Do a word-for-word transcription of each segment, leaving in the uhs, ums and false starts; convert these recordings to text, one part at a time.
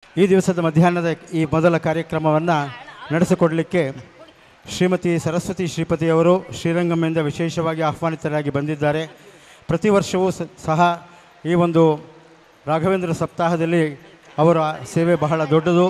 ಈ ದಿವಸದ ಮಧ್ಯಾಹ್ನದ ಈ ಮೊದಲ ಕಾರ್ಯಕ್ರಮವನ್ನು ನಡೆಸಿಕೊಡಲಿಕ್ಕೆ ಶ್ರೀಮತಿ ಸರಸ್ವತಿ ಶ್ರೀಪತಿಯವರು ಶ್ರೀರಂಗಂನಿಂದ ವಿಶೇಷವಾಗಿ ಆಹ್ವಾನಿತರಾಗಿ ಬಂದಿದ್ದಾರೆ. ಪ್ರತಿ ವರ್ಷವೂ ಸಹ ಈ ಒಂದು ರಾಘವೇಂದ್ರ ಸಪ್ತಾಹದಲ್ಲಿ ಅವರ ಸೇವೆ ಬಹಳ ದೊಡ್ಡದು.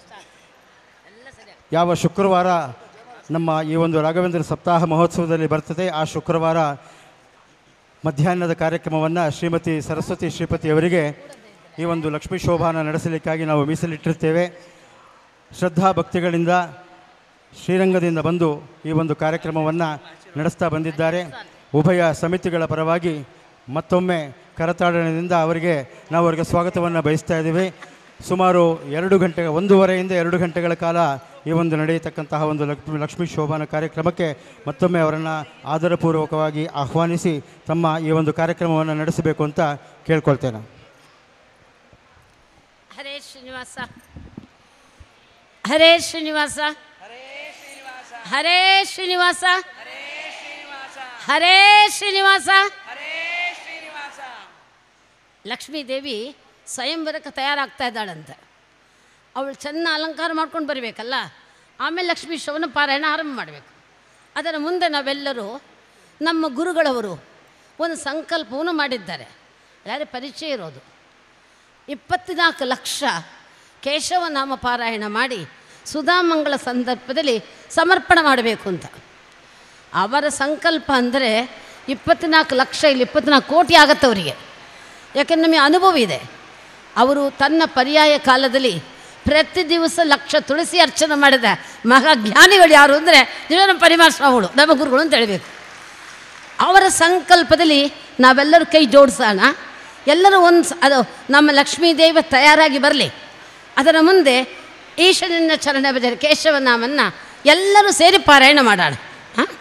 ಯಾವ ಶುಕ್ರವಾರ ನಮ್ಮ ಈ ಒಂದು ರಾಘವೇಂದ್ರ ಸಪ್ತಾಹ ಮಹೋತ್ಸವದಲ್ಲಿ ಬರ್ತದೆ, ಆ ಶುಕ್ರವಾರ ಮಧ್ಯಾಹ್ನದ ಕಾರ್ಯಕ್ರಮವನ್ನು ಶ್ರೀಮತಿ ಸರಸ್ವತಿ ಶ್ರೀಪತಿಯವರಿಗೆ ಈ ಒಂದು ಲಕ್ಷ್ಮೀ ಶೋಭಾನ ನಡೆಸಲಿಕ್ಕಾಗಿ ನಾವು ಮೀಸಲಿಟ್ಟಿರ್ತೇವೆ. ಶ್ರದ್ಧಾ ಭಕ್ತಿಗಳಿಂದ ಶ್ರೀರಂಗದಿಂದ ಬಂದು ಈ ಒಂದು ಕಾರ್ಯಕ್ರಮವನ್ನು ನಡೆಸ್ತಾ ಬಂದಿದ್ದಾರೆ. ಉಭಯ ಸಮಿತಿಗಳ ಪರವಾಗಿ ಮತ್ತೊಮ್ಮೆ ಕರತಾಡಣದಿಂದ ಅವರಿಗೆ ನಾವು ಅವರಿಗೆ ಸ್ವಾಗತವನ್ನು ಬಯಸ್ತಾ ಇದ್ದೀವಿ. ಸುಮಾರು ಎರಡು ಗಂಟೆ ಒಂದೂವರೆಯಿಂದ ಎರಡು ಗಂಟೆಗಳ ಕಾಲ ಈ ಒಂದು ನಡೆಯತಕ್ಕಂತಹ ಒಂದು ಲಕ್ಷ್ಮಿ ಲಕ್ಷ್ಮೀ ಶೋಭಾನ ಕಾರ್ಯಕ್ರಮಕ್ಕೆ ಮತ್ತೊಮ್ಮೆ ಅವರನ್ನು ಆದರಪೂರ್ವಕವಾಗಿ ಆಹ್ವಾನಿಸಿ ತಮ್ಮ ಈ ಒಂದು ಕಾರ್ಯಕ್ರಮವನ್ನು ನಡೆಸಬೇಕು ಅಂತ ಕೇಳ್ಕೊಳ್ತೇನೆ. ಹರೇ ಶ್ರೀನಿವಾಸ ಹರೇ ಶ್ರೀನಿವಾಸ ಹರೇ ಶ್ರೀನಿವಾಸ ಹರೇ ಶ್ರೀನಿವಾಸ. ಲಕ್ಷ್ಮೀದೇವಿ ಸ್ವಯಂವರಕ್ಕೆ ತಯಾರಾಗ್ತಾ ಇದ್ದಾಳಂತೆ. ಅವಳು ಚೆನ್ನ ಅಲಂಕಾರ ಮಾಡ್ಕೊಂಡು ಬರಬೇಕಲ್ಲ, ಆಮೇಲೆ ಲಕ್ಷ್ಮೀ ಶವನ ಪಾರಾಯಣ ಆರಂಭ ಮಾಡಬೇಕು. ಅದರ ಮುಂದೆ ನಾವೆಲ್ಲರೂ ನಮ್ಮ ಗುರುಗಳವರು ಒಂದು ಸಂಕಲ್ಪವನ್ನು ಮಾಡಿದ್ದಾರೆ. ಯಾರೇ ಪರಿಚಯ ಇರೋದು ಇಪ್ಪತ್ನಾಲ್ಕು ಲಕ್ಷ ಕೇಶವ ನಾಮ ಪಾರಾಯಣ ಮಾಡಿ ಸುಧಾಮಂಗಳ ಸಂದರ್ಭದಲ್ಲಿ ಸಮರ್ಪಣೆ ಮಾಡಬೇಕು ಅಂತ ಅವರ ಸಂಕಲ್ಪ. ಅಂದರೆ ಇಪ್ಪತ್ನಾಲ್ಕು ಲಕ್ಷ ಇಲ್ಲಿ ಇಪ್ಪತ್ನಾಲ್ಕು ಕೋಟಿ ಆಗತ್ತೆ ಅವರಿಗೆ. ಯಾಕೆಂದ್ರೆ ನಮಗೆ ಅನುಭವ ಇದೆ. ಅವರು ತನ್ನ ಪರ್ಯಾಯ ಕಾಲದಲ್ಲಿ ಪ್ರತಿ ದಿವಸ ಲಕ್ಷ ತುಳಸಿ ಅರ್ಚನೆ ಮಾಡಿದ ಮಹಾಜ್ಞಾನಿಗಳು ಯಾರು ಅಂದರೆ ನೀವೇ ನಮ್ಮ ಪರಿಮಾಣ ಸ್ವಾಮಿಗಳು, ನಮ್ಮ ಗುರುಗಳು ಅಂತ ಹೇಳಬೇಕು. ಅವರ ಸಂಕಲ್ಪದಲ್ಲಿ ನಾವೆಲ್ಲರೂ ಕೈ ಜೋಡಿಸೋಣ. ಎಲ್ಲರೂ ಒಂದು ಅದು ನಮ್ಮ ಲಕ್ಷ್ಮೀದೇವಿ ತಯಾರಾಗಿ ಬರಲಿ. ಅದರ ಮುಂದೆ ಈಶ್ವರನ ಚರಣ ಭಜನೆ ಕೇಶವನಾಮನ್ನು ಎಲ್ಲರೂ ಸೇರಿ ಪಾರಾಯಣ ಮಾಡೋಣ. ಹಾಂ,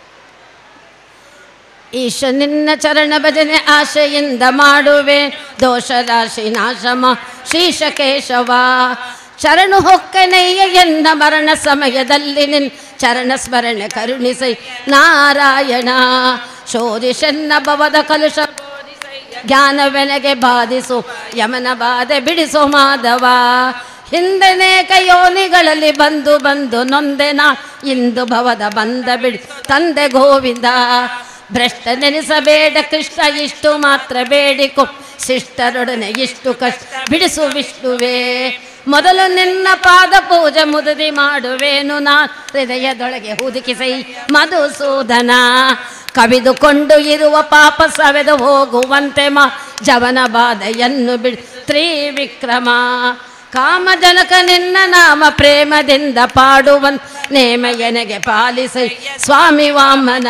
ಈಶ ನಿನ್ನ ಚರಣ ಭಜನೆ ಆಶೆಯಿಂದ ಮಾಡುವೆ, ದೋಷ ರಾಶಿ ನಾಶಮ ಶ್ರೀಶ ಕೇಶವ. ಚರಣು ಹೊಕ್ಕನೆಯ್ಯ ಎನ್ನ ಮರಣ ಸಮಯದಲ್ಲಿ ನಿನ್ ಚರಣ ಸ್ಮರಣೆ ಕರುಣಿಸೈ ನಾರಾಯಣ. ಶೋಧಿಷನ್ನ ಭವದ ಕಲುಷ ಜ್ಞಾನವೆನಗೆ ಬಾಧಿಸು, ಯಮನ ಬಾಧೆ ಬಿಡಿಸೋ ಮಾಧವ. ಹಿಂದನೇಕ ಯೋನಿಗಳಲ್ಲಿ ಬಂದು ಬಂದು ನೊಂದೆನ, ಇಂದು ಭವದ ಬಂದ ಬಿಡಿ ತಂದೆ ಗೋವಿಂದ. ಭ್ರಷ್ಟ ನೆನೆಸಬೇಡ ಕೃಷ್ಣ, ಇಷ್ಟು ಮಾತ್ರ ಬೇಡಿಕೊ ಶಿಷ್ಟರೊಡನೆ ಇಷ್ಟು ಕಷ್ಟ ಬಿಡಿಸು ವಿಷ್ಣುವೇ. ಮೊದಲು ನಿನ್ನ ಪಾದ ಪೂಜೆ ಮುದುದಿ ಮಾಡುವೇನು ನಾ, ಹೃದಯದೊಳಗೆ ಹುದುಕಿಸೈ ಮಧುಸೂದನ. ಕವಿದುಕೊಂಡು ಇರುವ ಪಾಪ ಸವೆದು ಹೋಗುವಂತೆ ಮಾ ಜವನ ಬಾಧೆಯನ್ನು ಬಿಡಿ ತ್ರಿವಿಕ್ರಮ. ಕಾಮಜನಕ ನಿನ್ನ ನಾಮ ಪ್ರೇಮದಿಂದ ಪಾಡುವಂತ ನೇಮ ಎನಗೆ ಪಾಲಿಸೈ ಸ್ವಾಮಿ ವಾಮನ.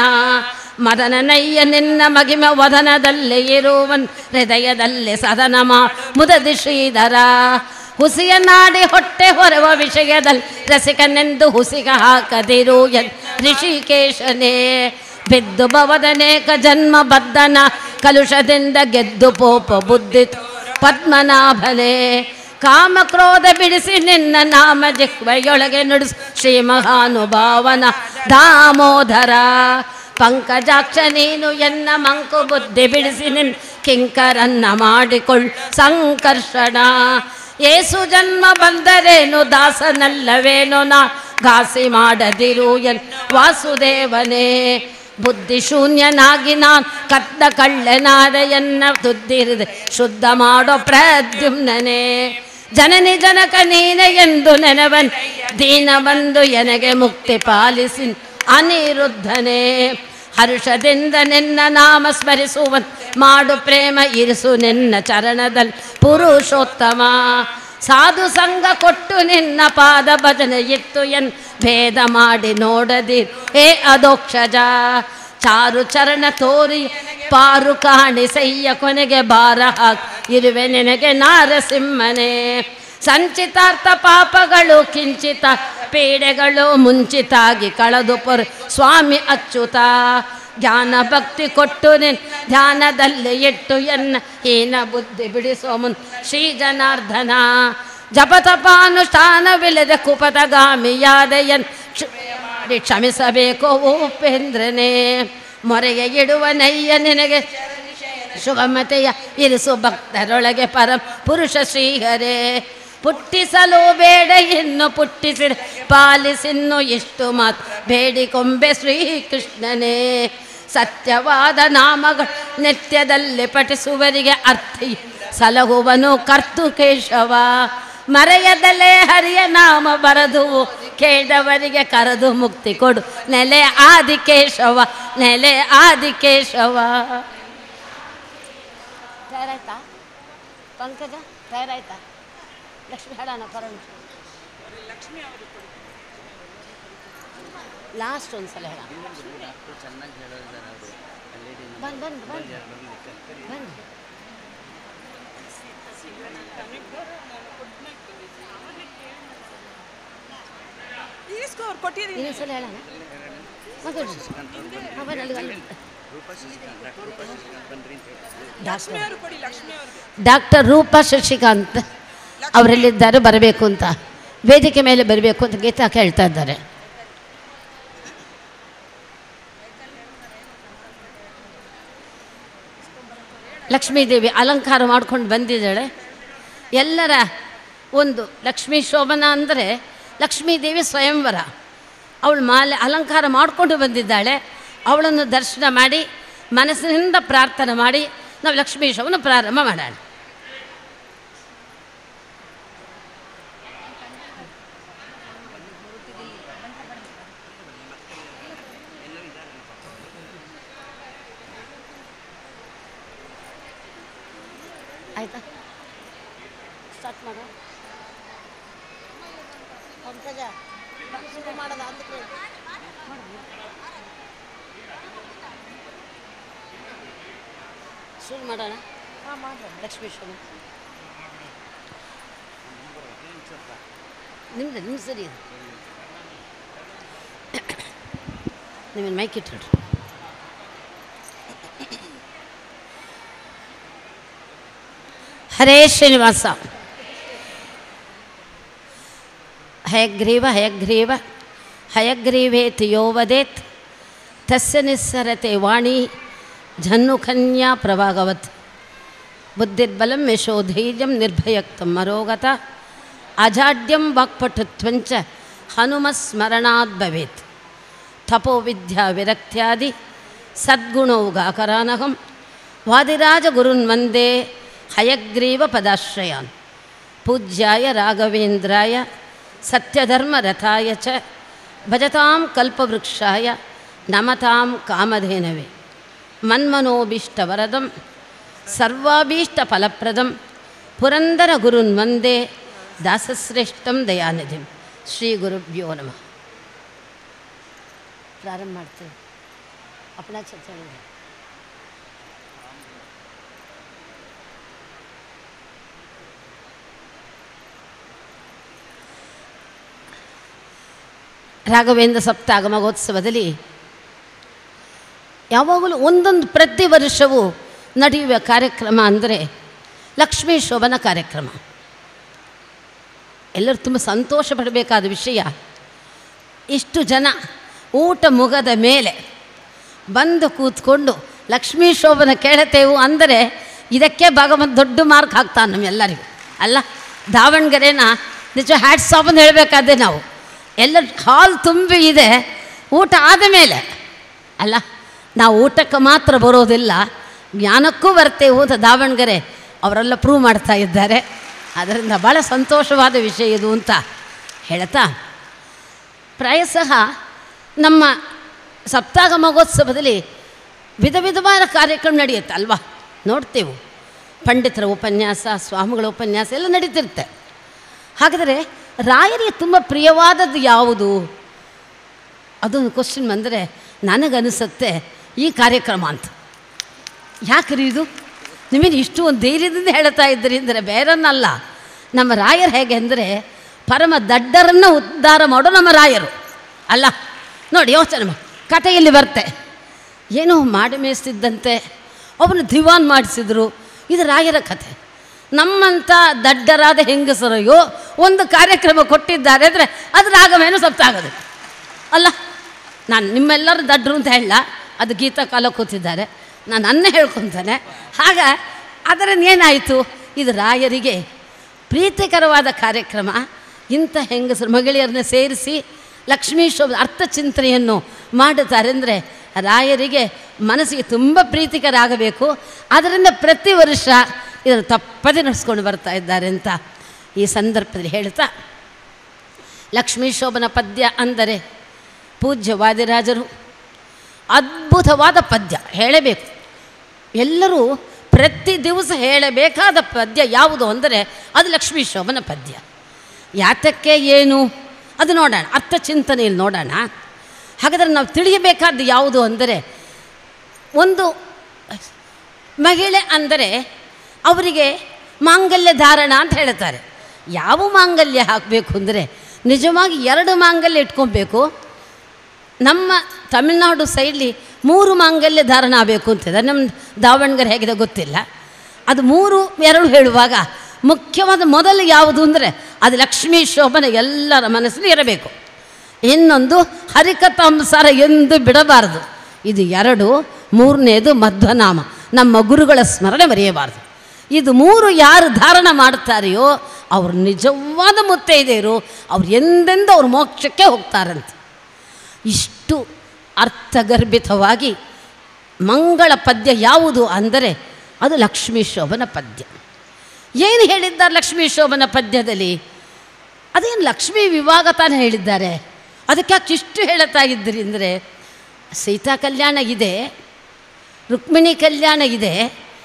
ಮದನನಯ್ಯ ನಿನ್ನ ಮಗಿಮ ವದನದಲ್ಲಿ ಇರುವನ್, ಹೃದಯದಲ್ಲಿ ಸದನ ಮಾ ಮುದದಿ ಶ್ರೀಧರ. ಹುಸಿಯ ನಾಡಿ ಹೊಟ್ಟೆ ಹೊರವ ವಿಷಯದಲ್ಲಿ ರಸಿಕನೆಂದು ಹುಸಿಗ ಹಾಕದಿರು ಎನ್ ಋಷಿಕೇಶನೇ. ಬಿದ್ದು ಭವದನೇಕ ಜನ್ಮ ಬದ್ಧನ ಕಲುಷದಿಂದ ಗೆದ್ದು ಪೋಪ ಬುದ್ಧಿ ಪದ್ಮನಾಭನೇ. ಕಾಮ ಕ್ರೋಧ ಬಿಡಿಸಿ ನಿನ್ನ ನಾಮ ಜಿಹ್ವೆಯೊಳಗೆ ನುಡಿಸು ಶ್ರೀ ಮಹಾನುಭಾವನ ದಾಮೋದರ. ಪಂಕಜಾಕ್ಷ ನೀನು ಎನ್ನ ಮಂಕು ಬುದ್ಧಿ ಬಿಡಿಸಿ ನಿನ್ ಕಿಂಕರನ್ನ ಮಾಡಿಕೊಳ್ಳು ಸಂಕರ್ಷಣ. ಏಸು ಜನ್ಮ ಬಂದರೇನು ದಾಸನಲ್ಲವೇನೋ ನಾ, ಘಾಸಿ ಮಾಡದಿರು ಎನ್ ವಾಸುದೇವನೇ. ಬುದ್ಧಿ ಶೂನ್ಯನಾಗಿ ನಾನು ಕದ್ದ ಕಳ್ಳೆನಾದ ಎನ್ನ ತುದ್ದಿರಿದೆ ಶುದ್ಧ ಮಾಡೋ ಪ್ರದ್ಯುಮ್ನನೇ. ಜನನಿ ಜನಕ ನೀನೆ ಎಂದು ನೆನವನ್, ದೀನ ಬಂದು ಎನಗೆ ಮುಕ್ತಿ ಪಾಲಿಸಿ ಅನಿರುದ್ಧನೇ. ಹರ್ಷದಿಂದ ನಿನ್ನ ನಾಮ ಸ್ಮರಿಸುವಂತ ಮಾಡು ಪ್ರೇಮ ಇರಿಸು ನಿನ್ನ ಚರಣದಲ್ಲಿ ಪುರುಷೋತ್ತಮ. ಸಾಧು ಸಂಘ ಕೊಟ್ಟು ನಿನ್ನ ಪಾದ ಭಜನೆ ಇತ್ತು ಎನ್ ಭೇದ ಮಾಡಿ ನೋಡದಿ ಹೇ ಅದೋಕ್ಷಜ. ಚಾರು ಚರಣ ತೋರಿ ಪಾರು ಕಾಣಿಸಯ್ಯ, ಕೊನೆಗೆ ಭಾರ ಹಾಕಿ ಇರುವೆ ನಿನಗೆ ನಾರಸಿಂಹನೇ. ಸಂಚಿತಾರ್ಥ ಪಾಪಗಳು ಕಿಂಚಿತ ಪೀಡೆಗಳು ಮುಂಚಿತಾಗಿ ಕಳೆದು ಪೊರ ಸ್ವಾಮಿ ಅಚ್ಯುತ. ಜ್ಞಾನ ಭಕ್ತಿ ಕೊಟ್ಟು ನಿನ್ ಧ್ಯಾನದಲ್ಲಿ ಇಟ್ಟು ಎನ್ನ ಹೀನ ಬುದ್ಧಿ ಬಿಡಿಸೋ ಮುನ್ ಶ್ರೀ ಜನಾರ್ದನ. ಜಪತಪಾನುಷ್ಠಾನವಿಲ್ಲದೆ ಕುಪತಗಾಮಿಯಾದ ಎನ್ ಕ್ಷಮಿಸಬೇಕು ಉಪೇಂದ್ರನೇ. ಮೊರೆಗೆ ಇಡುವ ನಯ್ಯ ನಿನಗೆ ಶುಭಮತೆಯ ಇರಿಸು ಭಕ್ತರೊಳಗೆ ಪರಂ ಪುರುಷ ಶ್ರೀಹರೇ. ಪುಟ್ಟಿಸಲು ಬೇಡ ಇನ್ನು ಪುಟ್ಟಿಸಿಡ ಪಾಲಿಸಿನ್ನು ಎಷ್ಟು ಮಾತು ಬೇಡಿಕೊಂಬೆ ಶ್ರೀಕೃಷ್ಣನೇ. ಸತ್ಯವಾದ ನಾಮಗಳು ನಿತ್ಯದಲ್ಲಿ ಪಠಿಸುವರಿಗೆ ಅರ್ಥಿ ಸಲಹುವನು ಕರ್ತು ಕೇಶವ. ಮರೆಯದಲೇ ಹರಿಯ ನಾಮ ಬರದು ಕೇಳವರಿಗೆ ಕರೆದು ಮುಕ್ತಿ ಕೊಡು ನೆಲೆ ಆದಿಕೇಶವ, ನೆಲೆ ಆದಿಕೇಶವ. ತಯಾರಾಯ್ತಾ ಪಂಕಜ? ತಯಾರಾಯ್ತಾ? ಲಕ್ಷ್ಮಿ ಹೇಳೋಣ ಪರಣ ಲಾಸ್ಟ್ ಒಂದ್ಸಲ ಹೇಳ. ಬಂದು ಬಂದು ಬಂದು ಬಂದು ಇನ್ನೊಂದ್ಸಲ ಹೇಳೋಣ. ಡಾಕ್ಟರ್ ರೂಪಾ ಶಶಿಕಾಂತ್ ಅವರಲ್ಲಿದ್ದಾರೆ, ಬರಬೇಕು ಅಂತ, ವೇದಿಕೆ ಮೇಲೆ ಬರಬೇಕು ಅಂತ ಗೀತಾ ಕೇಳ್ತಾ ಇದ್ದಾರೆ. ಲಕ್ಷ್ಮೀದೇವಿ ಅಲಂಕಾರ ಮಾಡ್ಕೊಂಡು ಬಂದಿದ್ದಾಳೆ. ಎಲ್ಲರ ಒಂದು ಲಕ್ಷ್ಮೀ ಶೋಭನ ಅಂದರೆ ಲಕ್ಷ್ಮೀದೇವಿ ಸ್ವಯಂವರ. ಅವಳು ಮಾಲೆ ಅಲಂಕಾರ ಮಾಡಿಕೊಂಡು ಬಂದಿದ್ದಾಳೆ. ಅವಳನ್ನು ದರ್ಶನ ಮಾಡಿ ಮನಸ್ಸಿನಿಂದ ಪ್ರಾರ್ಥನೆ ಮಾಡಿ ನಾವು ಲಕ್ಷ್ಮೀ ಶೋಭನ ಪ್ರಾರಂಭ ಮಾಡೋಣ. ಆಯಿತಾ? ಸ್ಟಾರ್ಟ್ ಮಾಡ ಪಂಕಜ ಶುರು ಮಾಡೋದ ಅಂತ ಕೇಳಿ ಶುರು ಮಾಡೋಣ. ಹಾಂ ಮಾಡೋಣ. ಲಕ್ಷ್ಮೀ ಶೋಭನ ನಿಮ್ದು ನಿಮ್ದು ಸರಿ ಇದೆ. ನಿಮ್ಮನ್ನು ಮೈಕ್ ಇಟ್ಟಿಡ್ರಿ. ಹರೇ ಶ್ರೀನಿವಾಸ. ಹಯಗ್ರೀವ ಹಯಗ್ರೀವ ಹಯಗ್ರೀವೇತಿ ಯೋ ವದೇತ್ ತಸ್ಯ ನಿಸ್ಸರತೆ ವಾಣಿ ಝನ್ನುಕನ್ಯಾ ಪ್ರಭಾಗವತ್. ಬುದ್ಧಿರ್ಬಲಂ ಯಶೋಧೈರ್ಯಂ ನಿರ್ಭಯಕ್ತಂ ಮರೋಗತ ಅಜಾಡ್ಯಂ ವಾಕ್ಪಟುತ್ವಂಚ ಹನುಮಸ್ಮರಣಾದ್ ಭವೇತ್. ತಪೋ ವಿದ್ಯಾ ವಿರಕ್ತ್ಯಾದಿ ಸದ್ಗುಣೌಗಾಕರಾನಹಂ ವಾದಿರಾಜ ಗುರುನ್ ವಂದೇ ಹಯಗ್ರೀವ ಪದಾಶ್ರಯಾನ್. ಪೂಜ್ಯಾಯ ರಾಘವೇಂದ್ರಾಯ ಸತ್ಯಧರ್ಮರಥಾಯ ಚ ಭಜತಾಂ ಕಲ್ಪವೃಕ್ಷಾಯ ನಮತಾಂ ಕಾಮಧೇನವೇ. ಮನ್ಮನೋಭೀಷ್ಟವರದಂ ಸರ್ವಾಭೀಷ್ಟಫಲಪ್ರದಂ ಪುರಂದರ ಗುರುನ್ ವಂದೇ ದಾಸಶ್ರೇಷ್ಠಂ ದಯಾನಿಧಿಂ. ಶ್ರೀ ಗುರುಭ್ಯೋ ನಮಃ. ಪ್ರಾರಂಭ ಮಾಡ್ತೀವಿ. ಅಪನಾ ಚರ್ಚೆ ರಾಘವೇಂದ್ರ ಸಪ್ತಾಹ ಮಹೋತ್ಸವದಲ್ಲಿ ಯಾವಾಗಲೂ ಒಂದೊಂದು ಪ್ರತಿ ವರ್ಷವೂ ನಡೆಯುವ ಕಾರ್ಯಕ್ರಮ ಅಂದರೆ ಲಕ್ಷ್ಮೀ ಶೋಭನ ಕಾರ್ಯಕ್ರಮ. ಎಲ್ಲರೂ ತುಂಬ ಸಂತೋಷ ಪಡಬೇಕಾದ ವಿಷಯ, ಇಷ್ಟು ಜನ ಊಟ ಮುಗದ ಮೇಲೆ ಬಂದು ಕೂತ್ಕೊಂಡು ಲಕ್ಷ್ಮೀ ಶೋಭನ ಕೇಳುತ್ತೇವು ಅಂದರೆ ಇದಕ್ಕೆ ಭಗವಂತ ದೊಡ್ಡ ಮಾರ್ಕ್ ಹಾಕ್ತಾನೆ ನಮ್ಮೆಲ್ಲರಿಗೂ ಅಲ್ಲ. ದಾವಣಗೆರೆನ ನಿಜ ಹ್ಯಾಟ್ಸ್ ಆಫ್ ಅಂತ ಹೇಳಬೇಕಾದ್ರೆ ನಾವು ಎಲ್ಲ ಹಾಲ್ ತುಂಬಿ ಇದೆ ಊಟ ಆದ ಮೇಲೆ ಅಲ್ಲ. ನಾವು ಊಟಕ್ಕೆ ಮಾತ್ರ ಬರೋದಿಲ್ಲ, ಜ್ಞಾನಕ್ಕೂ ಬರ್ತೇವೆ ಅಂತ ದಾವಣಗೆರೆ ಅವರೆಲ್ಲ ಪ್ರೂವ್ ಮಾಡ್ತಾ ಇದ್ದಾರೆ. ಅದರಿಂದ ಭಾಳ ಸಂತೋಷವಾದ ವಿಷಯ ಇದು ಅಂತ ಹೇಳ್ತಾ, ಪ್ರಾಯಶಃ ನಮ್ಮ ಸಪ್ತಾಹ ಮಹೋತ್ಸವದಲ್ಲಿ ವಿಧ ವಿಧವಾದ ಕಾರ್ಯಕ್ರಮ ನಡೆಯುತ್ತೆ ಅಲ್ವಾ. ನೋಡ್ತೇವೆ, ಪಂಡಿತರ ಉಪನ್ಯಾಸ, ಸ್ವಾಮಿಗಳ ಉಪನ್ಯಾಸ ಎಲ್ಲ ನಡೀತಿರುತ್ತೆ. ಹಾಗಾದರೆ ರಾಯರಿಗೆ ತುಂಬ ಪ್ರಿಯವಾದದ್ದು ಯಾವುದು? ಅದೊಂದು ಕ್ವಶನ್ ಬಂದರೆ ನನಗನ್ನಿಸುತ್ತೆ ಈ ಕಾರ್ಯಕ್ರಮ ಅಂತ. ಯಾಕ್ರಿ ಇದು ನಿಮಗೆ ಇಷ್ಟು ಒಂದು ಧೈರ್ಯದಿಂದ ಹೇಳ್ತಾ ಇದ್ದೀರಿ ಅಂದರೆ ಬೇರನ್ನಲ್ಲ, ನಮ್ಮ ರಾಯರು ಹೇಗೆ ಅಂದರೆ ಪರಮ ದಡ್ಡರನ್ನು ಉದ್ಧಾರ ಮಾಡೋ ನಮ್ಮ ರಾಯರು ಅಲ್ಲ. ನೋಡಿ ಯೋಚನೆ ಮಾಡಿ, ಕಥೆಯಲ್ಲಿ ಬರ್ತೆ, ಏನೋ ಮಾಡಿ ಮೇಯಿಸ್ತಿದ್ದಂತೆ ಅವನು ದಿವಾನ್ ಮಾಡಿಸಿದ್ರು. ಇದು ರಾಯರ ಕಥೆ. ನಮ್ಮಂಥ ದಡ್ಡರಾದ ಹೆಂಗಸರಿಗೂ ಒಂದು ಕಾರ್ಯಕ್ರಮ ಕೊಟ್ಟಿದ್ದಾರೆ ಅಂದರೆ ಅದು ರಾಘವೇಂದ್ರ ಸಪ್ತಾಹದ ಅಲ್ಲ. ನಾನು ನಿಮ್ಮೆಲ್ಲರೂ ದಡ್ಡರು ಅಂತ ಹೇಳಲ್ಲ, ಅದು ಗೀತಾ ಕಾಲ ಕೂತಿದ್ದಾರೆ, ನಾನು ಅನ್ನೇ ಹೇಳ್ಕೊತಾನೆ. ಆಗ ಅದರಿಂದ ಏನಾಯಿತು, ಇದು ರಾಯರಿಗೆ ಪ್ರೀತಿಕರವಾದ ಕಾರ್ಯಕ್ರಮ. ಇಂಥ ಹೆಂಗಸರು ಮಹಿಳೆಯರನ್ನ ಸೇರಿಸಿ ಲಕ್ಷ್ಮೀ ಶೋಭ ಅರ್ಥ ಚಿಂತನೆಯನ್ನು ಮಾಡುತ್ತಾರೆ ಅಂದರೆ ರಾಯರಿಗೆ ಮನಸ್ಸಿಗೆ ತುಂಬ ಪ್ರೀತಿಕರ ಆಗಬೇಕು. ಅದರಿಂದ ಪ್ರತಿ ವರ್ಷ ಇದನ್ನು ತಪ್ಪದೆ ನಡೆಸ್ಕೊಂಡು ಬರ್ತಾ ಇದ್ದಾರೆ ಅಂತ ಈ ಸಂದರ್ಭದಲ್ಲಿ ಹೇಳ್ತಾ, ಲಕ್ಷ್ಮೀ ಶೋಭನ ಪದ್ಯ ಅಂದರೆ ಪೂಜ್ಯ ವಾದಿರಾಜರು ಅದ್ಭುತವಾದ ಪದ್ಯ ಹೇಳಬೇಕು. ಎಲ್ಲರೂ ಪ್ರತಿ ದಿವಸ ಹೇಳಬೇಕಾದ ಪದ್ಯ ಯಾವುದು ಅಂದರೆ ಅದು ಲಕ್ಷ್ಮೀ ಶೋಭನ ಪದ್ಯ. ಯಾತಕ್ಕೆ ಏನು ಅದು ನೋಡೋಣ, ಅರ್ಥ ಚಿಂತನೆಯಲ್ಲಿ ನೋಡೋಣ. ಹಾಗಾದರೆ ನಾವು ತಿಳಿಯಬೇಕಾದ್ದು ಯಾವುದು ಅಂದರೆ, ಒಂದು ಮಹಿಳೆ ಅಂದರೆ ಅವರಿಗೆ ಮಾಂಗಲ್ಯ ಧಾರಣ ಅಂತ ಹೇಳ್ತಾರೆ. ಯಾವ ಮಾಂಗಲ್ಯ ಹಾಕಬೇಕು ಅಂದರೆ ನಿಜವಾಗಿ ಎರಡು ಮಾಂಗಲ್ಯ ಇಟ್ಕೊಬೇಕು. ನಮ್ಮ ತಮಿಳುನಾಡು ಸೈಡ್ಲಿ ಮೂರು ಮಾಂಗಲ್ಯ ಧಾರಣ ಆಗಬೇಕು ಅಂತಿದೆ. ನಮ್ಮ ದಾವಣಗೆರೆ ಹೇಗಿದೆ ಗೊತ್ತಿಲ್ಲ. ಅದು ಮೂರು ಎರಡು ಹೇಳುವಾಗ ಮುಖ್ಯವಾದ ಮೊದಲು ಯಾವುದು ಅಂದರೆ ಅದು ಲಕ್ಷ್ಮೀ ಶೋಭನ ಎಲ್ಲರ ಮನಸ್ಸಲ್ಲಿ ಇರಬೇಕು. ಇನ್ನೊಂದು ಹರಿಕಥಾಂಸಾರ ಎಂದು ಬಿಡಬಾರದು. ಇದು ಎರಡು. ಮೂರನೇದು ಮಧ್ವನಾಮ, ನಮ್ಮ ಗುರುಗಳ ಸ್ಮರಣೆ ಮರೆಯಬಾರದು. ಇದು ಮೂರು ಯಾರು ಧಾರಣ ಮಾಡ್ತಾರೆಯೋ ಅವರು ನಿಜವಾದ ಮುತ್ತೈದೆಯರು, ಅವ್ರು ಎಂದೆಂದು ಅವ್ರು ಮೋಕ್ಷಕ್ಕೆ ಹೋಗ್ತಾರಂತೆ. ಇಷ್ಟು ಅರ್ಥಗರ್ಭಿತವಾಗಿ ಮಂಗಳ ಪದ್ಯ ಯಾವುದು ಅಂದರೆ ಅದು ಲಕ್ಷ್ಮೀ ಶೋಭನ ಪದ್ಯ. ಏನು ಹೇಳಿದ್ದಾರೆ ಲಕ್ಷ್ಮೀ ಶೋಭನ ಪದ್ಯದಲ್ಲಿ? ಅದೇನು ಲಕ್ಷ್ಮೀ ವಿವಾಹ ತಾನೇ ಹೇಳಿದ್ದಾರೆ. ಅದಕ್ಕೆ ಯಾಕೆ ಇಷ್ಟು ಹೇಳುತ್ತಾ ಇದ್ದೀರಿ ಅಂದರೆ, ಸೀತಾ ಕಲ್ಯಾಣ ಇದೆ, ರುಕ್ಮಿಣಿ ಕಲ್ಯಾಣ ಇದೆ,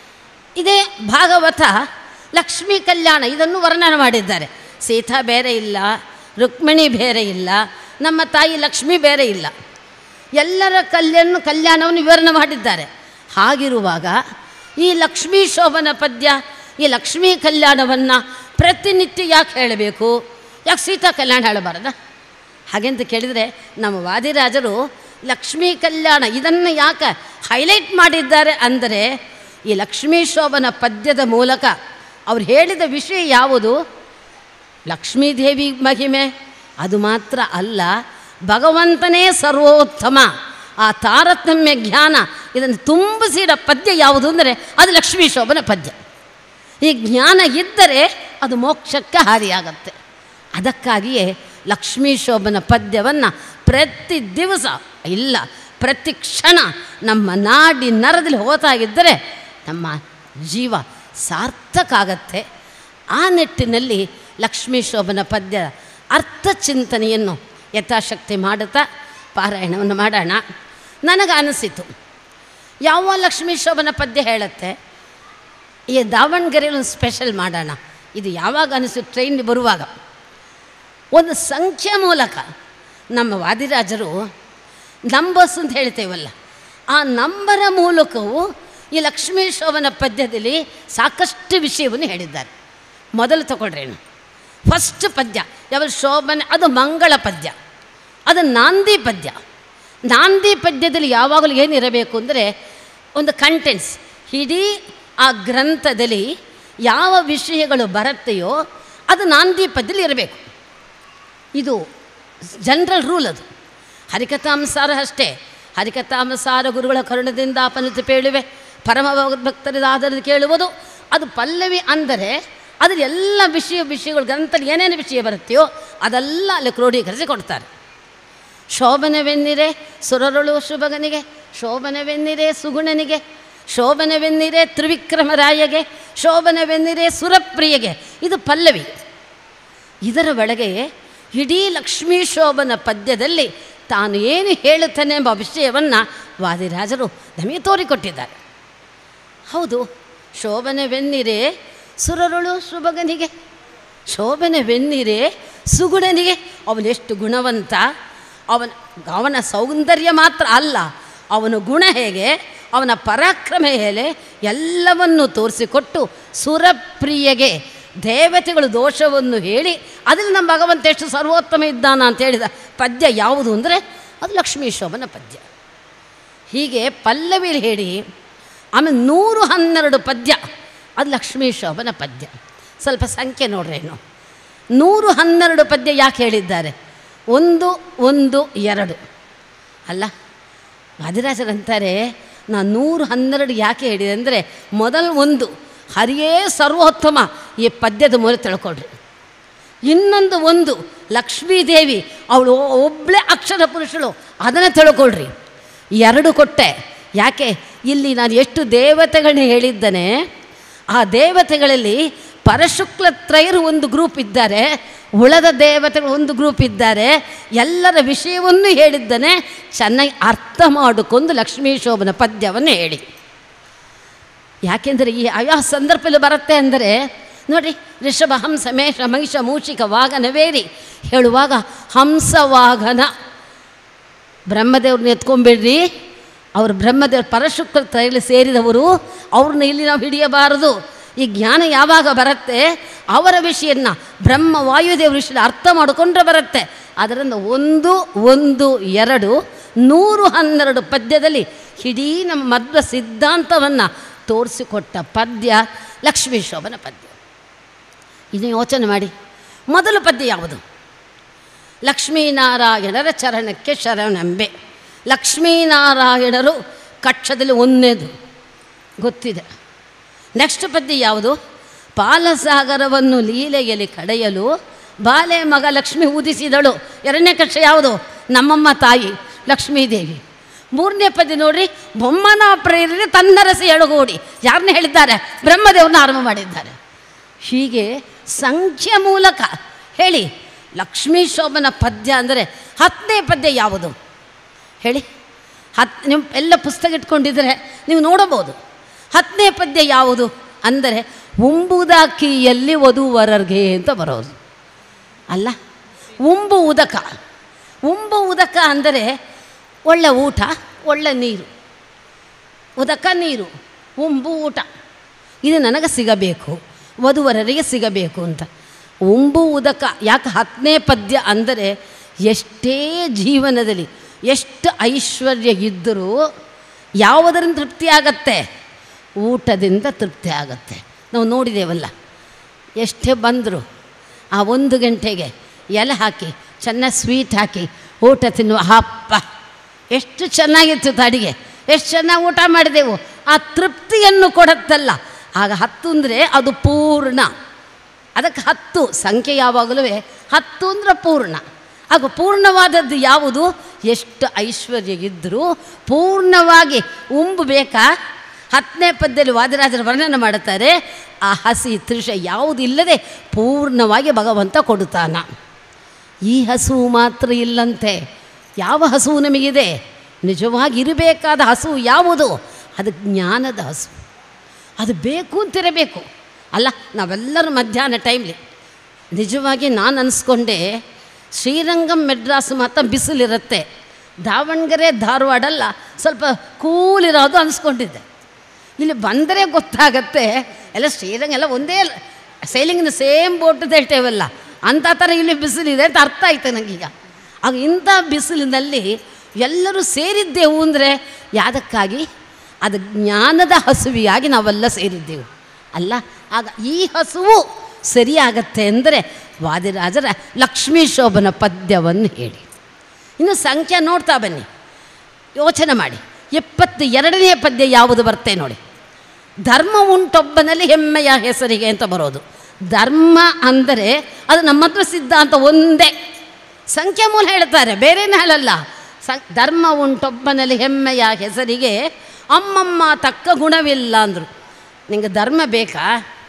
ಇದೇ ಭಾಗವತ ಲಕ್ಷ್ಮೀ ಕಲ್ಯಾಣ ಇದನ್ನು ವರ್ಣನೆ ಮಾಡಿದ್ದಾರೆ. ಸೀತಾ ಬೇರೆ ಇಲ್ಲ, ರುಕ್ಮಿಣಿ ಬೇರೆ ಇಲ್ಲ, ನಮ್ಮ ತಾಯಿ ಲಕ್ಷ್ಮಿ ಬೇರೆ ಇಲ್ಲ, ಎಲ್ಲರ ಕಲ್ಯಾಣ ಕಲ್ಯಾಣವನ್ನು ವಿವರಣೆ ಮಾಡಿದ್ದಾರೆ. ಹಾಗಿರುವಾಗ ಈ ಲಕ್ಷ್ಮೀ ಶೋಭನ ಪದ್ಯ, ಈ ಲಕ್ಷ್ಮೀ ಕಲ್ಯಾಣವನ್ನು ಪ್ರತಿನಿತ್ಯ ಯಾಕೆ ಹೇಳಬೇಕು? ಯಾಕೆ ಸೀತಾ ಕಲ್ಯಾಣ ಹೇಳಬಾರ್ದ? ಹಾಗೆಂತ ಕೇಳಿದರೆ ನಮ್ಮ ವಾದಿರಾಜರು ಲಕ್ಷ್ಮೀ ಕಲ್ಯಾಣ ಇದನ್ನು ಯಾಕೆ ಹೈಲೈಟ್ ಮಾಡಿದ್ದಾರೆ ಅಂದರೆ, ಈ ಲಕ್ಷ್ಮೀ ಶೋಭನ ಪದ್ಯದ ಮೂಲಕ ಅವ್ರು ಹೇಳಿದ ವಿಷಯ ಯಾವುದು? ಲಕ್ಷ್ಮೀದೇವಿ ಮಹಿಮೆ ಅದು ಮಾತ್ರ ಅಲ್ಲ, ಭಗವಂತನೇ ಸರ್ವೋತ್ತಮ, ಆ ತಾರತಮ್ಯ ಜ್ಞಾನ ಇದನ್ನು ತುಂಬಿಸಿದ ಪದ್ಯ ಯಾವುದು ಅಂದರೆ ಅದು ಲಕ್ಷ್ಮೀ ಶೋಭನ ಪದ್ಯ. ಈ ಜ್ಞಾನ ಇದ್ದರೆ ಅದು ಮೋಕ್ಷಕ್ಕೆ ಹಾದಿಯಾಗತ್ತೆ. ಅದಕ್ಕಾಗಿಯೇ ಲಕ್ಷ್ಮೀ ಶೋಭನ ಪದ್ಯವನ್ನು ಪ್ರತಿ ದಿವಸ ಇಲ್ಲ ಪ್ರತಿ ಕ್ಷಣ ನಮ್ಮ ನಾಡಿ ನರದಲ್ಲಿ ಹೋಗ್ತಾ ಇದ್ದರೆ ನಮ್ಮ ಜೀವ ಸಾರ್ಥಕ ಆಗತ್ತೆ. ಆ ನಿಟ್ಟಿನಲ್ಲಿ ಲಕ್ಷ್ಮೀ ಶೋಭನ ಪದ್ಯ ಅರ್ಥ ಚಿಂತನೆಯನ್ನು ಯಥಾಶಕ್ತಿ ಮಾಡುತ್ತಾ ಪಾರಾಯಣವನ್ನು ಮಾಡೋಣ. ನನಗೆ ಅನಿಸಿತು, ಯಾವ ಲಕ್ಷ್ಮೀ ಶೋಭನ ಪದ್ಯ ಹೇಳುತ್ತೆ, ಈ ದಾವಣಗೆರೆಯಲ್ಲಿ ಒಂದು ಸ್ಪೆಷಲ್ ಮಾಡೋಣ. ಇದು ಯಾವಾಗ ಅನಿಸಿತು? ಟ್ರೈನ್ ಬರುವಾಗ ಒಂದು ಸಂಖ್ಯೆ ಮೂಲಕ ನಮ್ಮ ವಾದಿರಾಜರು ನಂಬರ್ಸ್ ಅಂತ ಹೇಳ್ತೇವಲ್ಲ, ಆ ನಂಬರ ಮೂಲಕವೂ ಈ ಲಕ್ಷ್ಮೀ ಶೋಭನ ಪದ್ಯದಲ್ಲಿ ಸಾಕಷ್ಟು ವಿಷಯವನ್ನು ಹೇಳಿದ್ದಾರೆ. ಮೊದಲು ತಗೊಳ್ರೇನು, ಫಸ್ಟ್ ಪದ್ಯ ಯಾವ ಶೋಭನೆ, ಅದು ಮಂಗಳ ಪದ್ಯ, ಅದು ನಾಂದಿ ಪದ್ಯ. ನಾಂದಿ ಪದ್ಯದಲ್ಲಿ ಯಾವಾಗಲೂ ಏನಿರಬೇಕು ಅಂದರೆ ಒಂದು ಕಂಟೆಂಟ್ಸ್, ಇಡೀ ಆ ಗ್ರಂಥದಲ್ಲಿ ಯಾವ ವಿಷಯಗಳು ಬರುತ್ತೆಯೋ ಅದು ನಾಂದಿ ಪದ್ಯದಲ್ಲಿ ಇರಬೇಕು. ಇದು ಜನರಲ್ ರೂಲ್. ಅದು ಹರಿಕಥಾಂಸಾರ ಅಷ್ಟೇ. ಹರಿಕಥಾಂಸಾರ ಗುರುಗಳ ಕರುಣದಿಂದ ಅಪನಿತ ಪೇಳುವೆ ಪರಮ ಭಕ್ತರಿದಾದರದು ಕೇಳುವುದು, ಅದು ಪಲ್ಲವಿ ಅಂದರೆ ಅದರ ಎಲ್ಲ ವಿಷಯ ವಿಷಯಗಳು ಗ್ರಂಥದಲ್ಲಿ ಏನೇನು ವಿಷಯ ಬರುತ್ತೆಯೋ ಅದೆಲ್ಲ ಅಲ್ಲಿ ಕ್ರೋಢೀಕರಿಸಿ ಕೊಡ್ತಾರೆ. ಶೋಭನವೆನ್ನಿರೆ ಸುರರುಳು ಶುಭಗನಿಗೆ, ಶೋಭನವೆನ್ನಿರೆ ಸುಗುಣನಿಗೆ, ಶೋಭನವೆನ್ನಿರೆ ತ್ರಿವಿಕ್ರಮರಾಯಗೆ, ಶೋಭನವೆನ್ನಿರೆ ಸುರಪ್ರಿಯಗೆ. ಇದು ಪಲ್ಲವಿ. ಇದರ ಒಳಗೆ ಇಡೀ ಲಕ್ಷ್ಮೀ ಶೋಭನ ಪದ್ಯದಲ್ಲಿ ತಾನು ಏನು ಹೇಳುತ್ತಾನೆ ಎಂಬ ವಿಷಯವನ್ನು ವಾದಿರಾಜರು ನಮಗೆ ತೋರಿಕೊಟ್ಟಿದ್ದಾರೆ. ಹೌದು, ಶೋಭನವೆನ್ನಿರೆ ಸುರರುಳು ಶುಭಗನಿಗೆ, ಶೋಭನವೆನ್ನಿರೆ ಸುಗುಣನಿಗೆ. ಅವನೆಷ್ಟು ಗುಣವಂತ, ಅವನ ಅವನ ಸೌಂದರ್ಯ ಮಾತ್ರ ಅಲ್ಲ, ಅವನ ಗುಣ ಹೇಗೆ, ಅವನ ಪರಾಕ್ರಮ ಹೇಗೆ ಎಲ್ಲವನ್ನು ತೋರಿಸಿಕೊಟ್ಟು ಸುರಪ್ರಿಯಗೆ ದೇವತೆಗಳು ದೋಷವನ್ನು ಹೇಳಿ ಅದರಲ್ಲಿ ನಮ್ಮ ಭಗವಂತ ಎಷ್ಟು ಸರ್ವೋತ್ತಮ ಇದ್ದಾನ ಅಂತ ಹೇಳಿದ ಪದ್ಯ ಯಾವುದು ಅಂದರೆ ಅದು ಲಕ್ಷ್ಮೀ ಶೋಭನ ಪದ್ಯ. ಹೀಗೆ ಪಲ್ಲವಿಲಿ ಹೇಳಿ ಆಮೇಲೆ ನೂರು ಹನ್ನೆರಡು ಪದ್ಯ ಅದು ಲಕ್ಷ್ಮೀ ಶೋಭನ ಪದ್ಯ. ಸ್ವಲ್ಪ ಸಂಖ್ಯೆ ನೋಡ್ರೇನು, ನೂರು ಹನ್ನೆರಡು ಪದ್ಯ ಯಾಕೆ ಹೇಳಿದ್ದಾರೆ? ಒಂದು ಒಂದು ಎರಡು ಅಲ್ಲ. ವಾದಿರಾಜರಂತಾರೆ ನಾನು ನೂರು ಹನ್ನೆರಡು ಯಾಕೆ ಹೇಳಿದೆ ಅಂದರೆ, ಮೊದಲು ಒಂದು ಹರಿಯೇ ಸರ್ವೋತ್ತಮ ಈ ಪದ್ಯದ ಮೂಲಕ ತಿಳ್ಕೊಳ್ರಿ. ಇನ್ನೊಂದು ಒಂದು ಲಕ್ಷ್ಮೀದೇವಿ ಅವಳು ಒಬ್ಬಳೇ ಅಕ್ಷರ ಪುರುಷಳು, ಅದನ್ನು ತಿಳ್ಕೊಳ್ರಿ. ಎರಡು ಕೊಟ್ಟೆ. ಯಾಕೆ ಇಲ್ಲಿ ನಾನು ಎಷ್ಟು ದೇವತೆಗಳನ್ನ ಹೇಳಿದ್ದೇನೆ, ಆ ದೇವತೆಗಳಲ್ಲಿ ಪರಶುಕ್ಲ ತ್ರಯರು ಒಂದು ಗ್ರೂಪ್ ಇದ್ದಾರೆ, ಉಳದ ದೇವತೆಗಳು ಒಂದು ಗ್ರೂಪ್ ಇದ್ದಾರೆ. ಎಲ್ಲರ ವಿಷಯವನ್ನು ಹೇಳಿದ್ದಾನೆ. ಚೆನ್ನಾಗಿ ಅರ್ಥ ಮಾಡಿಕೊಂಡು ಲಕ್ಷ್ಮೀ ಶೋಭನ ಪದ್ಯವನ್ನು ಹೇಳಿ. ಯಾಕೆಂದರೆ ಈ ಯಾವ ಸಂದರ್ಭದಲ್ಲಿ ಬರುತ್ತೆ ಅಂದರೆ ನೋಡಿ, ಋಷಭ ಹಂಸ ಮೇಷ ಮಹಿಷ ಮೂಷಿಕ ವಾಹನವೇರಿ ಹೇಳುವಾಗ ಹಂಸವಾಹನ ಬ್ರಹ್ಮದೇವ್ರನ್ನ ಎತ್ಕೊಂಡ್ಬಿಡ್ರಿ. ಅವರು ಬ್ರಹ್ಮದೇವ್ರ ಪರಶುಕ್ಲ ತ್ರಯದಲ್ಲಿ ಸೇರಿದವರು, ಅವ್ರನ್ನ ಇಲ್ಲಿ ನಾವು ಹಿಡಿಯಬಾರದು. ಈ ಜ್ಞಾನ ಯಾವಾಗ ಬರುತ್ತೆ, ಅವರ ವಿಷಯನ ಬ್ರಹ್ಮ ವಾಯುದೇವ್ರ ವಿಷಯ ಅರ್ಥ ಮಾಡಿಕೊಂಡ್ರೆ ಬರುತ್ತೆ. ಅದರಿಂದ ಒಂದು ಒಂದು ಎರಡು ನೂರು ಹನ್ನೆರಡು ಪದ್ಯದಲ್ಲಿ ಇಡೀ ನಮ್ಮ ಮಧ್ವ ಸಿದ್ಧಾಂತವನ್ನು ತೋರಿಸಿಕೊಟ್ಟ ಪದ್ಯ ಲಕ್ಷ್ಮೀ ಶೋಭನ ಪದ್ಯ. ಇದನ್ನು ಯೋಚನೆ ಮಾಡಿ. ಮೊದಲ ಪದ್ಯ ಯಾವುದು? ಲಕ್ಷ್ಮೀನಾರಾಯಣರ ಚರಣಕ್ಕೆ ಶರಣಂಬೆ. ಲಕ್ಷ್ಮೀನಾರಾಯಣರು ಕಕ್ಷದಲ್ಲಿ ಒಂದನೇದು ಗೊತ್ತಿದೆ. ನೆಕ್ಸ್ಟ್ ಪದ್ಯ ಯಾವುದು? ಪಾಲಸಾಗರವನ್ನು ಲೀಲೆಯಲ್ಲಿ ಕಡೆಯಲು ಬಾಲೆ ಮಗ ಲಕ್ಷ್ಮಿ ಉದಿಸಿದಳು. ಎರಡನೇ ಕಕ್ಷ ಯಾವುದು? ನಮ್ಮಮ್ಮ ತಾಯಿ ಲಕ್ಷ್ಮೀದೇವಿ. ಮೂರನೇ ಪದ್ಯ ನೋಡ್ರಿ, ಬೊಮ್ಮನ ಪ್ರೇರಣೆ ತನ್ನರಸಿ ಎಳಗೋಡಿ. ಯಾರನ್ನ ಹೇಳಿದ್ದಾರೆ? ಬ್ರಹ್ಮದೇವ್ರನ್ನ ಆರಂಭ ಮಾಡಿದ್ದಾರೆ. ಹೀಗೆ ಸಂಖ್ಯೆ ಮೂಲಕ ಹೇಳಿ. ಲಕ್ಷ್ಮೀ ಶೋಭನ ಪದ್ಯ ಅಂದರೆ ಹತ್ತನೇ ಪದ್ಯ ಯಾವುದು ಹೇಳಿ? ಹತ್ತು ನೀವು ಎಲ್ಲ ಪುಸ್ತಕ ಇಟ್ಕೊಂಡಿದ್ದರೆ ನೀವು ನೋಡಬಹುದು. ಹತ್ತನೇ ಪದ್ಯ ಯಾವುದು ಅಂದರೆ ಉಂಬುದಾಕಿಯಲ್ಲಿ ವಧುವರರಿಗೆ ಅಂತ ಬರೋದು ಅಲ್ಲ. ಉಂಬು ಉದಕ. ಉಂಬು ಉದಕ ಅಂದರೆ ಒಳ್ಳೆ ಊಟ, ಒಳ್ಳೆ ನೀರು. ಉದಕ ನೀರು, ಉಂಬು ಊಟ. ಇದು ನನಗೆ ಸಿಗಬೇಕು, ವಧುವರರಿಗೆ ಸಿಗಬೇಕು ಅಂತ. ಉಂಬು ಉದಕ. ಯಾಕೆ ಹತ್ತನೇ ಪದ್ಯ ಅಂದರೆ ಎಷ್ಟೇ ಜೀವನದಲ್ಲಿ ಎಷ್ಟು ಐಶ್ವರ್ಯ ಇದ್ದರೂ ಯಾವುದರಿಂದ ತೃಪ್ತಿ ಆಗತ್ತೆ? ಊಟದಿಂದ ತೃಪ್ತಿ ಆಗತ್ತೆ. ನಾವು ನೋಡಿದ್ದೇವಲ್ಲ, ಎಷ್ಟೇ ಬಂದರು ಆ ಒಂದು ಗಂಟೆಗೆ ಎಲೆ ಹಾಕಿ ಚೆನ್ನಾಗಿ ಸ್ವೀಟ್ ಹಾಕಿ ಊಟ ತಿನ್ನುವ, ಹಪ್ಪ ಎಷ್ಟು ಚೆನ್ನಾಗಿತ್ತು ಅಡಿಗೆ, ಎಷ್ಟು ಚೆನ್ನಾಗಿ ಊಟ ಮಾಡಿದೆವು, ಆ ತೃಪ್ತಿಯನ್ನು ಕೊಡುತ್ತಲ್ಲ. ಆಗ ಹತ್ತು ಅಂದರೆ ಅದು ಪೂರ್ಣ. ಅದಕ್ಕೆ ಹತ್ತು ಸಂಖ್ಯೆ ಯಾವಾಗಲೂ ಹತ್ತು ಅಂದರೆ ಪೂರ್ಣ. ಆಗ ಪೂರ್ಣವಾದದ್ದು ಯಾವುದು? ಎಷ್ಟು ಐಶ್ವರ್ಯ ಇದ್ದರೂ ಪೂರ್ಣವಾಗಿ ಉಂಬು ಬೇಕಾ? ಹತ್ತನೇ ಪದ್ಯದಲ್ಲಿ ವಾದಿರಾಜರು ವರ್ಣನೆ ಮಾಡುತ್ತಾರೆ. ಆ ಹಸಿ ತೃಷ ಯಾವುದಿಲ್ಲದೆ ಪೂರ್ಣವಾಗಿ ಭಗವಂತ ಕೊಡುತ್ತಾನ. ಈ ಹಸುವು ಮಾತ್ರ ಇಲ್ಲಂತೆ. ಯಾವ ಹಸುವು ನಮಗಿದೆ? ನಿಜವಾಗಿ ಇರಬೇಕಾದ ಹಸುವು ಯಾವುದು? ಅದು ಜ್ಞಾನದ ಹಸು. ಅದು ಬೇಕು ಅಂತಿರಬೇಕು ಅಲ್ಲ. ನಾವೆಲ್ಲರೂ ಮಧ್ಯಾಹ್ನ ಟೈಮ್ಲಿ ನಿಜವಾಗಿ ನಾನು ಅನಿಸ್ಕೊಂಡೆ, ಶ್ರೀರಂಗಂ ಮೆಡ್ರಾಸ್ ಮಾತ್ರ ಬಿಸಿಲಿರುತ್ತೆ, ದಾವಣಗೆರೆ ಧಾರವಾಡಲ್ಲ ಸ್ವಲ್ಪ ಕೂಲಿರೋದು ಅನಿಸ್ಕೊಂಡಿದ್ದೆ. ಇಲ್ಲಿ ಬಂದರೆ ಗೊತ್ತಾಗತ್ತೆ ಎಲ್ಲ ಶ್ರೀರಂಗ ಎಲ್ಲ ಒಂದೇ ಸೈಲಿಂಗಿನ ಸೇಮ್ ಬೋಟ್ ಹೇಳ್ತೇವಲ್ಲ, ಅಂಥ ಥರ ಇಲ್ಲಿ ಬಿಸಿಲಿದೆ ಅಂತ ಅರ್ಥ ಆಯ್ತು ನನಗೀಗ. ಆಗ ಇಂಥ ಬಿಸಿಲಿನಲ್ಲಿ ಎಲ್ಲರೂ ಸೇರಿದ್ದೆವು ಅಂದರೆ ಯಾವುದಕ್ಕಾಗಿ? ಅದು ಜ್ಞಾನದ ಹಸುವಿಯಾಗಿ ನಾವೆಲ್ಲ ಸೇರಿದ್ದೆವು ಅಲ್ಲ. ಆಗ ಈ ಹಸುವು ಸರಿಯಾಗತ್ತೆ ಅಂದರೆ ವಾದಿರಾಜರ ಲಕ್ಷ್ಮೀ ಶೋಭನ ಪದ್ಯವನ್ನು ಹೇಳಿ. ಇನ್ನು ಸಂಖ್ಯೆ ನೋಡ್ತಾ ಬನ್ನಿ, ಯೋಚನೆ ಮಾಡಿ. ಇಪ್ಪತ್ತು ಎರಡನೇ ಪದ್ಯ ಯಾವುದು ಬರುತ್ತೆ ನೋಡಿ? ಧರ್ಮ ಉಂಟೊಬ್ಬನಲ್ಲಿ ಹೆಮ್ಮೆಯ ಹೆಸರಿಗೆ ಅಂತ ಬರೋದು. ಧರ್ಮ ಅಂದರೆ ಅದು ನಮ್ಮತ್ರ ಸಿದ್ಧಾಂತ ಒಂದೇ. ಸಂಖ್ಯೆ ಮೂಲ ಹೇಳ್ತಾರೆ, ಬೇರೇನು ಹೇಳಲ್ಲ. ಸಂ ಧರ್ಮ ಉಂಟೊಬ್ಬನಲ್ಲಿ ಹೆಮ್ಮೆಯ ಹೆಸರಿಗೆ ಅಮ್ಮಮ್ಮ ತಕ್ಕ ಗುಣವಿಲ್ಲ ಅಂದರು. ನಿಮಗೆ ಧರ್ಮ ಬೇಕಾ?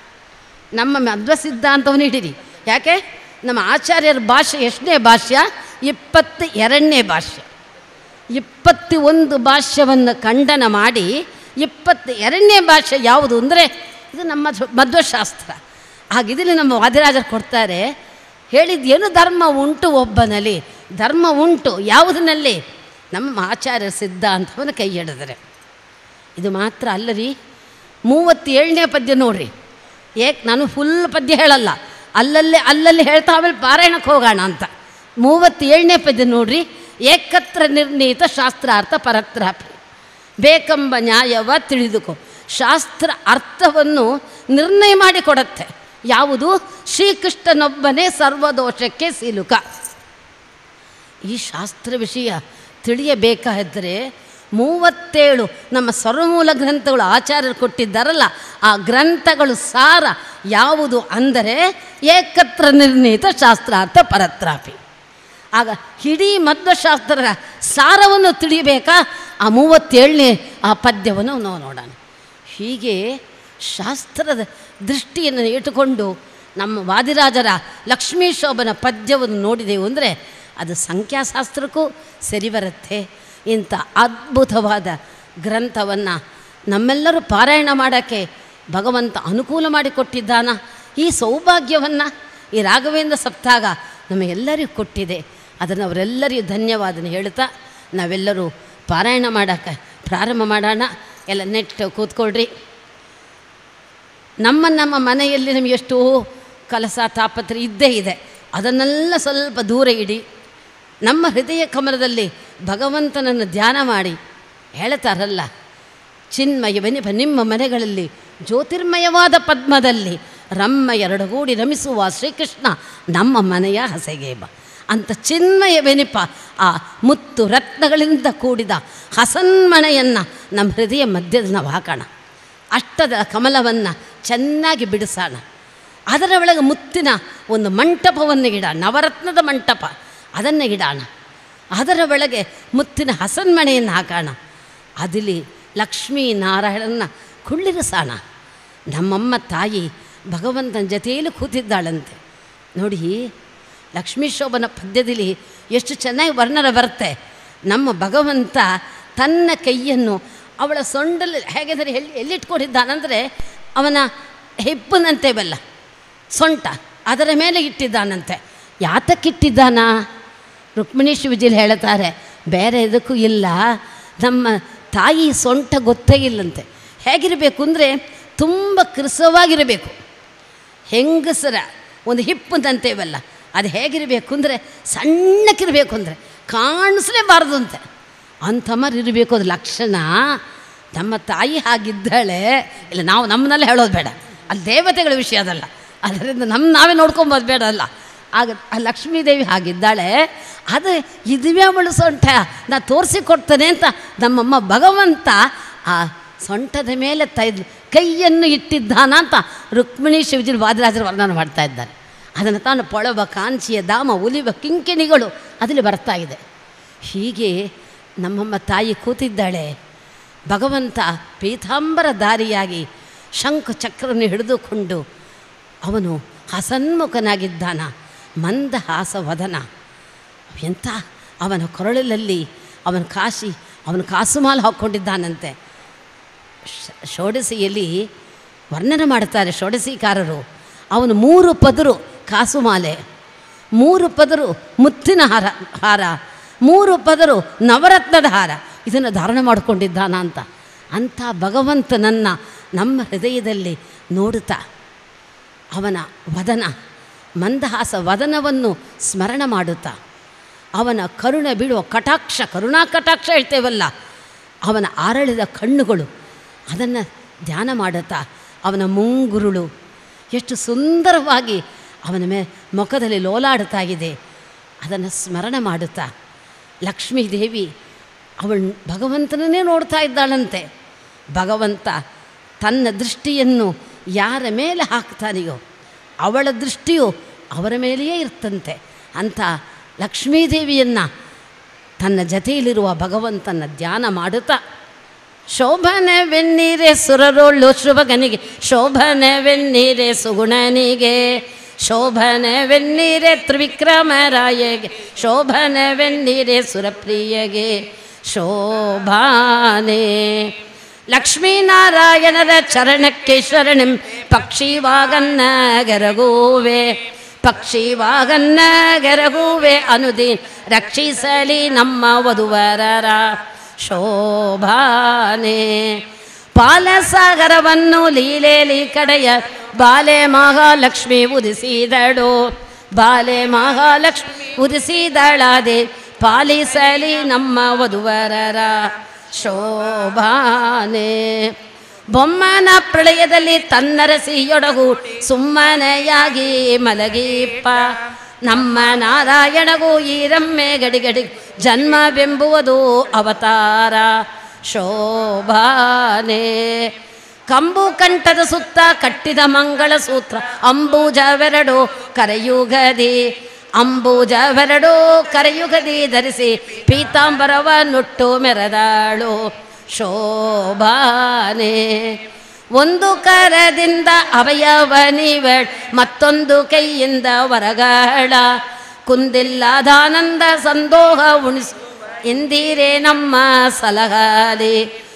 ನಮ್ಮ ಮಧ್ವ ಸಿದ್ಧಾಂತವನ್ನು ಹಿಡೀರಿ. ಯಾಕೆ? ನಮ್ಮ ಆಚಾರ್ಯರ ಭಾಷೆ ಎಷ್ಟನೇ ಭಾಷ್ಯ? ಇಪ್ಪತ್ತು ಎರಡನೇ ಭಾಷ್ಯ. ಇಪ್ಪತ್ತು ಒಂದು ಭಾಷ್ಯವನ್ನು ಖಂಡನ ಮಾಡಿ ಇಪ್ಪತ್ತು ಎರಡನೇ ಭಾಷೆ ಯಾವುದು ಅಂದರೆ ಇದು ನಮ್ಮ ಮಧ್ವಶಾಸ್ತ್ರ. ಹಾಗಿದ್ರಲ್ಲಿ ನಮ್ಮ ವಾದಿರಾಜರು ಕೊಡ್ತಾರೆ, ಹೇಳಿದ್ದೇನು? ಧರ್ಮ ಉಂಟು ಒಬ್ಬನಲ್ಲಿ. ಧರ್ಮ ಉಂಟು ಯಾವುದರಲ್ಲಿ? ನಮ್ಮ ಆಚಾರ್ಯ ಸಿದ್ಧಾಂತವನ್ನು ಕೈ ಹಿಡಿದರೆ. ಇದು ಮಾತ್ರ ಅಲ್ಲ ರೀ, ಮೂವತ್ತೇಳನೇ ಪದ್ಯ ನೋಡ್ರಿ. ಏಕೆ ನಾನು ಫುಲ್ ಪದ್ಯ ಹೇಳಲ್ಲ, ಅಲ್ಲಲ್ಲೇ ಅಲ್ಲಲ್ಲಿ ಹೇಳ್ತಾ ಆಮೇಲೆ ಪಾರಾಯಣಕ್ಕೆ ಹೋಗೋಣ ಅಂತ. ಮೂವತ್ತೇಳನೇ ಪದ್ಯ ನೋಡ್ರಿ. ಏಕತ್ರ ನಿರ್ಣೀತ ಶಾಸ್ತ್ರಾರ್ಥ ಪರತ್ರಾಪಿ. ಬೇಕೆಂಬ ನ್ಯಾಯವ ತಿಳಿದುಕೋ. ಶಾಸ್ತ್ರ ಅರ್ಥವನ್ನು ನಿರ್ಣಯ ಮಾಡಿ ಕೊಡುತ್ತೆ. ಯಾವುದು? ಶ್ರೀಕೃಷ್ಣನೊಬ್ಬನೇ ಸರ್ವದೋಷಕ್ಕೆ ಸಿಲುಕ. ಈ ಶಾಸ್ತ್ರ ವಿಷಯ ತಿಳಿಯಬೇಕಾದರೆ ಮೂವತ್ತೇಳು ನಮ್ಮ ಸರ್ವಮೂಲ ಗ್ರಂಥಗಳು ಆಚಾರ್ಯರು ಕೊಟ್ಟಿದ್ದಾರಲ್ಲ, ಆ ಗ್ರಂಥಗಳು ಸಾರ ಯಾವುದು ಅಂದರೆ ಏಕತ್ರ ನಿರ್ಣೀತ ಶಾಸ್ತ್ರಾರ್ಥ ಪರತ್ರಾಪಿ. ಆಗ ಇಡೀ ಮಧ್ವಶಾಸ್ತ್ರದ ಸಾರವನ್ನು ತಿಳಿಬೇಕಾ, ಆ ಮೂವತ್ತೇಳನೇ ಆ ಪದ್ಯವನ್ನು ನಾವು ನೋಡೋಣ. ಹೀಗೆ ಶಾಸ್ತ್ರದ ದೃಷ್ಟಿಯನ್ನು ಇಟ್ಟುಕೊಂಡು ನಮ್ಮ ವಾದಿರಾಜರ ಲಕ್ಷ್ಮೀಶೋಭನ ಪದ್ಯವನ್ನು ನೋಡಿದೆವು ಅಂದರೆ ಅದು ಸಂಖ್ಯಾಶಾಸ್ತ್ರಕ್ಕೂ ಸರಿ ಬರುತ್ತೆ. ಇಂಥ ಅದ್ಭುತವಾದ ಗ್ರಂಥವನ್ನು ನಮ್ಮೆಲ್ಲರೂ ಪಾರಾಯಣ ಮಾಡೋಕ್ಕೆ ಭಗವಂತ ಅನುಕೂಲ ಮಾಡಿಕೊಟ್ಟಿದ್ದಾನ. ಈ ಸೌಭಾಗ್ಯವನ್ನು ಈ ರಾಘವೇಂದ್ರ ಸಪ್ತಾಹ ನಮಗೆಲ್ಲರಿಗೂ ಕೊಟ್ಟಿದೆ. ಅದನ್ನು ಅವರೆಲ್ಲರಿಗೂ ಧನ್ಯವಾದನ ಹೇಳ್ತಾ ನಾವೆಲ್ಲರೂ ಪಾರಾಯಣ ಮಾಡೋಕ್ಕೆ ಪ್ರಾರಂಭ ಮಾಡೋಣ. ಎಲ್ಲ ನೆಟ್ಟು ಕೂತ್ಕೊಳ್ರಿ. ನಮ್ಮ ನಮ್ಮ ಮನೆಯಲ್ಲಿ ನಮಗೆ ಎಷ್ಟೋ ಕಲಸ ತಾಪತ್ರ ಇದ್ದೇ ಇದೆ, ಅದನ್ನೆಲ್ಲ ಸ್ವಲ್ಪ ದೂರ ಇಡಿ. ನಮ್ಮ ಹೃದಯ ಕಮಲದಲ್ಲಿ ಭಗವಂತನನ್ನು ಧ್ಯಾನ ಮಾಡಿ. ಹೇಳ್ತಾರಲ್ಲ, ಚಿನ್ಮಯವನಿಪ ನಿಮ್ಮ ಮನೆಗಳಲ್ಲಿ ಜ್ಯೋತಿರ್ಮಯವಾದ ಪದ್ಮದಲ್ಲಿ ರಮ್ಮ ಎರಡುಗೂಡಿ ರಮಿಸುವ ಶ್ರೀಕೃಷ್ಣ ನಮ್ಮ ಮನೆಯ ಹಸೆಗೇಬ ಅಂತ ಚಿನ್ಮಯವೆನಿಪ ಆ ಮುತ್ತು ರತ್ನಗಳಿಂದ ಕೂಡಿದ ಹಸನ್ಮಣೆಯನ್ನು ನಮ್ಮ ಹೃದಯ ಮಧ್ಯದ ನಾವು ಹಾಕೋಣ. ಅಷ್ಟದ ಕಮಲವನ್ನು ಚೆನ್ನಾಗಿ ಬಿಡಿಸೋಣ. ಅದರ ಒಳಗೆ ಮುತ್ತಿನ ಒಂದು ಮಂಟಪವನ್ನು ಇಡ, ನವರತ್ನದ ಮಂಟಪ ಅದನ್ನು ಇಡೋಣ. ಅದರ ಒಳಗೆ ಮುತ್ತಿನ ಹಸನ್ಮಣೆಯನ್ನು ಹಾಕೋಣ. ಅದಿಲಿ ಲಕ್ಷ್ಮೀ ನಾರಾಯಣನ ಕುಳ್ಳಿರಿಸೋಣ. ನಮ್ಮಮ್ಮ ತಾಯಿ ಭಗವಂತನ ಜೊತೆಯಲ್ಲಿ ಕೂತಿದ್ದಾಳಂತೆ ನೋಡಿ. ಲಕ್ಷ್ಮೀಶೋಭನ ಪದ್ಯದಲ್ಲಿ ಎಷ್ಟು ಚೆನ್ನಾಗಿ ವರ್ಣನೆ ಬರುತ್ತೆ. ನಮ್ಮ ಭಗವಂತ ತನ್ನ ಕೈಯನ್ನು ಅವಳ ಸೊಂಡಲ್ಲಿ ಹೇಗೆಂದರೆ ಎಲ್ಲಿ ಎಲ್ಲಿಟ್ಕೊಂಡಿದ್ದಾನಂದರೆ ಅವನ ಹೆಪ್ಪನಂತೇವಲ್ಲ ಸೊಂಟ ಅದರ ಮೇಲೆ ಇಟ್ಟಿದ್ದಾನಂತೆ. ಯಾತಕ್ಕಿಟ್ಟಿದ್ದಾನ? ರುಕ್ಮಿಣೀಶ್ ವಿಜಯ್ ಹೇಳ್ತಾರೆ, ಬೇರೆ ಇದಕ್ಕೂ ಇಲ್ಲ, ನಮ್ಮ ತಾಯಿ ಸೊಂಟ ಗೊತ್ತೇ ಇಲ್ಲಂತೆ. ಹೇಗಿರಬೇಕು ಅಂದರೆ ತುಂಬ ಕೃಸವಾಗಿರಬೇಕು. ಹೆಂಗಸರ ಒಂದು ಹಿಪ್ಪಂತೇವಲ್ಲ ಅದು ಹೇಗಿರಬೇಕು ಅಂದರೆ ಸಣ್ಣಕ್ಕಿರಬೇಕು, ಅಂದರೆ ಕಾಣಿಸಲೇಬಾರ್ದು ಅಂತೆ. ಅಂಥಮ್ಮರು ಇರಬೇಕು, ಅದು ಲಕ್ಷಣ. ನಮ್ಮ ತಾಯಿ ಹಾಗಿದ್ದಾಳೆ. ಇಲ್ಲ, ನಾವು ನಮ್ಮನ್ನೆಲ್ಲ ಹೇಳೋದು ಬೇಡ, ಅಲ್ಲಿ ದೇವತೆಗಳ ವಿಷಯ ಅದಲ್ಲ. ಅದರಿಂದ ನಮ್ಮ ನಾವೇ ನೋಡ್ಕೊಬೋದು ಬೇಡ ಅಲ್ಲ. ಆಗ ಆ ಲಕ್ಷ್ಮೀದೇವಿ ಹಾಗಿದ್ದಾಳೆ. ಅದು ಇದುವೇ ಅವಳು ಸೊಂಟ, ನಾ ತೋರಿಸಿಕೊಡ್ತೇನೆ ಅಂತ ನಮ್ಮಮ್ಮ ಭಗವಂತ ಆ ಸೊಂಟದ ಮೇಲೆ ತೈದು ಕೈಯನ್ನು ಇಟ್ಟಿದ್ದಾನ ಅಂತ ರುಕ್ಮಿಣಿ ಶಿವಜಿಲ್ ವಾದಿರಾಜರು ವರ್ಣನೆ ಮಾಡ್ತಾ ಇದ್ದಾರೆ. ಅದನ್ನು ತಾನು ಪೊಳವ ಕಾಂಚಿಯ ಧಾಮ ಉಲಿವ ಕಿಂಕಿಣಿಗಳು ಅದರಲ್ಲಿ ಬರ್ತಾ ಇದೆ. ಹೀಗೆ ನಮ್ಮಮ್ಮ ತಾಯಿ ಕೂತಿದ್ದಾಳೆ. ಭಗವಂತ ಪೀತಾಂಬರ ದಾರಿಯಾಗಿ ಶಂಖ ಚಕ್ರವನ್ನು ಹಿಡಿದುಕೊಂಡು ಅವನು ಹಸನ್ಮುಖನಾಗಿದ್ದಾನ. ಮಂದಹಾಸ ವದನ ಎಂಥ ಅವನ ಕೊರಳಲ್ಲಿ ಅವನ ಕಾಶಿ ಅವನ ಕಾಸುಮಾಲು ಹಾಕ್ಕೊಂಡಿದ್ದಾನಂತೆ. ಷೋಡಶಿಯಲ್ಲಿ ವರ್ಣನೆ ಮಾಡ್ತಾರೆ ಷೋಡಶಿಕಾರರು. ಅವನು ಮೂರು ಪದರು ಕಾಸುಮಾಲೆ, ಮೂರು ಪದರು ಮುತ್ತಿನ ಹಾರ ಹಾರ ಮೂರು ಪದರು ನವರತ್ನದ ಹಾರ ಇದನ್ನು ಧಾರಣೆ ಮಾಡಿಕೊಂಡಿದ್ದಾನ ಅಂತ. ಅಂಥ ಭಗವಂತನನ್ನು ನಮ್ಮ ಹೃದಯದಲ್ಲಿ ನೋಡುತ್ತಾ ಅವನ ವದನ ಮಂದಹಾಸ ವದನವನ್ನು ಸ್ಮರಣ ಮಾಡುತ್ತಾ ಅವನ ಕರುಣೆ ಬಿಡುವ ಕಟಾಕ್ಷ ಕರುಣಾ ಕಟಾಕ್ಷ ಹೇಳ್ತೇವಲ್ಲ, ಅವನ ಆರಳಿದ ಕಣ್ಣುಗಳು ಅದನ್ನು ಧ್ಯಾನ ಮಾಡುತ್ತಾ ಅವನ ಮುಂಗುರುಳು ಎಷ್ಟು ಸುಂದರವಾಗಿ ಅವನ ಮೇ ಮುಖದಲ್ಲಿ ಲೋಲಾಡುತ್ತಾ ಇದೆ ಅದನ್ನು ಸ್ಮರಣ ಮಾಡುತ್ತಾ ಲಕ್ಷ್ಮೀದೇವಿ ಅವಳು ಭಗವಂತನನ್ನೇ ನೋಡ್ತಾ ಇದ್ದಾಳಂತೆ. ಭಗವಂತ ತನ್ನ ದೃಷ್ಟಿಯನ್ನು ಯಾರ ಮೇಲೆ ಹಾಕ್ತಾನೆಯೋ ಅವಳ ದೃಷ್ಟಿಯು ಅವರ ಮೇಲೆಯೇ ಇರ್ತಂತೆ. ಅಂಥ ಲಕ್ಷ್ಮೀದೇವಿಯನ್ನು ತನ್ನ ಜತೆಯಲ್ಲಿರುವ ಭಗವಂತನ ಧ್ಯಾನ ಮಾಡುತ್ತಾ ಶೋಭನವೆನ್ನೀರೆ ಸುರರೋಳು ಶುಭಗನಿಗೆ, ಶೋಭನವೆನ್ನೀರೆ ಸುಗುಣನಿಗೆ, ಶೋಭನವೆನ್ನೀರೆ ತ್ರಿವಿಕ್ರಮರಾಯಗೆ, ಶೋಭನವೆನ್ನೀರೆ ಸುರಪ್ರಿಯಗೆ, ಶೋಭಾನೆ ಲಕ್ಷ್ಮೀನಾರಾಯಣರ ಚರಣಕ್ಕೆ ಶರಣಂ ಪಕ್ಷಿವಾಗನ್ನ ಗರಗುವೆ, ಪಕ್ಷಿವಾಗನ್ನ ಗರಗುವೆ ಅನುದೀನ್ ರಕ್ಷಿಸಲಿ ನಮ್ಮ ವಧುವರರ ಶೋಭಾನೆ. ಪಾಲಸಾಗರವನ್ನು ಲೀಲೆಲಿ ಕಡೆಯ ಬಾಲೆ ಮಹಾಲಕ್ಷ್ಮಿ ಉದಿಸಿದಳು, ಬಾಲೆ ಮಹಾಲಕ್ಷ್ಮಿ ಉದಿಸಿದಳಾದೆ ಪಾಲಿಸಲಿ ನಮ್ಮ ವಧುವರರ ಶೋಭಾನೆ. ಬೊಮ್ಮನ ಪ್ರಳಯದಲ್ಲಿ ತನ್ನರಸಿಯೊಡಗು ಸುಮ್ಮನೆಯಾಗಿ ಮಲಗಿಪ್ಪ, ನಮ್ಮ ನಾರಾಯಣಗೂ ಈ ರಮ್ಮೆ ಗಡಿಗಡಿ ಜನ್ಮವೆಂಬುವುದು ಅವತಾರ ಶೋಭಾನೆ. ಕಂಬು ಕಂಠದ ಸುತ್ತ ಕಟ್ಟಿದ ಮಂಗಳ ಸೂತ್ರ ಅಂಬುಜವೆರಡು ಕರೆಯುಗದಿ ಅಂಬುಜವೆರಡು ಕರೆಯುಗದಿ ಧರಿಸಿ ಪೀತಾಂಬರವ ನುಟ್ಟು ಮೆರೆದಾಳು ಶೋಭಾನೆ. ಒಂದು ಕರದಿಂದ ಅವಯವ ನೀವಳ್ ಮತ್ತೊಂದು ಕೈಯಿಂದ ವರಗಳ ಕುಂದಿಲ್ಲದಾನಂದ ಸಂದೋಹ ಉಣಿಸು ಇಂದಿರೇ ನಮ್ಮ ಸಲಹಾಲಿ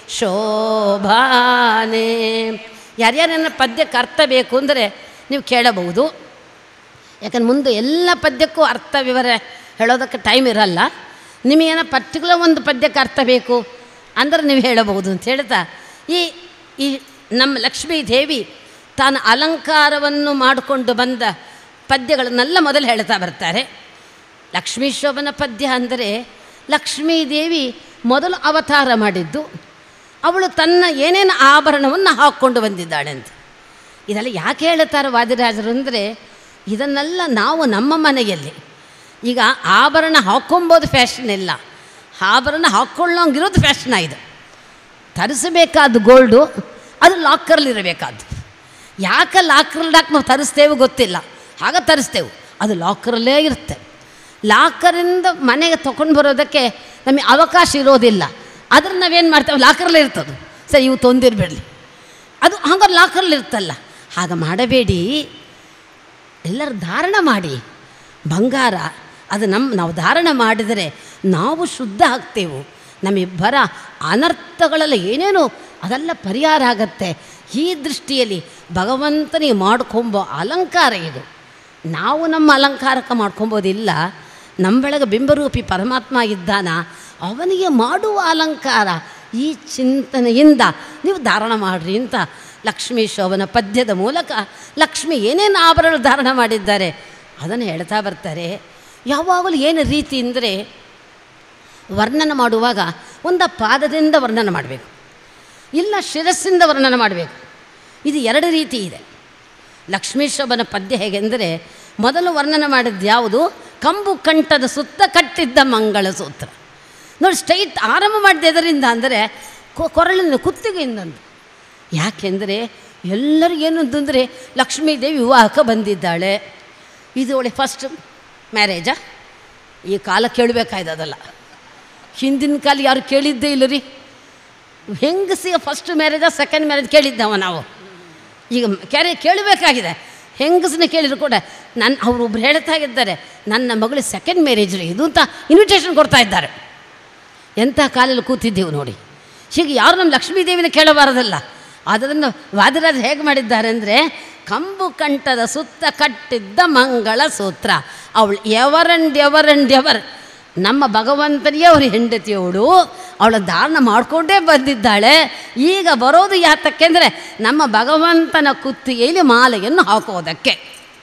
ಶೋಭಾನೆ. ಯಾರ್ಯಾರನ್ನ ಪದ್ಯಕ್ಕೆ ಅರ್ಥ ಬೇಕು ಅಂದರೆ ನೀವು ಕೇಳಬಹುದು. ಯಾಕಂದ್ರೆ ಮುಂದೆ ಎಲ್ಲ ಪದ್ಯಕ್ಕೂ ಅರ್ಥ ವಿವರ ಹೇಳೋದಕ್ಕೆ ಟೈಮ್ ಇರಲ್ಲ. ನಿಮಗೇನೋ ಪರ್ಟಿಕ್ಯುಲರ್ ಒಂದು ಪದ್ಯಕ್ಕೆ ಅರ್ಥ ಬೇಕು ಅಂದರೆ ನೀವು ಹೇಳಬಹುದು ಅಂತ ಹೇಳ್ತಾ ಈ ಈ ನಮ್ಮ ಲಕ್ಷ್ಮೀ ದೇವಿ ತಾನು ಅಲಂಕಾರವನ್ನು ಮಾಡಿಕೊಂಡು ಬಂದ ಪದ್ಯಗಳನ್ನೆಲ್ಲ ಮೊದಲು ಹೇಳ್ತಾ ಬರ್ತಾರೆ. ಲಕ್ಷ್ಮೀ ಶೋಭನ ಪದ್ಯ ಅಂದರೆ ಲಕ್ಷ್ಮೀದೇವಿ ಮೊದಲು ಅವತಾರ ಮಾಡಿದ್ದು, ಅವಳು ತನ್ನ ಏನೇನು ಆಭರಣವನ್ನು ಹಾಕ್ಕೊಂಡು ಬಂದಿದ್ದಾಳೆ ಅಂತ. ಇದೆಲ್ಲ ಯಾಕೆ ಹೇಳ್ತಾರೆ ವಾದಿರಾಜರು ಅಂದರೆ ಇದನ್ನೆಲ್ಲ ನಾವು ನಮ್ಮ ಮನೆಯಲ್ಲಿ ಈಗ ಆಭರಣ ಹಾಕ್ಕೊಬೋದು ಫ್ಯಾಷನ್ ಇಲ್ಲ, ಆಭರಣ ಹಾಕ್ಕೊಳ್ಳೋಂಗಿರೋದು ಫ್ಯಾಷನ್ ಆಗಿದೆ. ತರಿಸಬೇಕಾದ ಗೋಲ್ಡು ಅದು ಲಾಕರಲ್ಲಿರಬೇಕಾದ್ದು. ಯಾಕೆ ಲಾಕರಲ್ಲಿ ಹಾಕಿ ನಾವು ತರಿಸ್ತೇವೆ ಗೊತ್ತಿಲ್ಲ, ಆಗ ತರಿಸ್ತೇವೆ, ಅದು ಲಾಕರಲ್ಲೇ ಇರುತ್ತೆ. ಲಾಕರಿಂದ ಮನೆಗೆ ತೊಗೊಂಡು ಬರೋದಕ್ಕೆ ನಮಗೆ ಅವಕಾಶ ಇರೋದಿಲ್ಲ. ಅದ್ರ ನಾವೇನು ಮಾಡ್ತೇವೆ, ಲಾಕರಲ್ಲೇ ಇರ್ತದೆ, ಸರಿ ಇವು ತೊಂದಿರಬೇಡಲಿ, ಅದು ಹಂಗಾರೆ ಲಾಕರಲ್ಲಿ ಇರ್ತಲ್ಲ. ಹಾಗೆ ಮಾಡಬೇಡಿ, ಎಲ್ಲರೂ ಧಾರಣ ಮಾಡಿ. ಬಂಗಾರ ಅದು ನಮ್ಮ ನಾವು ಧಾರಣ ಮಾಡಿದರೆ ನಾವು ಶುದ್ಧ ಆಗ್ತೇವೆ. ನಮ್ಮಿಬ್ಬರ ಅನರ್ಥಗಳೆಲ್ಲ ಏನೇನು ಅದೆಲ್ಲ ಪರಿಹಾರ ಆಗತ್ತೆ. ಈ ದೃಷ್ಟಿಯಲ್ಲಿ ಭಗವಂತನಿಗೆ ಮಾಡ್ಕೊಂಬೋ ಅಲಂಕಾರ ಇದು. ನಾವು ನಮ್ಮ ಅಲಂಕಾರಕ್ಕೆ ಮಾಡ್ಕೊಬೋದಿಲ್ಲ. ನಮ್ಮ ಬೆಳಗ್ಗೆ ಬಿಂಬರೂಪಿ ಪರಮಾತ್ಮ ಇದ್ದಾನ, ಅವನಿಗೆ ಮಾಡುವ ಅಲಂಕಾರ ಈ ಚಿಂತನೆಯಿಂದ ನೀವು ಧಾರಣ ಮಾಡಿರಿ ಅಂತ ಲಕ್ಷ್ಮೀ ಶೋಭನ ಪದ್ಯದ ಮೂಲಕ ಲಕ್ಷ್ಮಿ ಏನೇನು ಆಭರಣ ಧಾರಣ ಮಾಡಿದ್ದಾರೆ ಅದನ್ನು ಹೇಳ್ತಾ ಬರ್ತಾರೆ. ಯಾವಾಗಲೂ ಏನು ರೀತಿ ಅಂದರೆ ವರ್ಣನೆ ಮಾಡುವಾಗ ಒಂದು ಪಾದದಿಂದ ವರ್ಣನೆ ಮಾಡಬೇಕು, ಇಲ್ಲ ಶಿರಸ್ಸಿಂದ ವರ್ಣನೆ ಮಾಡಬೇಕು. ಇದು ಎರಡು ರೀತಿ ಇದೆ. ಲಕ್ಷ್ಮೀ ಶೋಭನ ಪದ್ಯ ಹೇಗೆಂದರೆ ಮೊದಲು ವರ್ಣನೆ ಮಾಡಿದ್ದು ಯಾವುದು, ಕಂಬು ಕಂಠದ ಸುತ್ತ ಕಟ್ಟಿದ್ದ ಮಂಗಳ ಸೂತ್ರ. ನೋಡಿ, ಸ್ಟ್ರೈಟ್ ಆರಂಭ ಮಾಡಿದೆ ಎದರಿಂದ ಅಂದರೆ ಕೊರಳಿನ ಕುತ್ತಿಗೆಯಿಂದಂದು. ಯಾಕೆಂದರೆ ಎಲ್ಲರಿಗೇನು ಅಂತಂದರೆ ಲಕ್ಷ್ಮೀದೇವಿ ವಿವಾಹಕ್ಕೆ ಬಂದಿದ್ದಾಳೆ. ಇದು ಒಳ್ಳೆ ಫಸ್ಟ್ ಮ್ಯಾರೇಜಾ? ಈ ಕಾಲ ಕೇಳಬೇಕಾಯ್ದದಲ್ಲ, ಹಿಂದಿನ ಕಾಲ ಯಾರು ಕೇಳಿದ್ದೇ ಇಲ್ಲ ರೀ. ಹೆಂಗಸಿಗೆ ಫಸ್ಟ್ ಮ್ಯಾರೇಜಾ ಸೆಕೆಂಡ್ ಮ್ಯಾರೇಜ್ ಕೇಳಿದ್ದವ ನಾವು. ಈಗ ಕ್ಯಾರೆ ಕೇಳಬೇಕಾಗಿದೆ. ಹೆಂಗಸನ್ನ ಕೇಳಿದ್ರು ಕೂಡ ನನ್ನ ಅವರೊಬ್ರು ಹೇಳ್ತಾ ಇದ್ದಾರೆ, ನನ್ನ ಮಗಳು ಸೆಕೆಂಡ್ ಮ್ಯಾರೇಜ್ ರೀ ಇದು ಅಂತ ಇನ್ವಿಟೇಷನ್ ಕೊಡ್ತಾ ಇದ್ದಾರೆ. ಎಂಥ ಕಾಲಲ್ಲಿ ಕೂತಿದ್ದೆವು ನೋಡಿ. ಹೀಗೆ ಯಾರು ನಮ್ಮ ಲಕ್ಷ್ಮೀದೇವಿನ ಕೇಳಬಾರದಲ್ಲ. ಅದನ್ನು ವಾದಿರಾಜ ಹೇಗೆ ಮಾಡಿದ್ದಾರೆ ಅಂದರೆ ಕಂಬು ಕಂಠದ ಸುತ್ತ ಕಟ್ಟಿದ್ದ ಮಂಗಳ ಸೂತ್ರ. ಅವಳು ಎವರಂಡ್ ಎವರಂಡ್ ಎವರ್ ನಮ್ಮ ಭಗವಂತನಿಗೆ ಅವ್ರ ಹೆಂಡತಿಯವಳು, ಅವಳ ಧಾರಣ ಮಾಡಿಕೊಂಡೇ ಬಂದಿದ್ದಾಳೆ. ಈಗ ಬರೋದು ಯಾತಕ್ಕೆ ಅಂದರೆ ನಮ್ಮ ಭಗವಂತನ ಕುತ್ತಿಗೆಯಲ್ಲಿ ಮಾಲೆಯನ್ನು ಹಾಕೋದಕ್ಕೆ.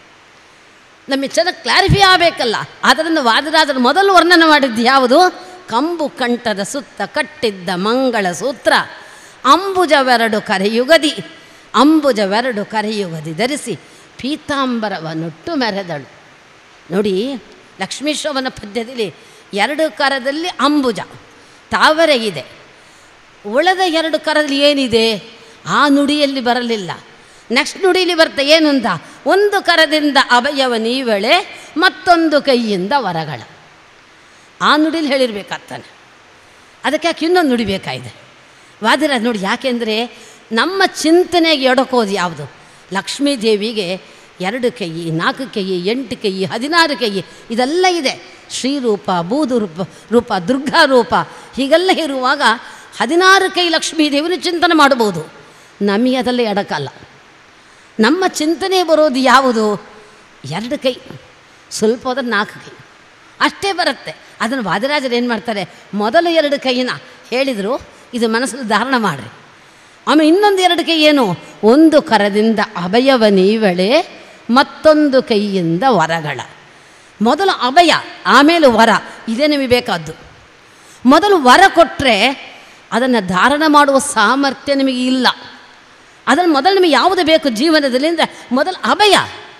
ನಮಗೆ ಚೆನ್ನಾಗಿ ಕ್ಲಾರಿಫೈ ಆಗಬೇಕಲ್ಲ. ಆದ್ದರಿಂದ ವಾದಿರಾಜರು ಮೊದಲು ವರ್ಣನೆ ಮಾಡಿದ್ದು ಯಾವುದು, ಕಂಬು ಕಂಠದ ಸುತ್ತ ಕಟ್ಟಿದ್ದ ಮಂಗಳ ಸೂತ್ರ ಅಂಬುಜವೆರಡು ಕರೆಯುಗದಿ ಅಂಬುಜವೆರಡು ಕರೆಯುಗದಿ ಧರಿಸಿ ಪೀತಾಂಬರವನ್ನುಟ್ಟು ಮೆರೆದಳು. ನೋಡಿ, ಲಕ್ಷ್ಮೀ ಶೋಭನ ಪದ್ಯದಲ್ಲಿ ಎರಡು ಕರದಲ್ಲಿ ಅಂಬುಜ ತಾವರೆ ಇದೆ, ಉಳಿದ ಎರಡು ಕರದಲ್ಲಿ ಏನಿದೆ ಆ ನುಡಿಯಲ್ಲಿ ಬರಲಿಲ್ಲ. ನೆಕ್ಸ್ಟ್ ನುಡಿಯಲ್ಲಿ ಬರ್ತಾ ಏನು ಅಂತ, ಒಂದು ಕರದಿಂದ ಅಭಯವ ನೀವಳೆ ಮತ್ತೊಂದು ಕೈಯಿಂದ ವರಗಳ. ಆ ನುಡಿಯಲ್ಲಿ ಹೇಳಿರ್ಬೇಕಾಗ್ತಾನೆ. ಅದಕ್ಕೆ ಯಾಕೆ ಇನ್ನೊಂದು ನುಡಿ ಬೇಕಾಗಿದೆ ವಾದಿರಾಜ್ ನೋಡಿ. ಯಾಕೆಂದರೆ ನಮ್ಮ ಚಿಂತನೆಗೆ ಎಡಕೋದು ಯಾವುದು, ಲಕ್ಷ್ಮೀ ದೇವಿಗೆ ಎರಡು ಕೈ, ನಾಲ್ಕು ಕೈ, ಎಂಟು ಕೈ, ಹದಿನಾರು ಕೈ ಇದೆಲ್ಲ ಇದೆ. ಶ್ರೀರೂಪ, ಬೂದು ರೂಪ ರೂಪ ದುರ್ಗಾ ರೂಪ ಹೀಗೆಲ್ಲ ಇರುವಾಗ ಹದಿನಾರು ಕೈ ಲಕ್ಷ್ಮೀ ದೇವಿನ ಚಿಂತನೆ ಮಾಡ್ಬೋದು. ನಮಗೆ ಅದೆಲ್ಲ ಎಡಕಲ್ಲ. ನಮ್ಮ ಚಿಂತನೆ ಬರೋದು ಯಾವುದು, ಎರಡು ಕೈ, ಸ್ವಲ್ಪ ಹೋದ್ರೆ ನಾಲ್ಕು ಕೈ ಅಷ್ಟೇ ಬರುತ್ತೆ. ಅದನ್ನು ವಾದಿರಾಜರು ಏನು ಮಾಡ್ತಾರೆ, ಮೊದಲು ಎರಡು ಕೈನ ಹೇಳಿದರು, ಇದು ಮನಸ್ಸಲ್ಲಿ ಧಾರಣ ಮಾಡಿರಿ. ಆಮೇಲೆ ಇನ್ನೊಂದು ಎರಡು ಕೈ ಏನು, ಒಂದು ಕರದಿಂದ ಅಭಯವ ನೀವಳೆ ಮತ್ತೊಂದು ಕೈಯಿಂದ ವರಗಳ. ಮೊದಲು ಅಭಯ ಆಮೇಲೆ ವರ, ಇದೇ ನಿಮಗೆ ಬೇಕಾದ್ದು. ಮೊದಲು ವರ ಕೊಟ್ಟರೆ ಅದನ್ನು ಧಾರಣ ಮಾಡುವ ಸಾಮರ್ಥ್ಯ ನಿಮಗೆ ಇಲ್ಲ. ಅದನ್ನು ಮೊದಲು ನಿಮಗೆ ಯಾವುದು ಬೇಕು ಜೀವನದಲ್ಲಿ ಅಂದರೆ ಮೊದಲು ಅಭಯ,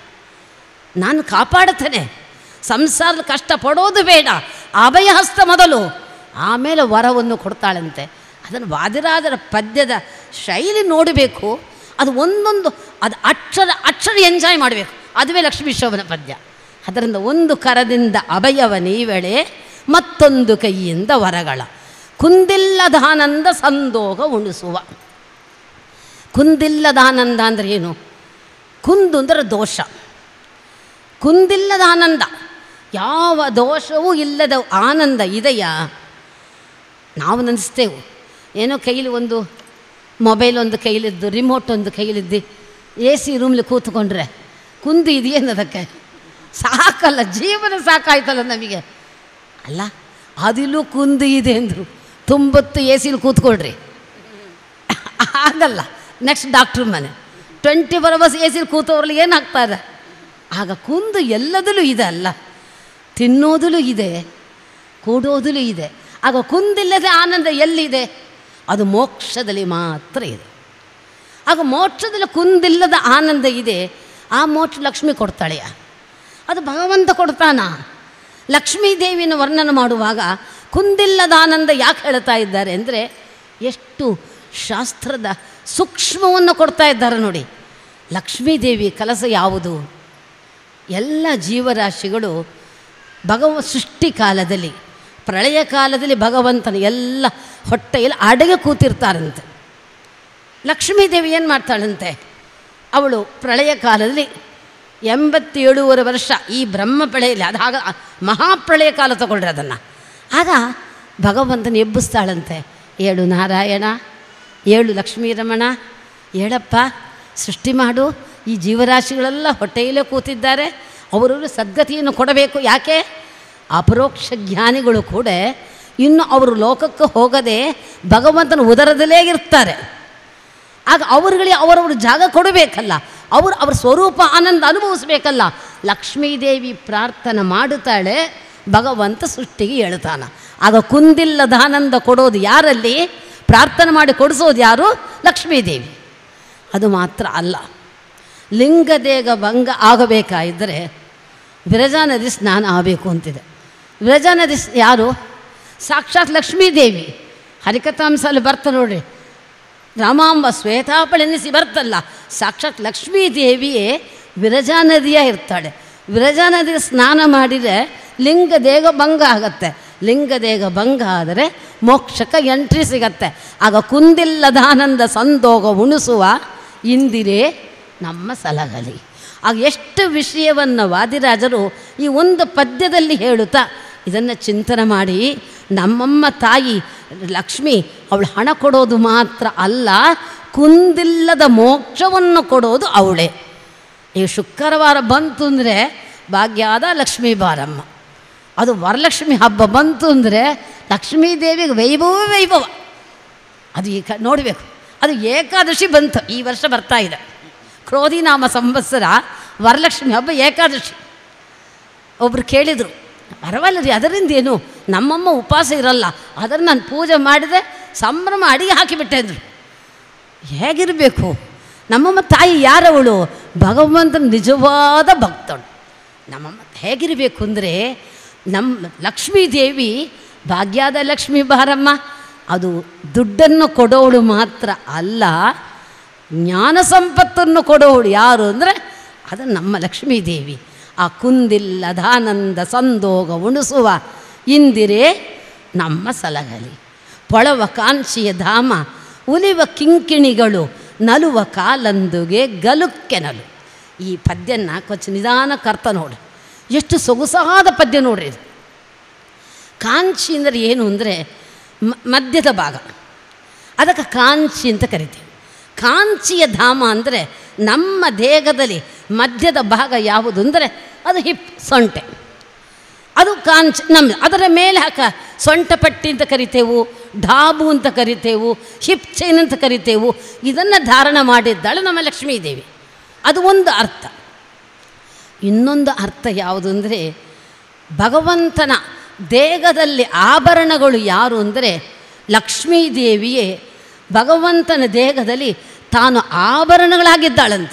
ನಾನು ಕಾಪಾಡುತ್ತೇನೆ, ಸಂಸಾರದ ಕಷ್ಟ ಪಡೋದು ಬೇಡ, ಅಭಯ ಹಸ್ತ ಮೊದಲು, ಆಮೇಲೆ ವರವನ್ನು ಕೊಡ್ತಾಳಂತೆ. ಅದನ್ನು ವಾದಿರಾಜರ ಪದ್ಯದ ಶೈಲಿ ನೋಡಬೇಕು. ಅದು ಒಂದೊಂದು ಅದು ಅಕ್ಷರ ಅಕ್ಷರ ಎಂಜಾಯ್ ಮಾಡಬೇಕು. ಅದುವೇ ಲಕ್ಷ್ಮೀ ಶೋಭನ ಪದ್ಯ. ಅದರಿಂದ ಒಂದು ಕರದಿಂದ ಅಭಯವ ನೀವೆಳೆ, ಮತ್ತೊಂದು ಕೈಯಿಂದ ವರಗಳ, ಕುಂದಿಲ್ಲದಾನಂದ ಸಂದೋಗ ಉಣಿಸುವ. ಕುಂದಿಲ್ಲದಾನಂದ ಅಂದರೆ ಏನು? ಕುಂದು ಅಂದರೆ ದೋಷ, ಕುಂದಿಲ್ಲದ ಆನಂದ. ಯಾವ ದೋಷವೂ ಇಲ್ಲದ ಆನಂದ ಇದೆಯಾ? ನಾವು ನೆನೆಸ್ತೇವೆ ಏನೋ ಕೈಲಿ ಒಂದು ಮೊಬೈಲ್ ಒಂದು ಕೈಲಿದ್ದು, ರಿಮೋಟ್ ಒಂದು ಕೈಲಿದ್ದು, ಎ ಸಿ ರೂಮ್ಲಿ ಕೂತ್ಕೊಂಡ್ರೆ ಕುಂದು ಇದೆಯೇನು? ಅದಕ್ಕೆ ಸಾಕಲ್ಲ, ಜೀವನ ಸಾಕಾಯ್ತಲ್ಲ ನಮಗೆ. ಅಲ್ಲ, ಅದಿಲ್ಲೂ ಕುಂದು ಇದೆ ಅಂದರು, ತುಂಬತ್ತು ಎ ಸಿಲಿ ಕೂತ್ಕೊಳ್ರಿ, ಆಗಲ್ಲ. ನೆಕ್ಸ್ಟ್ ಡಾಕ್ಟ್ರ್ ಮನೆ, ಟ್ವೆಂಟಿ ಫೋರ್ ಅವರ್ಸ್ ಎ ಸಿಲಿ ಕೂತವ್ರಲ್ಲಿ ಏನಾಗ್ತಾರೆ? ಆಗ ಕುಂದು ಎಲ್ಲದಲ್ಲೂ ಇದೆ ಅಲ್ಲ, ತಿನ್ನೋದಲ್ಲೂ ಇದೆ, ಕೂಡೋದಲ್ಲೂ ಇದೆ. ಆಗ ಕುಂದಿಲ್ಲದೆ ಆನಂದ ಎಲ್ಲಿದೆ? ಅದು ಮೋಕ್ಷದಲ್ಲಿ ಮಾತ್ರ ಇದೆ. ಆಗ ಮೋಕ್ಷದಲ್ಲಿ ಕುಂದಿಲ್ಲದ ಆನಂದ ಇದೆ. ಆ ಮೋಕ್ಷ ಲಕ್ಷ್ಮಿ ಕೊಡ್ತಾಳೆಯ? ಅದು ಭಗವಂತ ಕೊಡ್ತಾನ? ಲಕ್ಷ್ಮೀ ದೇವಿಯನ್ನು ವರ್ಣನೆ ಮಾಡುವಾಗ ಕುಂದಿಲ್ಲದ ಆನಂದ ಯಾಕೆ ಹೇಳ್ತಾ ಇದ್ದಾರೆ ಅಂದರೆ, ಎಷ್ಟು ಶಾಸ್ತ್ರದ ಸೂಕ್ಷ್ಮವನ್ನು ಕೊಡ್ತಾ ಇದ್ದಾರೆ ನೋಡಿ. ಲಕ್ಷ್ಮೀದೇವಿ ಕೆಲಸ ಯಾವುದು? ಎಲ್ಲ ಜೀವರಾಶಿಗಳು ಭಗವ ಸೃಷ್ಟಿ ಕಾಲದಲ್ಲಿ, ಪ್ರಳಯ ಕಾಲದಲ್ಲಿ ಭಗವಂತನ ಎಲ್ಲ ಹೊಟ್ಟೆಯಲ್ಲಿ ಅಡಗೆ ಕೂತಿರ್ತಾರಂತೆ. ಲಕ್ಷ್ಮೀದೇವಿ ಏನು ಮಾಡ್ತಾಳಂತೆ? ಅವಳು ಪ್ರಳಯ ಕಾಲದಲ್ಲಿ ಎಂಬತ್ತೇಳೂವರೆ ವರ್ಷ ಈ ಬ್ರಹ್ಮ ಪ್ರಳಯಲ್ಲಿ, ಅದು ಆಗ ಮಹಾಪ್ರಳಯ ಕಾಲ ತಗೊಳ್ರಿ ಅದನ್ನು. ಆಗ ಭಗವಂತನ ಎಬ್ಬಿಸ್ತಾಳಂತೆ. ಏಳು ನಾರಾಯಣ, ಏಳು ಲಕ್ಷ್ಮೀರಮಣ, ಹೇಳಪ್ಪ, ಸೃಷ್ಟಿ ಮಾಡು. ಈ ಜೀವರಾಶಿಗಳೆಲ್ಲ ಹೊಟ್ಟೆಯಲ್ಲೇ ಕೂತಿದ್ದಾರೆ, ಅವರವರು ಸದ್ಗತಿಯನ್ನು ಕೊಡಬೇಕು. ಯಾಕೆ? ಅಪರೋಕ್ಷ ಜ್ಞಾನಿಗಳು ಕೂಡ ಇನ್ನು ಅವರು ಲೋಕಕ್ಕೆ ಹೋಗದೆ ಭಗವಂತನ ಉದರದಲ್ಲೇ ಇರ್ತಾರೆ. ಆಗ ಅವರುಗಳಿಗೆ ಅವರವರು ಜಾಗ ಕೊಡಬೇಕಲ್ಲ, ಅವರು ಅವರ ಸ್ವರೂಪ ಆನಂದ ಅನುಭವಿಸ್ಬೇಕಲ್ಲ. ಲಕ್ಷ್ಮೀದೇವಿ ಪ್ರಾರ್ಥನೆ ಮಾಡುತ್ತಾಳೆ, ಭಗವಂತ ಸೃಷ್ಟಿಗೆ ಹೇಳ್ತಾನ. ಆಗ ಕುಂದಿಲ್ಲದ ಆನಂದ ಕೊಡೋದು ಯಾರಲ್ಲಿ? ಪ್ರಾರ್ಥನೆ ಮಾಡಿ ಕೊಡಿಸೋದು ಯಾರು? ಲಕ್ಷ್ಮೀದೇವಿ. ಅದು ಮಾತ್ರ ಅಲ್ಲ, ಲಿಂಗದೇಗ ಭಂಗ ಆಗಬೇಕಾಯಿದ್ದರೆ ವಿರಜಾ ನದಿ ಸ್ನಾನ ಆಗಬೇಕು ಅಂತಿದೆ. ವಿರಜಾ ನದಿ ಯಾರು? ಸಾಕ್ಷಾತ್ ಲಕ್ಷ್ಮೀದೇವಿ. ಹರಿಕಥಾಂಸಲ್ಲಿ ಬರ್ತ ನೋಡ್ರಿ, ರಾಮಾಂಬ ಶ್ವೇತಾಪಳೆನಿಸಿ ಬರ್ತಲ್ಲ, ಸಾಕ್ಷಾತ್ ಲಕ್ಷ್ಮೀದೇವಿಯೇ ವಿರಜಾ ನದಿಯ ಇರ್ತಾಳೆ. ವಿರಜಾ ನದಿಯ ಸ್ನಾನ ಮಾಡಿದರೆ ಲಿಂಗದೇಗ ಭಂಗ ಆಗತ್ತೆ. ಲಿಂಗದೇಗ ಭಂಗ ಆದರೆ ಮೋಕ್ಷಕ್ಕೆ ಎಂಟ್ರಿ ಸಿಗತ್ತೆ. ಆಗ ಕುಂದಿಲ್ಲದಾನಂದ ಸಂದೋಗ ಉಣಿಸುವ ಇಂದಿರೇ ನಮ್ಮ ಸಲಹಲಿ. ಆಗ ಎಷ್ಟು ವಿಷಯವನ್ನು ವಾದಿರಾಜರು ಈ ಒಂದು ಪದ್ಯದಲ್ಲಿ ಹೇಳುತ್ತಾ ಇದನ್ನು ಚಿಂತನೆ ಮಾಡಿ, ನಮ್ಮಮ್ಮ ತಾಯಿ ಲಕ್ಷ್ಮಿ ಅವಳು ಹಣ ಕೊಡೋದು ಮಾತ್ರ ಅಲ್ಲ, ಕುಂದಿಲ್ಲದ ಮೋಕ್ಷವನ್ನು ಕೊಡೋದು ಅವಳೇ. ಈ ಶುಕ್ರವಾರ ಬಂತು ಅಂದರೆ ಭಾಗ್ಯದ ಲಕ್ಷ್ಮೀ ಬಾರಮ್ಮ. ಅದು ವರಲಕ್ಷ್ಮಿ ಹಬ್ಬ ಬಂತು ಅಂದರೆ ಲಕ್ಷ್ಮೀದೇವಿಗೆ ವೈಭವ ವೈಭವ. ಅದು ಈಗ ನೋಡಬೇಕು. ಅದು ಏಕಾದಶಿ ಬಂತು, ಈ ವರ್ಷ ಬರ್ತಾ ಇದೆ. ಕ್ರೋಧಿನಾಮ ಸಂವತ್ಸರ ವರಲಕ್ಷ್ಮಿ ಹಬ್ಬ ಏಕಾದಶಿ. ಒಬ್ಬರು ಕೇಳಿದರು, ಪರವಾಗಿಲ್ಲ ರೀ, ಅದರಿಂದ ಏನು, ನಮ್ಮಮ್ಮ ಉಪವಾಸ ಇರಲ್ಲ, ಅದನ್ನು ನಾನು ಪೂಜೆ ಮಾಡಿದೆ, ಸಂಭ್ರಮ ಅಡಿಗೆ ಹಾಕಿಬಿಟ್ಟೆ ಅಂದರು. ಹೇಗಿರಬೇಕು? ನಮ್ಮಮ್ಮ ತಾಯಿ ಯಾರವಳು? ಭಗವಂತನ ನಿಜವಾದ ಭಕ್ತಳು. ನಮ್ಮಮ್ಮ ಹೇಗಿರಬೇಕು ಅಂದರೆ, ನಮ್ಮ ಲಕ್ಷ್ಮೀದೇವಿ ಭಾಗ್ಯದ ಲಕ್ಷ್ಮೀ ಬಾರಮ್ಮ, ಅದು ದುಡ್ಡನ್ನು ಕೊಡೋಳು ಮಾತ್ರ ಅಲ್ಲ, ಜ್ಞಾನ ಸಂಪತ್ತನ್ನು ಕೊಡೋಳು ಯಾರು ಅಂದರೆ ಅದು ನಮ್ಮ ಲಕ್ಷ್ಮೀದೇವಿ. ಆ ಕುಂದಿಲ್ಲದಾನಂದ ಸಂದೋಗ ಉಣಿಸುವ ಇಂದಿರೇ ನಮ್ಮ ಸಲಹಲಿ. ಪೊಳವ ಕಾಂಕ್ಷಿಯ ಧಾಮ ಉಲಿವ ಕಿಂಕಿಣಿಗಳು ನಲುವ ಕಾಲಂದುಗೆ ಗಲುಕ್ಕೆನಲು. ಈ ಪದ್ಯನ ಕೊಂಚ ನಿಧಾನ ಕರ್ತ ನೋಡ್ರಿ, ಎಷ್ಟು ಸೊಗಸಾದ ಪದ್ಯ ನೋಡ್ರಿ ಇದು. ಕಾಂಚಿ ಅಂದರೆ ಏನು ಅಂದರೆ ಮಧ್ಯದ ಭಾಗ, ಅದಕ್ಕೆ ಕಾಂಚಿ ಅಂತ ಕರಿತೀವಿ. ಕಾಂಚಿಯ ಧಾಮ ಅಂದರೆ ನಮ್ಮ ದೇಹದಲ್ಲಿ ಮಧ್ಯದ ಭಾಗ ಯಾವುದು ಅಂದರೆ ಅದು ಹಿಪ್, ಸೊಂಟೆ. ಅದು ಕಾಂಚಿ. ನಮ್ಮ ಅದರ ಮೇಲೆ ಹಾಕ ಸೊಂಟ ಪಟ್ಟಿ ಅಂತ ಕರಿತೇವು, ಢಾಬು ಅಂತ ಕರಿತೇವು, ಹಿಪ್ ಚೈನ್ ಅಂತ ಕರಿತೇವು. ಇದನ್ನು ಧಾರಣ ಮಾಡಿದ್ದಾಳೆ ನಮ್ಮ ಲಕ್ಷ್ಮೀದೇವಿ. ಅದು ಒಂದು ಅರ್ಥ. ಇನ್ನೊಂದು ಅರ್ಥ ಯಾವುದು ಅಂದರೆ, ಭಗವಂತನ ದೇಹದಲ್ಲಿ ಆಭರಣಗಳು ಯಾರು ಅಂದರೆ ಲಕ್ಷ್ಮೀದೇವಿಯೇ ಭಗವಂತನ ದೇಹದಲ್ಲಿ ತಾನು ಆಭರಣಗಳಾಗಿದ್ದಾಳಂತೆ.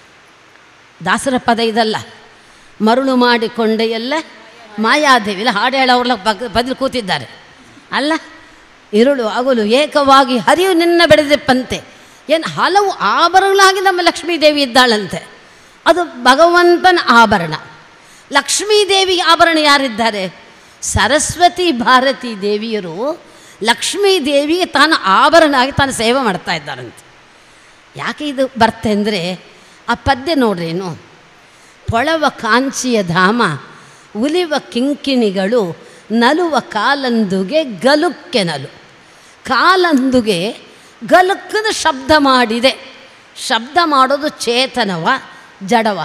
ದಾಸರ ಪದ ಇದಲ್ಲ, ಮರುಳು ಮಾಡಿಕೊಂಡೆ ಎಲ್ಲ ಮಾಯಾದೇವಿ. ಇಲ್ಲ ಹಾಡು ಹೇಳೋರ್ಲ ಬಗ್ ಬದಲು ಕೂತಿದ್ದಾರೆ ಅಲ್ಲ, ಇರುಳು ಹಗಲು ಏಕವಾಗಿ ಹರಿಯು ನಿನ್ನ ಬೆಳೆದಪ್ಪಂತೆ. ಏನು ಹಲವು ಆಭರಣಗಳಾಗಿ ನಮ್ಮ ಲಕ್ಷ್ಮೀದೇವಿ ಇದ್ದಾಳಂತೆ. ಅದು ಭಗವಂತನ ಆಭರಣ. ಲಕ್ಷ್ಮೀದೇವಿ ಆಭರಣ ಯಾರಿದ್ದಾರೆ? ಸರಸ್ವತಿ ಭಾರತಿ ದೇವಿಯರು ಲಕ್ಷ್ಮೀದೇವಿಗೆ ತಾನು ಆಭರಣ ಆಗಿ ತಾನು ಸೇವೆ ಮಾಡ್ತಾ ಇದ್ದಾರಂತೆ. ಯಾಕೆ ಇದು ಬರ್ತೆ ಅಂದರೆ ಆ ಪದ್ಯ ನೋಡ್ರೇನು. ಪೊಳವ ಕಾಂಚಿಯ ಧಾಮ ಉಲಿವ ಕಿಂಕಿಣಿಗಳು ನಲುವ ಕಾಲಂದುಗೆ ಗಲುಕ್ಕೆ ನಲು. ಕಾಲಂದುಗೆ ಗಲುಕ್ಕದ ಶಬ್ದ ಮಾಡಿದೆ. ಶಬ್ದ ಮಾಡೋದು ಚೇತನವ ಜಡವ?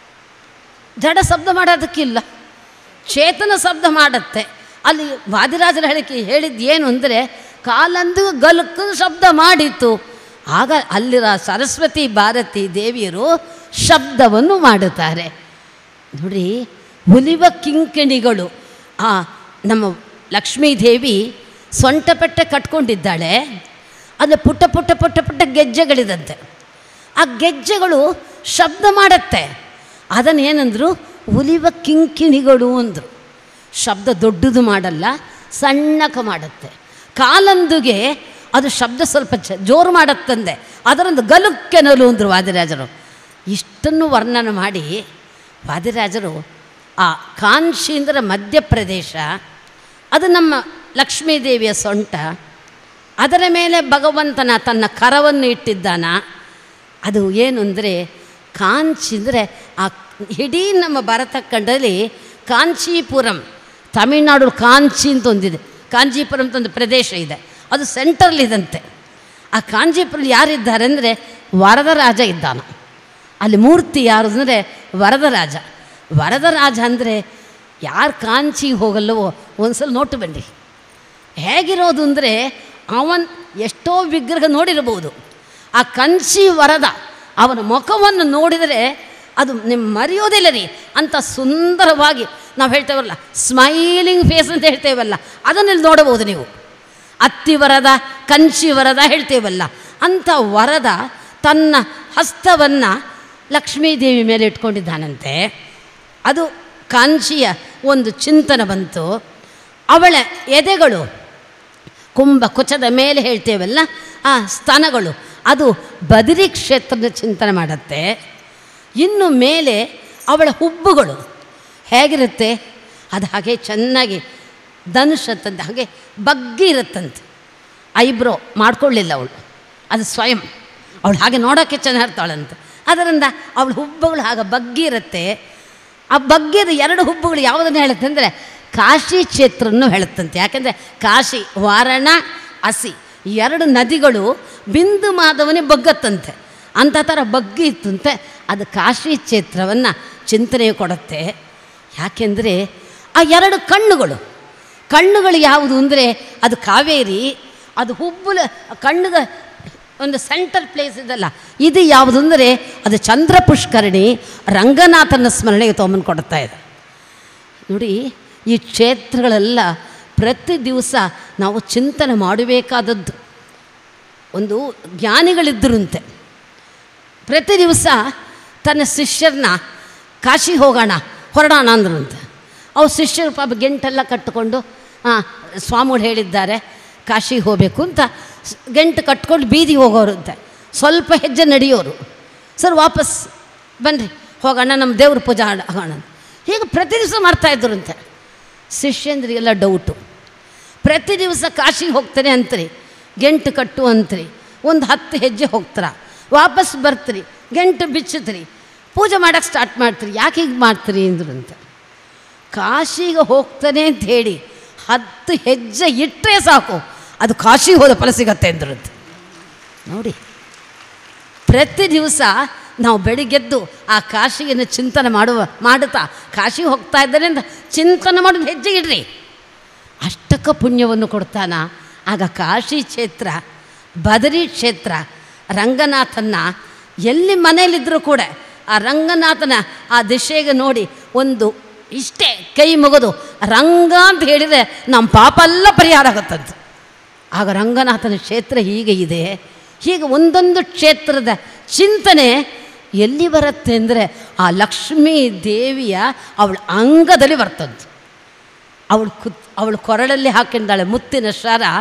ಜಡ ಶಬ್ದ ಮಾಡೋದಕ್ಕಿಲ್ಲ, ಚೇತನ ಶಬ್ದ ಮಾಡುತ್ತೆ. ಅಲ್ಲಿ ವಾದಿರಾಜರ ಹೇಳಿಕೆ ಹೇಳಿದ್ದು ಏನು ಅಂದರೆ ಕಾಲಂದು ಗಲುಕ್ಕದ ಶಬ್ದ ಮಾಡಿತ್ತು. ಆಗ ಅಲ್ಲಿರ ಸರಸ್ವತಿ ಭಾರತಿ ದೇವಿಯರು ಶಬ್ದವನ್ನು ಮಾಡುತ್ತಾರೆ ನೋಡಿ. ಉಲಿವ ಕಿಂಕಿಣಿಗಳು. ಆ ನಮ್ಮ ಲಕ್ಷ್ಮೀದೇವಿ ಸೊಂಟಪಟ್ಟೆ ಕಟ್ಕೊಂಡಿದ್ದಾಳೆ. ಅದು ಪುಟ್ಟ ಪುಟ್ಟ ಪುಟ್ಟ ಪುಟ್ಟ ಗೆಜ್ಜೆಗಳಿದಂತೆ. ಆ ಗೆಜ್ಜೆಗಳು ಶಬ್ದ ಮಾಡುತ್ತೆ. ಅದನ್ನು ಏನಂದರು? ಉಲಿವ ಕಿಂಕಿಣಿಗಳು ಅಂದರು. ಶಬ್ದ ದೊಡ್ಡದು ಮಾಡಲ್ಲ, ಸಣ್ಣಕ ಮಾಡುತ್ತೆ. ಕಾಲಂದುಗೆ ಅದು ಶಬ್ದ ಸ್ವಲ್ಪ ಜೋರು ಮಾಡುತ್ತಂದೆ. ಅದರೊಂದು ಗಲುಕ್ಕೆನಲು ಅಂದರು ವಾದಿರಾಜರು. ಇಷ್ಟನ್ನು ವರ್ಣನೆ ಮಾಡಿ ವಾದಿರಾಜರು ಆ ಕಾಂಚಿ ಅಂದರೆ ಮಧ್ಯಪ್ರದೇಶ, ಅದು ನಮ್ಮ ಲಕ್ಷ್ಮೀದೇವಿಯ ಸೊಂಟ, ಅದರ ಮೇಲೆ ಭಗವಂತನ ತನ್ನ ಕರವನ್ನು ಇಟ್ಟಿದ್ದಾನ. ಅದು ಏನು ಅಂದರೆ ಕಾಂಚಿ ಅಂದರೆ ಆ ಇಡೀ ನಮ್ಮ ಭಾರತ ಖಂಡದಲ್ಲಿ ಕಾಂಚೀಪುರಂ, ತಮಿಳ್ನಾಡು ಕಾಂಚಿ ಅಂತ ಒಂದಿದೆ, ಕಾಂಚೀಪುರಂ ಅಂತ ಒಂದು ಪ್ರದೇಶ ಇದೆ, ಅದು ಸೆಂಟ್ರಲ್ಲಿದಂತೆ. ಆ ಕಾಂಚೀಪುರ ಯಾರಿದ್ದಾರೆ ಅಂದರೆ ವರದರಾಜ ಇದ್ದಾನ. ಅಲ್ಲಿ ಮೂರ್ತಿ ಯಾರು ಅಂದರೆ ವರದರಾಜ. ವರದರಾಜ ಅಂದರೆ ಯಾರು ಕಾಂಚಿಗೆ ಹೋಗಲ್ಲವೋ ಒಂದ್ಸಲ ನೋಟು ಬನ್ನಿ. ಹೇಗಿರೋದು ಅಂದರೆ ಅವನ್ ಎಷ್ಟೋ ವಿಗ್ರಹ ನೋಡಿರಬಹುದು. ಆ ಕಂಚಿ ವರದ ಅವನ ಮುಖವನ್ನು ನೋಡಿದರೆ ಅದು ನಿಮ್ಮ ಮರೆಯೋದಿಲ್ಲ ರೀ. ಅಂಥ ಸುಂದರವಾಗಿ ನಾವು ಹೇಳ್ತೇವಲ್ಲ, ಸ್ಮೈಲಿಂಗ್ ಫೇಸ್ ಅಂತ ಹೇಳ್ತೇವಲ್ಲ, ಅದನ್ನಲ್ಲಿ ನೋಡಬಹುದು ನೀವು. ಅತ್ತಿ ವರದ, ಕಂಚಿ ವರದ ಹೇಳ್ತೇವಲ್ಲ, ಅಂಥ ವರದ ತನ್ನ ಹಸ್ತವನ್ನು ಲಕ್ಷ್ಮೀದೇವಿ ಮೇಲೆ ಇಟ್ಕೊಂಡಿದ್ದಾನಂತೆ. ಅದು ಕಾಂಚಿಯ ಒಂದು ಚಿಂತನೆ ಬಂತು. ಅವಳ ಎದೆಗಳು ಕುಂಭ ಕುಚದ ಮೇಲೆ ಹೇಳ್ತೇವಲ್ಲ, ಆ ಸ್ತನಗಳು ಅದು ಬದರಿ ಕ್ಷೇತ್ರದ ಚಿಂತನೆ ಮಾಡುತ್ತೆ. ಇನ್ನು ಮೇಲೆ ಅವಳ ಹುಬ್ಬುಗಳು ಹೇಗಿರುತ್ತೆ? ಅದು ಹಾಗೆ ಚೆನ್ನಾಗಿ ಧನುಷತ್ತಂತೆ, ಹಾಗೆ ಬಗ್ಗಿ ಇರುತ್ತಂತೆ. ಐಬ್ರೋ ಮಾಡ್ಕೊಳ್ಳಿಲ್ಲ ಅವಳು, ಅದು ಸ್ವಯಂ ಅವಳು ಹಾಗೆ ನೋಡೋಕ್ಕೆ ಚೆನ್ನಾಗಿರ್ತಾಳಂತೆ. ಅದರಿಂದ ಅವಳ ಹುಬ್ಬುಗಳು ಹಾಗೆ ಬಗ್ಗಿ ಇರುತ್ತೆ. ಆ ಬಗ್ಗಿದ ಎರಡು ಹುಬ್ಬುಗಳು ಯಾವುದನ್ನು ಹೇಳುತ್ತೆ ಅಂದರೆ ಕಾಶಿ ಕ್ಷೇತ್ರವನ್ನು ಹೇಳುತ್ತಂತೆ. ಯಾಕೆಂದರೆ ಕಾಶಿ, ವಾರಣ, ಹಸಿ ಎರಡು ನದಿಗಳು ಬಿಂದು ಮಾಧವನೇ ಬಗ್ಗತ್ತಂತೆ. ಅಂಥ ಥರ ಬಗ್ಗಿ ಇತ್ತಂತೆ. ಅದು ಕಾಶಿ ಕ್ಷೇತ್ರವನ್ನು ಚಿಂತನೆ ಕೊಡುತ್ತೆ. ಯಾಕೆಂದರೆ ಆ ಎರಡು ಕಣ್ಣುಗಳು ಕಣ್ಣುಗಳು ಯಾವುದು ಅಂದರೆ ಅದು ಕಾವೇರಿ, ಅದು ಹುಬ್ಬುಲ ಕಣ್ಣುಗ ಒಂದು ಸೆಂಟರ್ ಪ್ಲೇಸ್ ಇದಲ್ಲ, ಇದು ಯಾವುದು ಅಂದರೆ ಅದು ಚಂದ್ರ ಪುಷ್ಕರಣಿ, ರಂಗನಾಥನ ಸ್ಮರಣೆಗೆ ತೊಗೊಂಬಂದು ಕೊಡ್ತಾ ಇದೆ ನೋಡಿ. ಈ ಕ್ಷೇತ್ರಗಳೆಲ್ಲ ಪ್ರತಿ ದಿವಸ ನಾವು ಚಿಂತನೆ ಮಾಡಬೇಕಾದದ್ದು. ಒಂದು ಜ್ಞಾನಿಗಳಿದ್ದರಂತೆ, ಪ್ರತಿ ದಿವಸ ತನ್ನ ಶಿಷ್ಯರನ್ನ ಕಾಶಿ ಹೋಗೋಣ ಹೊರಡೋಣ ಅಂದ್ರಂತೆ. ಅವ್ರು ಶಿಷ್ಯರು ಪಾಪ ಗೆಂಟೆಲ್ಲ ಕಟ್ಟಿಕೊಂಡು, ಹಾಂ ಸ್ವಾಮಿಗಳು ಹೇಳಿದ್ದಾರೆ ಕಾಶಿಗೆ ಹೋಗಬೇಕು ಅಂತ ಗಂಟು ಕಟ್ಕೊಂಡು ಬೀದಿಗೆ ಹೋಗೋರಂತೆ. ಸ್ವಲ್ಪ ಹೆಜ್ಜೆ ನಡೆಯೋರು, ಸರ್ ವಾಪಸ್ ಬನ್ನಿರಿ ಹೋಗೋಣ, ನಮ್ಮ ದೇವ್ರ ಪೂಜೆ ಆಗೋಣ. ಹೀಗೆ ಪ್ರತಿ ದಿವಸ ಮಾಡ್ತಾಯಿದ್ರಂತೆ. ಶಿಷ್ಯಂದ್ರಿಗೆಲ್ಲ ಡೌಟು. ಪ್ರತಿ ದಿವಸ ಕಾಶಿಗೆ ಹೋಗ್ತಾನೆ ಅಂತ್ರಿ, ಗಂಟು ಕಟ್ಟು ಅಂತ್ರಿ, ಒಂದು ಹತ್ತು ಹೆಜ್ಜೆ ಹೋಗ್ತಾರ, ವಾಪಸ್ ಬರ್ತೀರಿ, ಗಂಟು ಬಿಚ್ಚತ್ರಿ, ಪೂಜೆ ಮಾಡೋಕ್ಕೆ ಸ್ಟಾರ್ಟ್ ಮಾಡ್ತೀರಿ, ಯಾಕೆ ಹೀಗೆ ಮಾಡ್ತೀರಿ ಅಂದ್ರಂತೆ. ಕಾಶಿಗೆ ಹೋಗ್ತಾನೆ ಅಂತ ಹೇಳಿ ಹತ್ತು ಹೆಜ್ಜೆ ಇಟ್ಟರೆ ಸಾಕು, ಅದು ಕಾಶಿಗೆ ಹೋದ ಫಲ ಸಿಗತ್ತೆ ಅಂದ್ರಂತೆ ನೋಡಿ. ಪ್ರತಿ ದಿವಸ ನಾವು ಬೆಳಿಗ್ಗೆದ್ದು ಆ ಕಾಶಿಯನ್ನು ಚಿಂತನೆ ಮಾಡುವ ಮಾಡುತ್ತಾ ಕಾಶಿಗೆ ಹೋಗ್ತಾ ಇದ್ದಾರೆ ಅಂತ ಚಿಂತನೆ ಮಾಡೋದು ಹೆಜ್ಜೆ ಇಡ್ರಿ, ಅಷ್ಟಕ್ಕ ಪುಣ್ಯವನ್ನು ಕೊಡ್ತಾನ. ಆಗ ಕಾಶಿ ಕ್ಷೇತ್ರ, ಬದರಿ ಕ್ಷೇತ್ರ, ರಂಗನಾಥನ್ನ ಎಲ್ಲಿ ಮನೆಯಲ್ಲಿದ್ದರೂ ಕೂಡ ಆ ರಂಗನಾಥನ ಆ ದಿಶೆಗೆ ನೋಡಿ ಒಂದು ಇಷ್ಟೇ ಕೈ ಮುಗಿದು ರಂಗ ಅಂತ ಹೇಳಿದರೆ ನಮ್ಮ ಪಾಪ ಎಲ್ಲ ಪರಿಹಾರ ಆಗುತ್ತಂತೆ. ಆಗ ರಂಗನಾಥನ ಕ್ಷೇತ್ರ ಹೀಗೆ ಇದೆ. ಹೀಗೆ ಒಂದೊಂದು ಕ್ಷೇತ್ರದ ಚಿಂತನೆ ಎಲ್ಲಿ ಬರುತ್ತೆ ಅಂದರೆ ಆ ಲಕ್ಷ್ಮೀ ದೇವಿಯ ಅವಳ ಅಂಗದಲ್ಲಿ ಬರ್ತದ್ದು. ಅವಳು ಕುತ್ ಅವಳು ಕೊರಳಲ್ಲಿ ಹಾಕಿದ್ದಾಳೆ ಮುತ್ತಿನ ಶರ,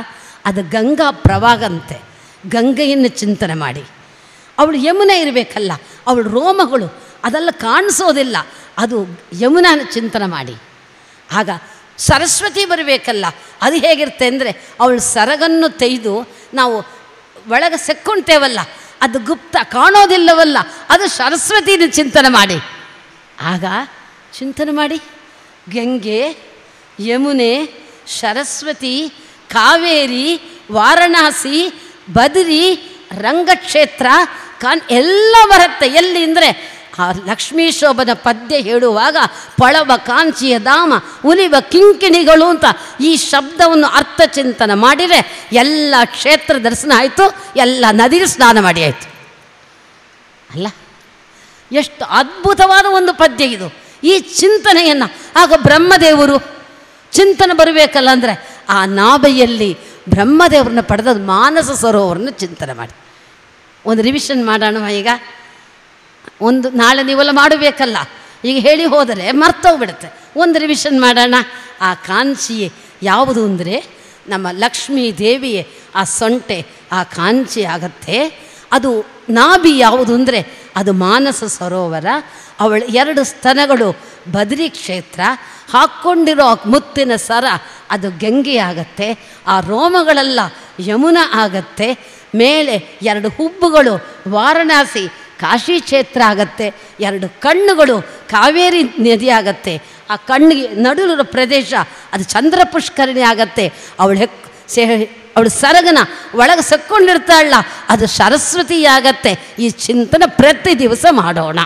ಅದು ಗಂಗಾ ಪ್ರವಾಗಂತೆ. ಗಂಗೆಯನ್ನು ಚಿಂತನೆ ಮಾಡಿ. ಅವಳು ಯಮುನೆ ಇರಬೇಕಲ್ಲ, ಅವಳು ರೋಮಗಳು ಅದೆಲ್ಲ ಕಾಣಿಸೋದಿಲ್ಲ, ಅದು ಯಮುನಾನ ಚಿಂತನೆ ಮಾಡಿ. ಆಗ ಸರಸ್ವತಿ ಬರಬೇಕಲ್ಲ, ಅದು ಹೇಗಿರುತ್ತೆ ಅಂದರೆ ಅವಳು ಸರಗನ್ನು ತೆಗೆದು ನಾವು ಒಳಗೆ ಸೆಕ್ಕೊಳ್ತೇವಲ್ಲ, ಅದು ಗುಪ್ತ ಕಾಣೋದಿಲ್ಲವಲ್ಲ, ಅದು ಸರಸ್ವತಿನ ಚಿಂತನೆ ಮಾಡಿ. ಆಗ ಚಿಂತನೆ ಮಾಡಿ, ಗಂಗೆ, ಯಮುನೆ, ಸರಸ್ವತಿ, ಕಾವೇರಿ, ವಾರಣಾಸಿ, ಬದರಿ, ರಂಗಕ್ಷೇತ್ರ ಕಾನ್ ಎಲ್ಲ ಬರುತ್ತೆ. ಎಲ್ಲಿ ಅಂದರೆ ಆ ಲಕ್ಷ್ಮೀ ಶೋಭನ ಪದ್ಯ ಹೇಳುವಾಗ ಪಳವ ಕಾಂಚಿಯ ಧಾಮ ಉಲಿವ ಕಿಂಕಿಣಿಗಳು ಅಂತ ಈ ಶಬ್ದವನ್ನು ಅರ್ಥ ಚಿಂತನೆ ಮಾಡಿದರೆ ಎಲ್ಲ ಕ್ಷೇತ್ರ ದರ್ಶನ ಆಯಿತು, ಎಲ್ಲ ನದಿ ಸ್ನಾನ ಮಾಡಿ ಆಯಿತು. ಅಲ್ಲ, ಎಷ್ಟು ಅದ್ಭುತವಾದ ಒಂದು ಪದ್ಯ ಇದು. ಈ ಚಿಂತನೆಯನ್ನು ಆಗ ಬ್ರಹ್ಮದೇವರು ಚಿಂತನೆ ಬರಬೇಕಲ್ಲ ಅಂದರೆ ಆ ನಾಭೆಯಲ್ಲಿ ಬ್ರಹ್ಮದೇವರನ್ನ ಪಡೆದ ಮಾನಸ ಸರೋವರನ್ನು ಚಿಂತನೆ ಮಾಡಿ. ಒಂದು ರಿವಿಷನ್ ಮಾಡೋಣ ಈಗ. ಒಂದು ನಾಳೆ ನೀವೆಲ್ಲ ಮಾಡಬೇಕಲ್ಲ, ಈಗ ಹೇಳಿ ಹೋದರೆ ಮರ್ತೋಗ್ಬಿಡುತ್ತೆ. ಒಂದು ರಿವಿಷನ್ ಮಾಡೋಣ. ಆ ಕಾಂಚಿ ಯಾವುದು ಅಂದರೆ ನಮ್ಮ ಲಕ್ಷ್ಮೀ ದೇವಿಯೇ ಆ ಸೊಂಟೆ, ಆ ಕಾಂಚಿ ಆಗತ್ತೆ. ಅದು ನಾಭಿ ಯಾವುದು ಅಂದರೆ ಅದು ಮಾನಸ ಸರೋವರ. ಅವಳ ಎರಡು ಸ್ತನಗಳು ಬದರಿ ಕ್ಷೇತ್ರ. ಹಾಕ್ಕೊಂಡಿರೋ ಮುತ್ತಿನ ಸರ ಅದು ಗಂಗೆ ಆಗತ್ತೆ. ಆ ರೋಮಗಳೆಲ್ಲ ಯಮುನಾ ಆಗತ್ತೆ. ಮೇಲೆ ಎರಡು ಹುಬ್ಬುಗಳು ವಾರಣಾಸಿ ಕಾಶಿ ಕ್ಷೇತ್ರ ಆಗತ್ತೆ. ಎರಡು ಕಣ್ಣುಗಳು ಕಾವೇರಿ ನದಿ ಆಗತ್ತೆ. ಆ ಕಣ್ಣಿಗೆ ನಡುವಿನ ಪ್ರದೇಶ ಅದು ಚಂದ್ರ ಪುಷ್ಕರಣಿ ಆಗತ್ತೆ. ಅವಳು ಹೆಕ್ ಸೇ ಅವಳು ಸರಗನ ಒಳಗೆ ಸಕ್ಕೊಂಡಿರ್ತಾಳಲ್ಲ, ಅದು ಸರಸ್ವತಿ ಆಗತ್ತೆ. ಈ ಚಿಂತನೆ ಪ್ರತಿ ದಿವಸ ಮಾಡೋಣ.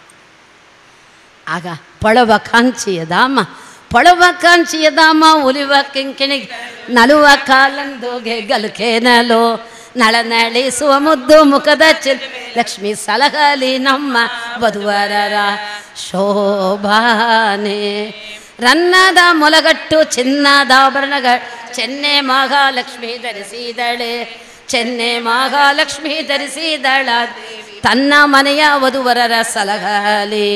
ಆಗ ಪಳವ ಕಾಂಚಿಯ ಧಾಮ, ಪಳವ ಕಾಂಚಿಯ ಧಾಮ ಉಲಿವ ಕಿಂಕಿಣಿ ನಲುವ ಕಾಲಂದೋಗೆ ಗಲುಕೇನಲೋ ನಳನಳಿಸುವ ಮುದ್ದು ಮುಖದ ಚಿಲ್ ಲಕ್ಷ್ಮೀ ಸಲಹಲಿ ನಮ್ಮ ವಧುವರರ ಶೋಭಾನೆ. ರನ್ನದ ಮೊಲಗಟ್ಟು ಚಿನ್ನದ ಆಭರಣಗಳ ಚೆನ್ನೆ ಮಹಾಲಕ್ಷ್ಮಿ ಧರಿಸಿದಳೆ, ಚೆನ್ನೆ ಮಹಾಲಕ್ಷ್ಮಿ ಧರಿಸಿದಳ ತನ್ನ ಮನೆಯ ವಧುವರರ ಸಲಹಲಿ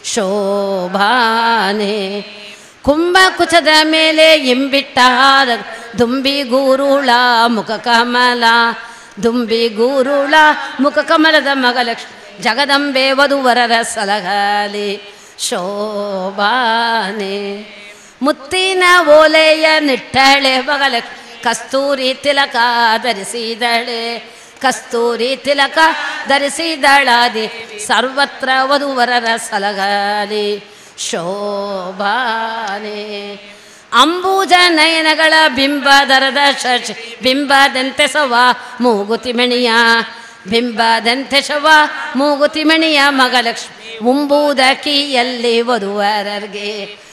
ಶೋಭಾನೆ. ಕುಂಭಕುಚದ ಮೇಲೆ ಇಂಬಿಟ್ಟ ದುಂಬಿ ಗೂರುಳ ಮುಖ ಕಮಲ, ದುಂಬಿ ಗೂರುಳ ಮುಖ ಕಮಲದ ಮಗಲಕ್ಷ್ಮಿ ಜಗದಂಬೆ ವಧುವರರ ಸಲಹಲಿ ಶೋಭಾನೆ. ಮುತ್ತಿನ ಓಲೆಯ ನಿಟ್ಟಳೆ ಮಗಲಕ್ಷ್ಮಿ ಕಸ್ತೂರಿ ತಿಲಕ ಧರಿಸಿದಳೆ, ಕಸ್ತೂರಿ ತಿಲಕ ಧರಿಸಿದಳಾದಿ ಸರ್ವತ್ರ ವಧುವರರ ಸಲಹಲಿ ಶೋಭಾನೆ. ಅಂಬೂಜ ನಯನಗಳ ಬಿಂಬದರದ ಶಶಿ ಬಿಂಬದಂತೆ ಸವ ಮೂಗುತಿ ಮಣಿಯ, ಬಿಂಬದಂತೆ ಶವ ಮೂಗುತಿ ಮಣಿಯ ಮಗಲಕ್ಷ್ಮಿ ಉಂಬುದಕಿಯಲ್ಲಿ ವಧುವರರಿಗೆ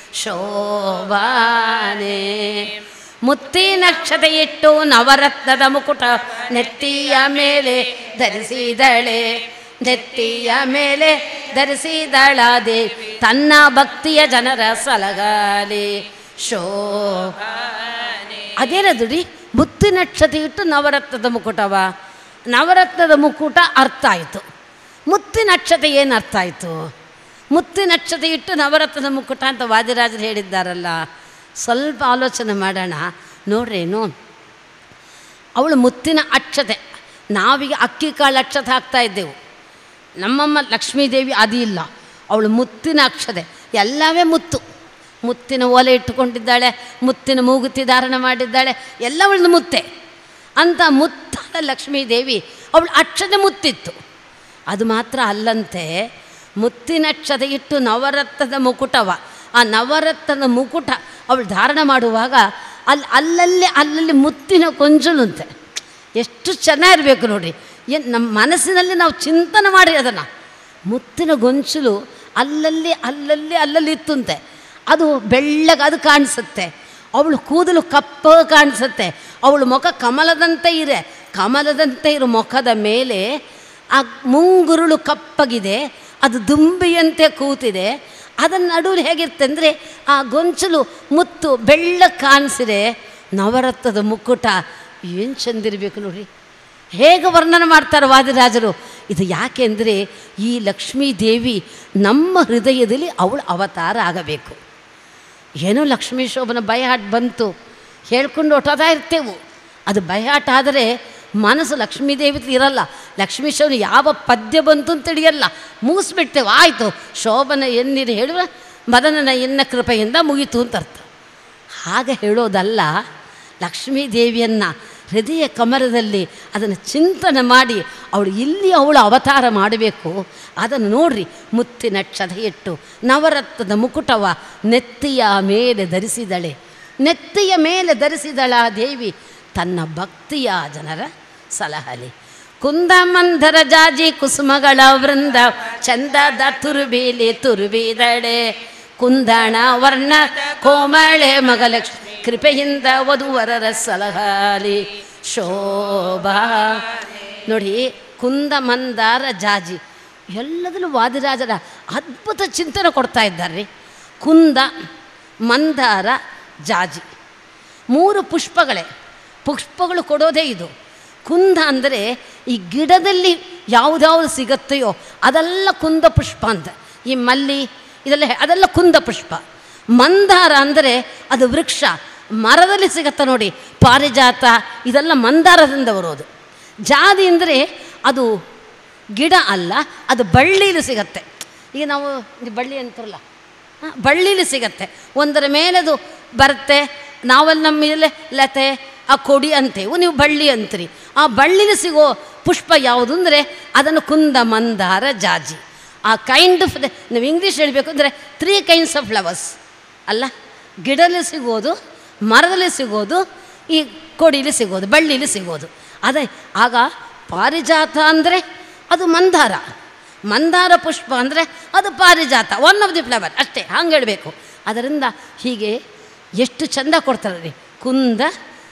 ಶೋಭಾನೆ. ಮುತ್ತಿನಕ್ಷತೆ ಇಟ್ಟು ನವರತ್ನದ ಮುಕುಟ ನೆತ್ತಿಯ ಮೇಲೆ ಧರಿಸಿದಳೆ, ನೆತ್ತಿಯ ಮೇಲೆ ಧರಿಸಿದಳಾದೆ ತನ್ನ ಭಕ್ತಿಯ ಜನರ ಸಲಗಲಿ ಶೋಭಾನೆ. ಅದೇನದು ಮುತ್ತಿನಕ್ಷತೆ ಇಟ್ಟು ನವರತ್ನದ ಮುಕುಟವ, ನವರತ್ನದ ಮುಕುಟ ಅರ್ಥ ಆಯಿತು. ಮುತ್ತಿನಕ್ಷತೆ ಏನು ಅರ್ಥ ಆಯಿತು? ಮುತ್ತಿನಕ್ಷತೆ ಇಟ್ಟು ನವರತ್ನದ ಮುಕುಟ ಅಂತ ವಾದಿರಾಜರು ಹೇಳಿದ್ದಾರಲ್ಲ, ಸ್ವಲ್ಪ ಆಲೋಚನೆ ಮಾಡೋಣ. ನೋಡ್ರೇನು, ಅವಳು ಮುತ್ತಿನ ಅಕ್ಷತೆ, ನಾವೀಗ ಅಕ್ಕಿ ಕಾಳು ಅಕ್ಷತೆ ಹಾಕ್ತಾ ಇದ್ದೆವು. ನಮ್ಮಮ್ಮ ಲಕ್ಷ್ಮೀದೇವಿ ಅದು ಇಲ್ಲ, ಅವಳು ಮುತ್ತಿನ ಅಕ್ಷತೆ, ಎಲ್ಲವೇ ಮುತ್ತು. ಮುತ್ತಿನ ಓಲೆ ಇಟ್ಟುಕೊಂಡಿದ್ದಾಳೆ, ಮುತ್ತಿನ ಮೂಗುತಿ ಧಾರಣ ಮಾಡಿದ್ದಾಳೆ, ಎಲ್ಲ ಅವಳದು ಮುತ್ತೆ ಅಂತ. ಮುತ್ತಾದ ಲಕ್ಷ್ಮೀದೇವಿ ಅವಳು ಅಕ್ಷತೆ ಮುತ್ತಿತ್ತು. ಅದು ಮಾತ್ರ ಅಲ್ಲಂತೆ, ಮುತ್ತಿನಕ್ಷತೆ ಇಟ್ಟು ನವರತ್ನದ ಮುಕುಟವ, ಆ ನವರತ್ನದ ಮುಕುಟ ಅವಳು ಧಾರಣ ಮಾಡುವಾಗ ಅಲ್ಲಿ ಅಲ್ಲಲ್ಲಿ ಅಲ್ಲಲ್ಲಿ ಮುತ್ತಿನ ಕೊಂಜಲುಂತೆ. ಎಷ್ಟು ಚೆನ್ನಾಗಿರಬೇಕು ನೋಡಿರಿ. ಏನು ನಮ್ಮ ಮನಸ್ಸಿನಲ್ಲಿ ನಾವು ಚಿಂತನೆ ಮಾಡಿ ಅದನ್ನು, ಮುತ್ತಿನ ಗೊಂಚಲು ಅಲ್ಲಲ್ಲಿ ಅಲ್ಲಲ್ಲಿ ಅಲ್ಲಲ್ಲಿ ಇತ್ತಂತೆ. ಅದು ಬೆಳ್ಳಗೆ ಅದು ಕಾಣಿಸುತ್ತೆ. ಅವಳು ಕೂದಲು ಕಪ್ಪ ಕಾಣಿಸುತ್ತೆ. ಅವಳು ಮುಖ ಕಮಲದಂತೆ ಇರೆ, ಕಮಲದಂತೆ ಇರೋ ಮುಖದ ಮೇಲೆ ಆ ಮುಂಗುರುಳು ಕಪ್ಪಗಿದೆ, ಅದು ದುಂಬಿಯಂತೆ ಕೂತಿದೆ. ಅದನ್ನ ನಡುವೆ ಹೇಗಿರುತ್ತೆ ಅಂದರೆ ಆ ಗೊಂಚಲು ಮುತ್ತು ಬೆಳ್ಳಗೆ ಕಾಣಿಸಿದೆ. ನವರತ್ನದ ಮುಕ್ಕುಟ ಏನು ಚಂದಿರಬೇಕು ನೋಡ್ರಿ. ಹೇಗೆ ವರ್ಣನೆ ಮಾಡ್ತಾರೆ ವಾದಿರಾಜರು. ಇದು ಯಾಕೆ ಅಂದರೆ ಈ ಲಕ್ಷ್ಮೀ ದೇವಿ ನಮ್ಮ ಹೃದಯದಲ್ಲಿ ಅವಳು ಅವತಾರ ಆಗಬೇಕು. ಏನೋ ಲಕ್ಷ್ಮೀ ಶೋಭನ ಭಯ ಹಾಡು ಬಂತು ಹೇಳ್ಕೊಂಡು ಹೊಟ್ಟೋತಾ ಇರ್ತೇವೆ, ಅದು ಬಯಲಾಟ ಆದರೆ ಮನಸ್ಸು ಲಕ್ಷ್ಮೀದೇವಿ ಇರಲ್ಲ. ಲಕ್ಷ್ಮೀಶವನು ಯಾವ ಪದ್ಯ ಬಂತು ಅಂತ ತಿಳಿಯಲ್ಲ, ಮುಗಿಸ್ಬಿಡ್ತೇವೆ, ಆಯಿತು ಶೋಭನ ಎನ್ನಿರು ಹೇಳುವ ಮದನನ ಎನ್ನ ಕೃಪೆಯಿಂದ ಮುಗೀತು ಅಂತ ಅರ್ಥ. ಹಾಗೆ ಹೇಳೋದಲ್ಲ, ಲಕ್ಷ್ಮೀದೇವಿಯನ್ನು ಹೃದಯ ಕಮಲದಲ್ಲಿ ಅದನ್ನು ಚಿಂತನೆ ಮಾಡಿ ಅವಳು ಇಲ್ಲಿ ಅವಳು ಅವತಾರ ಮಾಡಬೇಕು. ಅದನ್ನು ನೋಡ್ರಿ, ಮುತ್ತಿನ ಕ್ಷತ ಇಟ್ಟು ನವರತ್ನದ ಮುಕುಟವ ನೆತ್ತಿಯ ಮೇಲೆ ಧರಿಸಿದಳೆ. ನೆತ್ತಿಯ ಮೇಲೆ ಧರಿಸಿದಳ ದೇವಿ ತನ್ನ ಭಕ್ತಿಯ ಜನರ ಸಲಹಲಿ. ಕುಂದ ಮಂದರ ಜಾಜಿ ಕುಸುಮಗಳ ವೃಂದ ಚಂದದ ತುರುಬೀಲಿ ತುರುಬಿದಳೆ. ಕುಂದಣ ವರ್ಣ ಕೋಮಳೆ ಮಗಲಕ್ಷ್ಮಿ ಕೃಪೆಯಿಂದ ವಧುವರರ ಸಲಹಲಿ ಶೋಭಾ. ನೋಡಿ, ಕುಂದ ಮಂದಾರ ಜಾಜಿ ಎಲ್ಲದಲ್ಲೂ ವಾದಿರಾಜರ ಅದ್ಭುತ ಚಿಂತನೆ ಕೊಡ್ತಾ ಇದ್ದಾರೆ. ಕುಂದ ಮಂದಾರ ಜಾಜಿ ಮೂರು ಪುಷ್ಪಗಳೇ, ಪುಷ್ಪಗಳು ಕೊಡೋದೇ ಇದು. ಕುಂದ ಅಂದರೆ ಈ ಗಿಡದಲ್ಲಿ ಯಾವುದ್ಯಾವುದು ಸಿಗುತ್ತೆಯೋ ಅದೆಲ್ಲ ಕುಂದ ಪುಷ್ಪ ಅಂತ. ಈ ಮಲ್ಲಿ ಇದೆಲ್ಲ ಅದೆಲ್ಲ ಕುಂದ ಪುಷ್ಪ. ಮಂದಾರ ಅಂದರೆ ಅದು ವೃಕ್ಷ, ಮರದಲ್ಲಿ ಸಿಗತ್ತೆ ನೋಡಿ, ಪಾರಿಜಾತ ಇದೆಲ್ಲ ಮಂದಾರದಿಂದ ಬರೋದು. ಜಾದಿ ಅಂದರೆ ಅದು ಗಿಡ ಅಲ್ಲ, ಅದು ಬಳ್ಳಿಲಿ ಸಿಗತ್ತೆ. ಈಗ ನಾವು ಬಳ್ಳಿ ಅಂತಾರಲ್ಲ, ಬಳ್ಳಿಲಿ ಸಿಗತ್ತೆ, ಒಂದರ ಮೇಲೆದು ಬರುತ್ತೆ. ನಾವಲ್ಲಿ ನಮ್ಮ ಮೇಲೆ ಲತೆ ಆ ಕೊಡಿ ಅಂತೇವು, ನೀವು ಬಳ್ಳಿ ಅಂತೀರಿ. ಆ ಬಳ್ಳಿಲಿ ಸಿಗೋ ಪುಷ್ಪ ಯಾವುದು ಅಂದರೆ ಅದನ್ನು ಕುಂದ ಮಂದಾರ ಜಾಜಿ. ಆ ಕೈಂಡ್ ಆಫ್ ನಾವು ಇಂಗ್ಲೀಷ್ ಹೇಳಬೇಕು ಅಂದರೆ ತ್ರೀ ಕೈಂಡ್ಸ್ ಆಫ್ ಫ್ಲವರ್ಸ್ ಅಲ್ಲ, ಗಿಡದಲ್ಲಿ ಸಿಗೋದು, ಮರದಲ್ಲಿ ಸಿಗೋದು, ಈ ಕೊಡಿಲಿ ಸಿಗೋದು, ಬಳ್ಳಿಲಿ ಸಿಗೋದು. ಅದೇ ಆಗ ಪಾರಿಜಾತ ಅಂದರೆ ಅದು ಮಂದಾರ, ಮಂದಾರ ಪುಷ್ಪ ಅಂದರೆ ಅದು ಪಾರಿಜಾತ, ಒನ್ ಆಫ್ ದಿ ಫ್ಲವರ್ ಅಷ್ಟೇ, ಹಂಗೆ ಹೇಳಬೇಕು. ಅದರಿಂದ ಹೀಗೆ ಎಷ್ಟು ಚೆಂದ ಕೊಡ್ತಾರೆ ರೀ, ಕುಂದ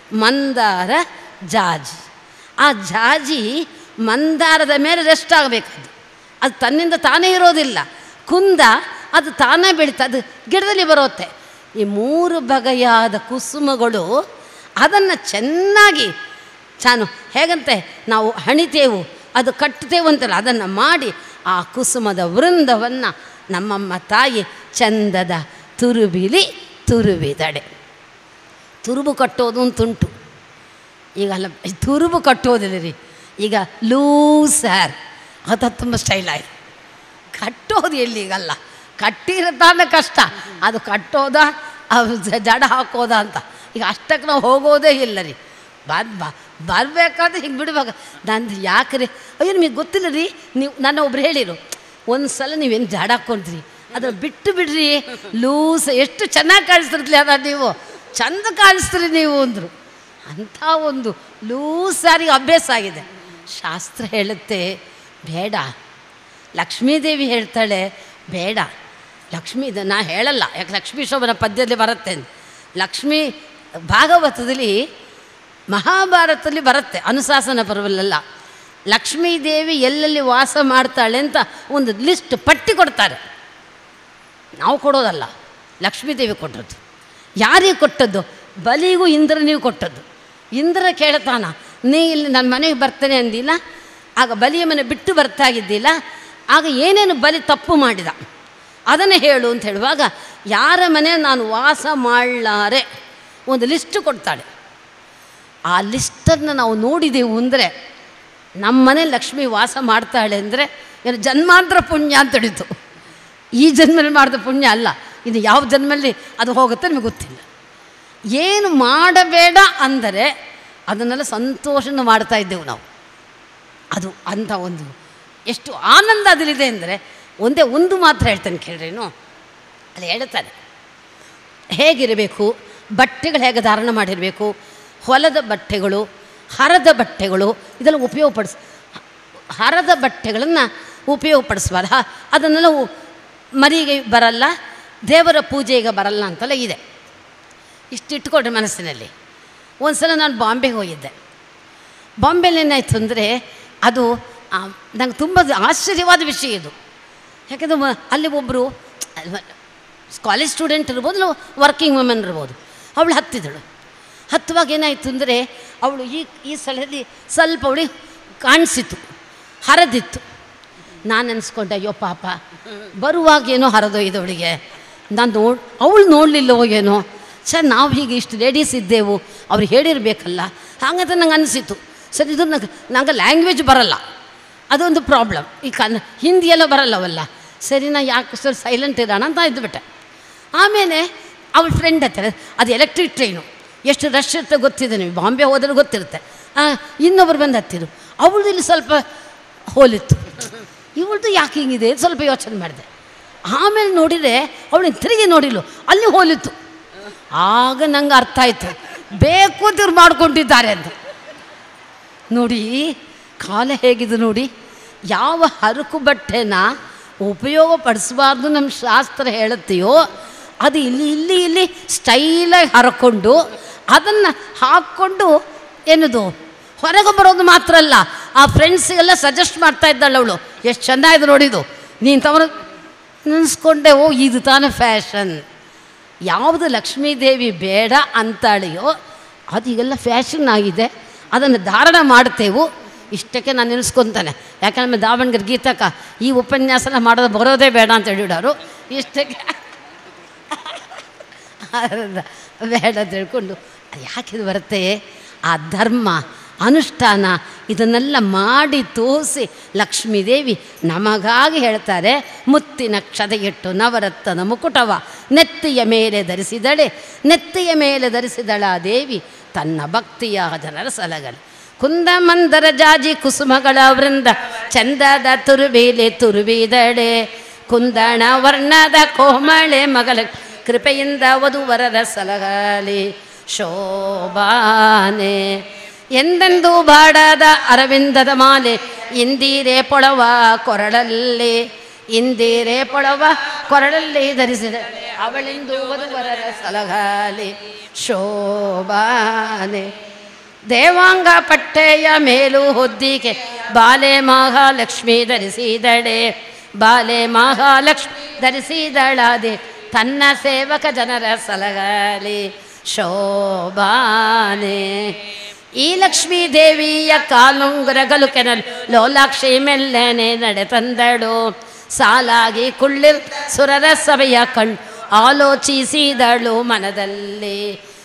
ಮಂದಾರ ಜಾಜಿ. ಆ ಜಾಜಿ ಮಂದಾರದ ಮೇಲೆ ರೆಸ್ಟ್ ಆಗಬೇಕದು, ಅದು ತನ್ನಿಂದ ತಾನೇ ಇರೋದಿಲ್ಲ. ಕುಂದ ಅದು ತಾನೇ ಬೆಳೀತಾ, ಅದು ಗಿಡದಲ್ಲಿ ಬರುತ್ತೆ. ಈ ಮೂರು ಬಗೆಯಾದ ಕುಸುಮಗಳು ಅದನ್ನು ಚೆನ್ನಾಗಿ ಚಾನು ಹೇಗಂತೆ ನಾವು ಹಣಿತೇವು, ಅದು ಕಟ್ಟುತ್ತೇವು ಅಂತಲ್ಲ, ಅದನ್ನು ಮಾಡಿ ಆ ಕುಸುಮದ ವೃಂದವನ್ನು ನಮ್ಮಮ್ಮ ತಾಯಿ ಚಂದದ ತುರುಬಿಲಿ ತುರುಬಿದಡೆ. ತುರುಬು ಕಟ್ಟೋದು ಅಂತುಂಟು, ಈಗ ಅಲ್ಲ ತುರುಬು ಕಟ್ಟೋದಿಲ್ಲ ರೀ, ಈಗ ಲೂಸ್ ಹೇರ್ ಅದು ತುಂಬ ಸ್ಟೈಲ್ ಆಯಿತು. ಕಟ್ಟೋದು ಎಲ್ಲಿಗಲ್ಲ, ಕಟ್ಟಿರತಾನೆ ಕಷ್ಟ, ಅದು ಕಟ್ಟೋದ ಜಡ ಹಾಕೋದ ಅಂತ. ಈಗ ಅಷ್ಟಕ್ಕೆ ನಾವು ಹೋಗೋದೇ ಇಲ್ಲ ರೀ. ಬಂದು ಬಾ ಬರಬೇಕಾದ್ರೆ ಹಿಂಗೆ ಬಿಡುವಾಗ ನಂದು ಯಾಕೆ ರೀ, ಅಯ್ಯೋ ನಿಮಗೆ ಗೊತ್ತಿಲ್ಲ ರೀ, ನೀವು ನನ್ನ ಒಬ್ರು ಹೇಳಿರು, ಒಂದು ಸಲ ನೀವೇನು ಜಡ ಹಾಕ್ಕೊಂಡ್ರಿ ಅದನ್ನು ಬಿಟ್ಟು ಬಿಡ್ರಿ, ಲೂಸ್ ಎಷ್ಟು ಚೆನ್ನಾಗಿ ಕಾಣಿಸ್ತಿರ್ಲಿ ಅದ, ನೀವು ಚಂದ ಕಾಣಿಸ್ತೀರಿ ನೀವು ಅಂದರು. ಅಂಥ ಒಂದು ಲೂಸ್ ಸಾರಿಗೆ ಅಭ್ಯಾಸ ಆಗಿದೆ. ಶಾಸ್ತ್ರ ಹೇಳುತ್ತೆ ಬೇಡ, ಲಕ್ಷ್ಮೀದೇವಿ ಹೇಳ್ತಾಳೆ ಬೇಡ. ಲಕ್ಷ್ಮೀ ನಾ ಹೇಳಲ್ಲ, ಯಾಕೆ ಲಕ್ಷ್ಮೀ ಶೋಭನ ಪದ್ಯದಲ್ಲಿ ಬರುತ್ತೆ. ಲಕ್ಷ್ಮೀ ಭಾಗವತದಲ್ಲಿ ಮಹಾಭಾರತದಲ್ಲಿ ಬರುತ್ತೆ, ಅನುಶಾಸನ ಪರ್ವಲ್ಲೆಲ್ಲ ಲಕ್ಷ್ಮೀದೇವಿ ಎಲ್ಲೆಲ್ಲಿ ವಾಸ ಮಾಡ್ತಾಳೆ ಅಂತ ಒಂದು ಲಿಸ್ಟ್ ಪಟ್ಟಿ ಕೊಡ್ತಾರೆ. ನಾವು ಕೊಡೋದಲ್ಲ, ಲಕ್ಷ್ಮೀದೇವಿ ಕೊಟ್ಟದ್ದು. ಯಾರಿಗೆ ಕೊಟ್ಟದ್ದು? ಬಲಿಗೂ ಇಂದ್ರನಿಗೂ ಕೊಟ್ಟದ್ದು. ಇಂದ್ರ ಕೇಳ್ತಾನ, ನೀ ಇಲ್ಲಿ ನನ್ನ ಮನೆಗೆ ಬರ್ತೇನೆ ಅಂದಿಲ್ಲ, ಆಗ ಬಲಿಯ ಮನೆ ಬಿಟ್ಟು ಬರ್ತಾಗಿದ್ದಿಲ್ಲ, ಆಗ ಏನೇನು ಬಲಿ ತಪ್ಪು ಮಾಡಿದ ಅದನ್ನು ಹೇಳು ಅಂತ ಹೇಳುವಾಗ, ಯಾರ ಮನೆ ನಾನು ವಾಸ ಮಾಡಲಾರೆ ಒಂದು ಲಿಸ್ಟ್ ಕೊಡ್ತಾಳೆ. ಆ ಲಿಸ್ಟನ್ನು ನಾವು ನೋಡಿದೆವು ಅಂದರೆ ನಮ್ಮ ಮನೆ ಲಕ್ಷ್ಮಿ ವಾಸ ಮಾಡ್ತಾಳೆ ಅಂದರೆ ಏನು ಜನ್ಮಾಂತರ ಪುಣ್ಯ ಅಂತ ಹಿಡಿತು. ಈ ಜನ್ಮದಲ್ಲಿ ಮಾಡಿದ ಪುಣ್ಯ ಅಲ್ಲ, ಇದು ಯಾವ ಜನ್ಮದಲ್ಲಿ ಅದು ಹೋಗುತ್ತೆ ನಮಗೆ ಗೊತ್ತಿಲ್ಲ. ಏನು ಮಾಡಬೇಡ ಅಂದರೆ ಅದನ್ನೆಲ್ಲ ಸಂತೋಷನ ಮಾಡ್ತಾ ಇದ್ದೆವು ನಾವು. ಅದು ಅಂಥ ಒಂದು ಎಷ್ಟು ಆನಂದ ಅದರಲ್ಲಿದೆ ಅಂದರೆ, ಒಂದೇ ಒಂದು ಮಾತ್ರ ಹೇಳ್ತೇನೆ ಕೇಳ್ರೇನು. ಅಲ್ಲಿ ಹೇಳ್ತಾರೆ ಹೇಗಿರಬೇಕು, ಬಟ್ಟೆಗಳು ಹೇಗೆ ಧಾರಣ ಮಾಡಿರಬೇಕು, ಹೊಲದ ಬಟ್ಟೆಗಳು, ಹರದ ಬಟ್ಟೆಗಳು ಇದೆಲ್ಲ ಉಪಯೋಗಪಡಿಸ್ ಹರದ ಬಟ್ಟೆಗಳನ್ನು ಉಪಯೋಗಪಡಿಸ್ಬಾರ್ದು. ಅದನ್ನೆಲ್ಲ ಮರಿಗೆ ಬರಲ್ಲ, ದೇವರ ಪೂಜೆಗೆ ಬರಲ್ಲ ಅಂತೆಲ್ಲ ಇದೆ. ಇಷ್ಟು ಇಟ್ಕೊಳ್ರಿ ಮನಸ್ಸಿನಲ್ಲಿ. ಒಂದು ಸಲ ನಾನು ಬಾಂಬೆಗೆ ಹೋಗಿದ್ದೆ. ಬಾಂಬೆಲಿ ಏನಾಯಿತು ಅಂದರೆ, ಅದು ನಂಗೆ ತುಂಬ ಆಶ್ಚರ್ಯವಾದ ವಿಷಯ ಇದು. ಯಾಕೆಂದರೆ ಅಲ್ಲಿ ಒಬ್ಬರು ಕಾಲೇಜ್ ಸ್ಟೂಡೆಂಟ್ ಇರ್ಬೋದು, ಇಲ್ಲ ವರ್ಕಿಂಗ್ ವುಮೆನ್ ಇರ್ಬೋದು, ಅವಳು ಹತ್ತಿದಳು. ಹತ್ತುವಾಗ ಏನಾಯಿತು ಅಂದರೆ, ಅವಳು ಈ ಈ ಸ್ಥಳದಲ್ಲಿ ಸ್ವಲ್ಪ ಅವಳಿಗೆ ಕಾಣಿಸಿತು, ಹರದಿತ್ತು. ನಾನು ಅನಿಸ್ಕೊಂಡೆ, ಅಯ್ಯೋ ಪಾಪ ಬರುವಾಗ ಏನೋ ಹರಿದೊಯ್ದು ಅವಳಿಗೆ, ನಾನು ನೋಡಿ ಅವಳು ನೋಡಲಿಲ್ಲವೋ ಏನೋ. ಸರ್ ನಾವು ಹೀಗೆ ಇಷ್ಟು ಲೇಡೀಸ್ ಇದ್ದೆವು, ಅವ್ರು ಹೇಳಿರಬೇಕಲ್ಲ, ಹಾಗಂತ ನಂಗೆ ಅನಿಸಿತು. ಸರಿ, ಇದು ನಂಗೆ ನಂಗೆ ಲ್ಯಾಂಗ್ವೇಜ್ ಬರಲ್ಲ, ಅದೊಂದು ಪ್ರಾಬ್ಲಮ್. ಈ ಕನ್ನ ಹಿಂದಿ ಎಲ್ಲ ಬರಲ್ಲವಲ್ಲ. ಸರಿ, ನಾ ಯಾಕೆ ಸರ್ ಸೈಲೆಂಟ್ ಇರೋಣ ಅಂತ ಇದ್ದುಬಿಟ್ಟೆ. ಆಮೇಲೆ ಅವಳ ಫ್ರೆಂಡ್ ಹತ್ತಿರ, ಅದು ಎಲೆಕ್ಟ್ರಿಕ್ ಟ್ರೈನು, ಎಷ್ಟು ರಶ್ ಇರುತ್ತೆ ಗೊತ್ತಿದೆ, ನೀವು ಬಾಂಬೆ ಹೋದ್ರೆ ಗೊತ್ತಿರುತ್ತೆ. ಇನ್ನೊಬ್ರು ಬಂದು ಹತ್ತಿರು, ಅವಳದು ಇಲ್ಲಿ ಸ್ವಲ್ಪ ಹೋಲಿತ್ತು, ಇವಳದು ಯಾಕೆ ಹಿಂಗಿದೆ ಸ್ವಲ್ಪ ಯೋಚನೆ ಮಾಡಿದೆ. ಆಮೇಲೆ ನೋಡಿದರೆ ಅವಳು ತಿರುಗಿ ನೋಡಿಲ್ಲ, ಅಲ್ಲಿ ಹೋಲಿತ್ತು. ಆಗ ನಂಗೆ ಅರ್ಥ ಆಯಿತು, ಬೇಕು ತಿರು ಮಾಡ್ಕೊಂಡಿದ್ದಾರೆ ಅಂತ. ನೋಡಿ ಕಾಲ ಹೇಗಿದೆ ನೋಡಿ. ಯಾವ ಹರಕು ಬಟ್ಟೆನ ಉಪಯೋಗ ಪಡಿಸಬಾರ್ದು ನಮ್ಮ ಶಾಸ್ತ್ರ ಹೇಳುತ್ತೆಯೋ ಅದು ಇಲ್ಲಿ ಇಲ್ಲಿ ಇಲ್ಲಿ ಸ್ಟೈಲಾಗಿ ಹರಕೊಂಡು ಅದನ್ನು ಹಾಕ್ಕೊಂಡು ಏನದು ಹೊರಗೆ ಬರೋದು ಮಾತ್ರ ಅಲ್ಲ, ಆ ಫ್ರೆಂಡ್ಸಿಗೆಲ್ಲ ಸಜೆಸ್ಟ್ ಮಾಡ್ತಾ ಇದ್ದಾಳೆ ಅವಳು. ಎಷ್ಟು ಚೆನ್ನಾಗಿದೆ ನೋಡಿದು, ನೀನು ತವರ ನೆನೆಸ್ಕೊಂಡೆ, ಓ ಇದು ತಾನೇ ಫ್ಯಾಷನ್. ಯಾವುದು ಲಕ್ಷ್ಮೀದೇವಿ ಬೇಡ ಅಂತಾಳೆಯೋ ಅದು ಈಗೆಲ್ಲ ಫ್ಯಾಷನ್ ಆಗಿದೆ, ಅದನ್ನು ಧಾರಣ ಮಾಡ್ತೇವೆ. ಇಷ್ಟಕ್ಕೆ ನಾನು ನೆನೆಸ್ಕೊತಾನೆ. ಯಾಕಂದ್ರೆ ನಮ್ಮ ದಾವಣಗೆರೆ ಗೀತಕ್ಕ ಈ ಉಪನ್ಯಾಸನ ಮಾಡೋದು ಬರೋದೇ ಬೇಡ ಅಂತ ಹೇಳಿಡೋರು. ಇಷ್ಟಕ್ಕೆ ಬೇಡ ಅಂತ ಹೇಳ್ಕೊಂಡು ಯಾಕಿದು ಬರುತ್ತೆ, ಆ ಧರ್ಮ ಅನುಷ್ಠಾನ ಇದನ್ನೆಲ್ಲ ಮಾಡಿ ತೋರಿಸಿ ಲಕ್ಷ್ಮೀದೇವಿ ನಮಗಾಗಿ ಹೇಳ್ತಾರೆ. ಮುತ್ತಿನ ಕ್ಷದ ಇಟ್ಟು ನವರತ್ನದ ಮುಕುಟವ ನೆತ್ತಿಯ ಮೇಲೆ ಧರಿಸಿದಳೆ, ನೆತ್ತಿಯ ಮೇಲೆ ಧರಿಸಿದಳ ದೇವಿ ತನ್ನ ಭಕ್ತಿಯ ಜನರ ಸಲಗಲು. ಕುಂದ ಮಂದರ ಜಾಜಿ ಕುಸುಮಗಳ ವೃಂದ ಚಂದದ ತುರುಬೇಲೆ ತುರುಬಿದಳೆ, ಕುಂದಣ ವರ್ಣದ ಕೋಮಳೆ ಮಗಳ ಕೃಪೆಯಿಂದ ವಧುವರರ ಸಲಗಲಿ ಶೋಭಾನೆ. ಎಂದೆಂದು ಬಾಡದ ಅರವಿಂದದ ಮಾಲೆ ಇಂದಿರೆ ಪೊಳವ ಕೊರಳಲ್ಲಿ, ಇಂದಿರೆ ಪೊಳವ ಕೊರಳಲ್ಲಿ ಧರಿಸಿದ ಅವಳಿಂದು ವಧುವರರ ಸಲಗಾಲಿ ಶೋಭಾನೆ. ದೇವಾಂಗ ಪಟ್ಟೆಯ ಮೇಲೂ ಹೊದ್ದಿಗೆ ಬಾಲೆ ಮಹಾಲಕ್ಷ್ಮಿ ಧರಿಸಿದಳೆ, ಬಾಲೆ ಮಹಾಲಕ್ಷ್ಮಿ ಧರಿಸಿದಳಾದೆ ತನ್ನ ಸೇವಕ ಜನರ ಸಲಗಾಲಿ ಶೋಭಾನೆ. ಈ ಲಕ್ಷ್ಮೀ ದೇವಿಯ ಕಾಲುಂಗುರ ಗಲುಕೆನಲು ಲೋಲಾಕ್ಷಿ ಮೆಲ್ಲನೆ ನಡೆ ತಂದಳು, ಸಾಲಾಗಿ ಕುಳ್ಳಿರ್ ಸುರರ ಸಭೆಯ ಕಣ್ ಆಲೋಚಿಸಿದಳು ಮನದಲ್ಲಿ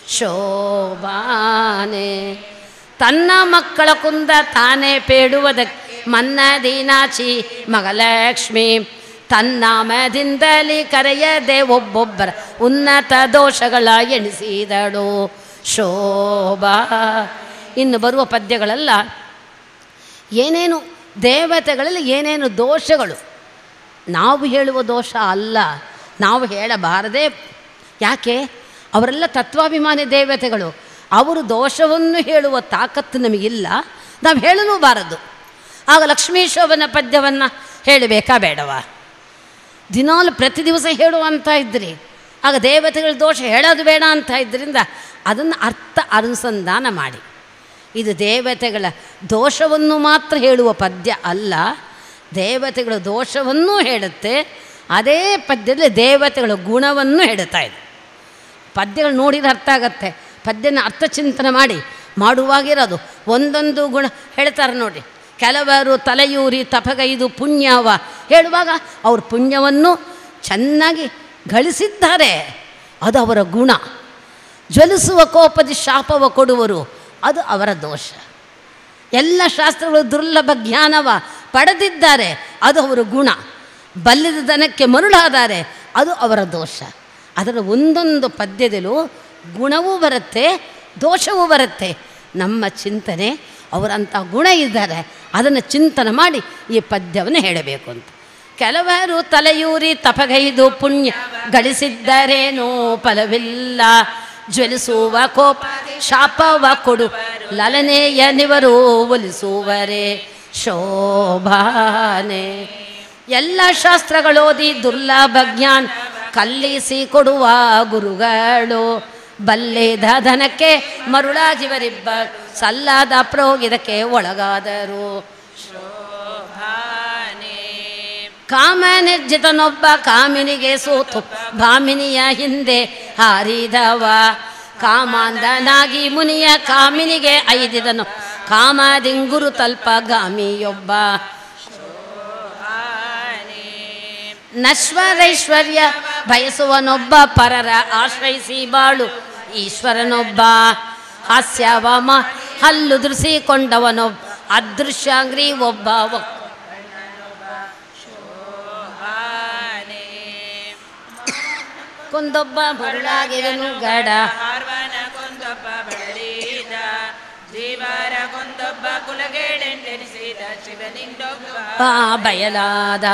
ಶೋಭಾನೆ. ತನ್ನ ಮಕ್ಕಳ ಕುಂದ ತಾನೇ ಪೇಡುವುದಕ್ಕೆ ಮನ್ನದೀನಾಚಿ ಮಗಲಕ್ಷ್ಮಿ, ತನ್ನಾಮದಿಂದಲೇ ಕರೆಯದೆ ಒಬ್ಬೊಬ್ಬರ ಉನ್ನತ ದೋಷಗಳ ಎಣಿಸಿದಳು ಶೋಭಾ. ಇನ್ನು ಬರುವ ಪದ್ಯಗಳೆಲ್ಲ ಏನೇನು ದೇವತೆಗಳಲ್ಲಿ ಏನೇನು ದೋಷಗಳು ನಾವು ಹೇಳುವ ದೋಷ ಅಲ್ಲ, ನಾವು ಹೇಳಬಾರದೆ. ಯಾಕೆ? ಅವರೆಲ್ಲ ತತ್ವಾಭಿಮಾನಿ ದೇವತೆಗಳು, ಅವರು ದೋಷವನ್ನು ಹೇಳುವ ತಾಕತ್ತು ನಮಗಿಲ್ಲ, ನಾವು ಹೇಳಲೂಬಾರದು. ಆಗ ಲಕ್ಷ್ಮೀ ಶೋಭನ ಪದ್ಯವನ್ನು ಹೇಳಬೇಕಾ ಬೇಡವಾ? ದಿನಾಲು ಪ್ರತಿ ದಿವಸ ಹೇಳುವಂತ ಇದ್ರಿ, ಆಗ ದೇವತೆಗಳ ದೋಷ ಹೇಳೋದು ಬೇಡ ಅಂತ ಇದ್ದರಿಂದ ಅದನ್ನು ಅರ್ಥ ಅನುಸಂಧಾನ ಮಾಡಿ. ಇದು ದೇವತೆಗಳ ದೋಷವನ್ನು ಮಾತ್ರ ಹೇಳುವ ಪದ್ಯ ಅಲ್ಲ, ದೇವತೆಗಳ ದೋಷವನ್ನೂ ಹೇಳುತ್ತೆ, ಅದೇ ಪದ್ಯದಲ್ಲಿ ದೇವತೆಗಳ ಗುಣವನ್ನು ಹೇಳುತ್ತಾ ಇದೆ. ಪದ್ಯಗಳು ನೋಡಿದ್ರೆ ಅರ್ಥ ಆಗತ್ತೆ. ಪದ್ಯನ ಅರ್ಥಚಿಂತನೆ ಮಾಡಿ ಮಾಡುವಾಗಿರೋದು ಒಂದೊಂದು ಗುಣ ಹೇಳ್ತಾರೆ ನೋಡಿ. ಕೆಲವರು ತಲೆಯೂರಿ ತಪಗೈದು ಪುಣ್ಯವ ಹೇಳುವಾಗ ಅವ್ರ ಪುಣ್ಯವನ್ನು ಚೆನ್ನಾಗಿ ಗಳಿಸಿದ್ದಾರೆ, ಅದು ಅವರ ಗುಣ. ಜ್ವಲಿಸುವ ಕೋಪದಿ ಶಾಪವ ಕೊಡುವರು, ಅದು ಅವರ ದೋಷ. ಎಲ್ಲ ಶಾಸ್ತ್ರಗಳು ದುರ್ಲಭ ಜ್ಞಾನವ ಪಡೆದಿದ್ದಾರೆ, ಅದು ಅವರ ಗುಣ. ಬಲ್ಲಿದ ದನಕ್ಕೆ ಮರುಳಾದರೆ ಅದು ಅವರ ದೋಷ. ಅದರ ಒಂದೊಂದು ಪದ್ಯದಲ್ಲೂ ಗುಣವೂ ಬರುತ್ತೆ, ದೋಷವೂ ಬರುತ್ತೆ. ನಮ್ಮ ಚಿಂತನೆ ಅವರಂಥ ಗುಣ ಇದ್ದಾರೆ, ಅದನ್ನು ಚಿಂತನೆ ಮಾಡಿ ಈ ಪದ್ಯವನ್ನು ಹೇಳಬೇಕು ಅಂತ. ಕೆಲವರು ತಲೆಯೂರಿ ತಪಗೈದು ಪುಣ್ಯ ಗಳಿಸಿದ್ದರೇನೋ ಫಲವಿಲ್ಲ, ಜ್ವಲಿಸುವ ಕೋಪ ಶಾಪವ ಕೊಡು ಲಲನೆಯ ನಿವರು ಒಲಿಸುವರೆ ಶೋಭಾನೆ. ಎಲ್ಲ ಶಾಸ್ತ್ರಗಳೋದಿ ದುರ್ಲಭ ಜ್ಞಾನ ಕಲ್ಲಿಸಿ ಕೊಡುವ ಗುರುಗಳು, ಬಲ್ಲೆದ ಧನಕ್ಕೆ ಮರುಳಾಜಿವರಿಬ್ಬ ಸಲ್ಲದ ಪ್ರೋಗಿದಕ್ಕೆ ಒಳಗಾದರು ಶೋಭಾನೆ. ಕಾಮ ನಿರ್ಜಿತನೊಬ್ಬ ಕಾಮಿನಿಗೆ ಸೋತು ಭಾಮಿನಿಯ ಹಿಂದೆ ಹಾರಿದವ, ಕಾಮಾಂಧನಾಗಿ ಮುನಿಯ ಕಾಮಿನಿಗೆ ಐದಿದನು ಕಾಮದಿಂಗುರು ತಲ್ಪ ಗಾಮಿಯೊಬ್ಬ. ನಶ್ವರೈಶ್ವರ್ಯ ಬಯಸುವನೊಬ್ಬ ಪರರ ಆಶ್ರಯಿಸಿ ಬಾಳು ಈಶ್ವರನೊಬ್ಬ, ಹಾಸ್ಯವಮ ಹಲ್ಲುದುರಿಸಿಕೊಂಡವನೊಬ್ಬ ಅದೃಶ್ಯಾಂಗ್ರಿ ಒಬ್ಬ ಕೊಂದೊಬ್ಬ ಮರುಳಾಗಿರನು ಗಡ ಕೊಂದೊಬ್ಬ ಬಡಲಿದ ಜೀವರ ಕೊಂದೊಬ್ಬ ಕುಲಗೇಡೆಂದೆನಿಸಿದ ಶಿವನಿಂದೊಬ್ಬ ಬಯಲಾದ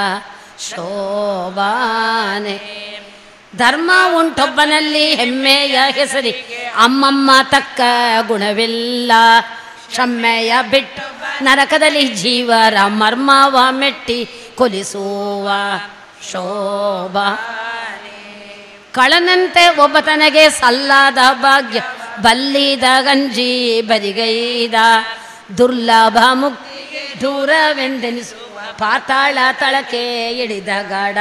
ಶೋಭಾನೆ. ಧರ್ಮ ಉಂಟೊಬ್ಬನಲ್ಲಿ ಹೆಮ್ಮೆಯ ಹೆಸರಿ ಅಮ್ಮಮ್ಮ ತಕ್ಕ ಗುಣವಿಲ್ಲ. ಕ್ಷಮೆಯ ಬಿಟ್ಟು ನರಕದಲ್ಲಿ ಜೀವರ ಮರ್ಮವ ಮೆಟ್ಟಿ ಕೊಲಿಸುವ ಶೋಭಾ. ಕಳನಂತೆ ಒಬ್ಬ ತನಗೆ ಸಲ್ಲಾದ ಭಾಗ್ಯ ಬಲ್ಲಿದ ಗಂಜಿ ಬರಿಗೈದ. ದುರ್ಲಭ ಮುಕ್ತಿ ದೂರವೆಂದೆನಿಸುವ ಪಾತಾಳ ತಳಕೆ ಇಳಿದ ಗಾಢ.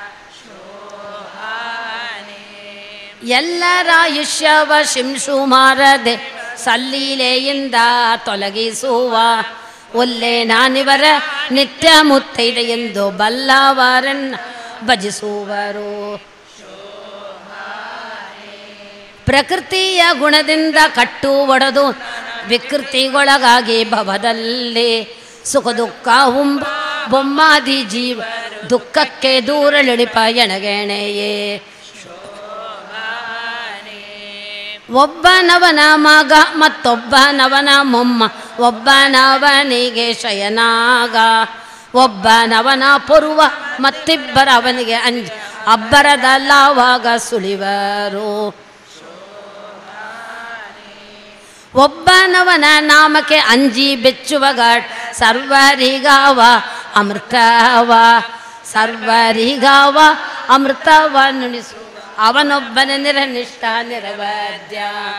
ಎಲ್ಲರ ಆಯುಷ್ಯವ ಶಿಂಶುಮಾರದೆ ಸಲ್ಲೀಲೆಯಿಂದ ತೊಲಗಿಸುವ. ಒಲ್ಲೆ ನಾನಿವರ ನಿತ್ಯ ಮುತ್ತೈದೆ ಎಂದು ಬಲ್ಲವರನ್ನ ಭಜಿಸುವರು. ಪ್ರಕೃತಿಯ ಗುಣದಿಂದ ಕಟ್ಟು ಒಡೆದು ವಿಕೃತಿಗೊಳಗಾಗಿ ಭವದಲ್ಲಿ ಸುಖ ದುಃಖ ಹುಂಬ ಬೊಮ್ಮಾದಿ ಜೀವ ದುಃಖಕ್ಕೆ ದೂರಳಿಪ ಎಣಗೆಣೆಯೇ. ಒಬ್ಬನವನ ಮಗ ಮತ್ತೊಬ್ಬನವನ ಮೊಮ್ಮ ಒಬ್ಬನವನಿಗೆ ಶಯನಾಗ. ಒಬ್ಬನವನ ಪೊರುವ ಮತ್ತಿಬ್ಬರ ಅವನಿಗೆ ಅಂಜ ಅಬ್ಬರದಲ್ಲಾವಾಗ ಸುಳಿವರು. ಒಬ್ಬನವನ ನಾಮಕ್ಕೆ ಅಂಜಿ ಬೆಚ್ಚುವ ಗಾಡ್ ಸರ್ವರಿಗಾವ ಅಮೃತವ. ಸರ್ವರಿಗಾವ ಅಮೃತವ ನುಣಿಸು ಅವನೊಬ್ಬನ ನಿರನಿಷ್ಠ ನಿರವದ್ಯ.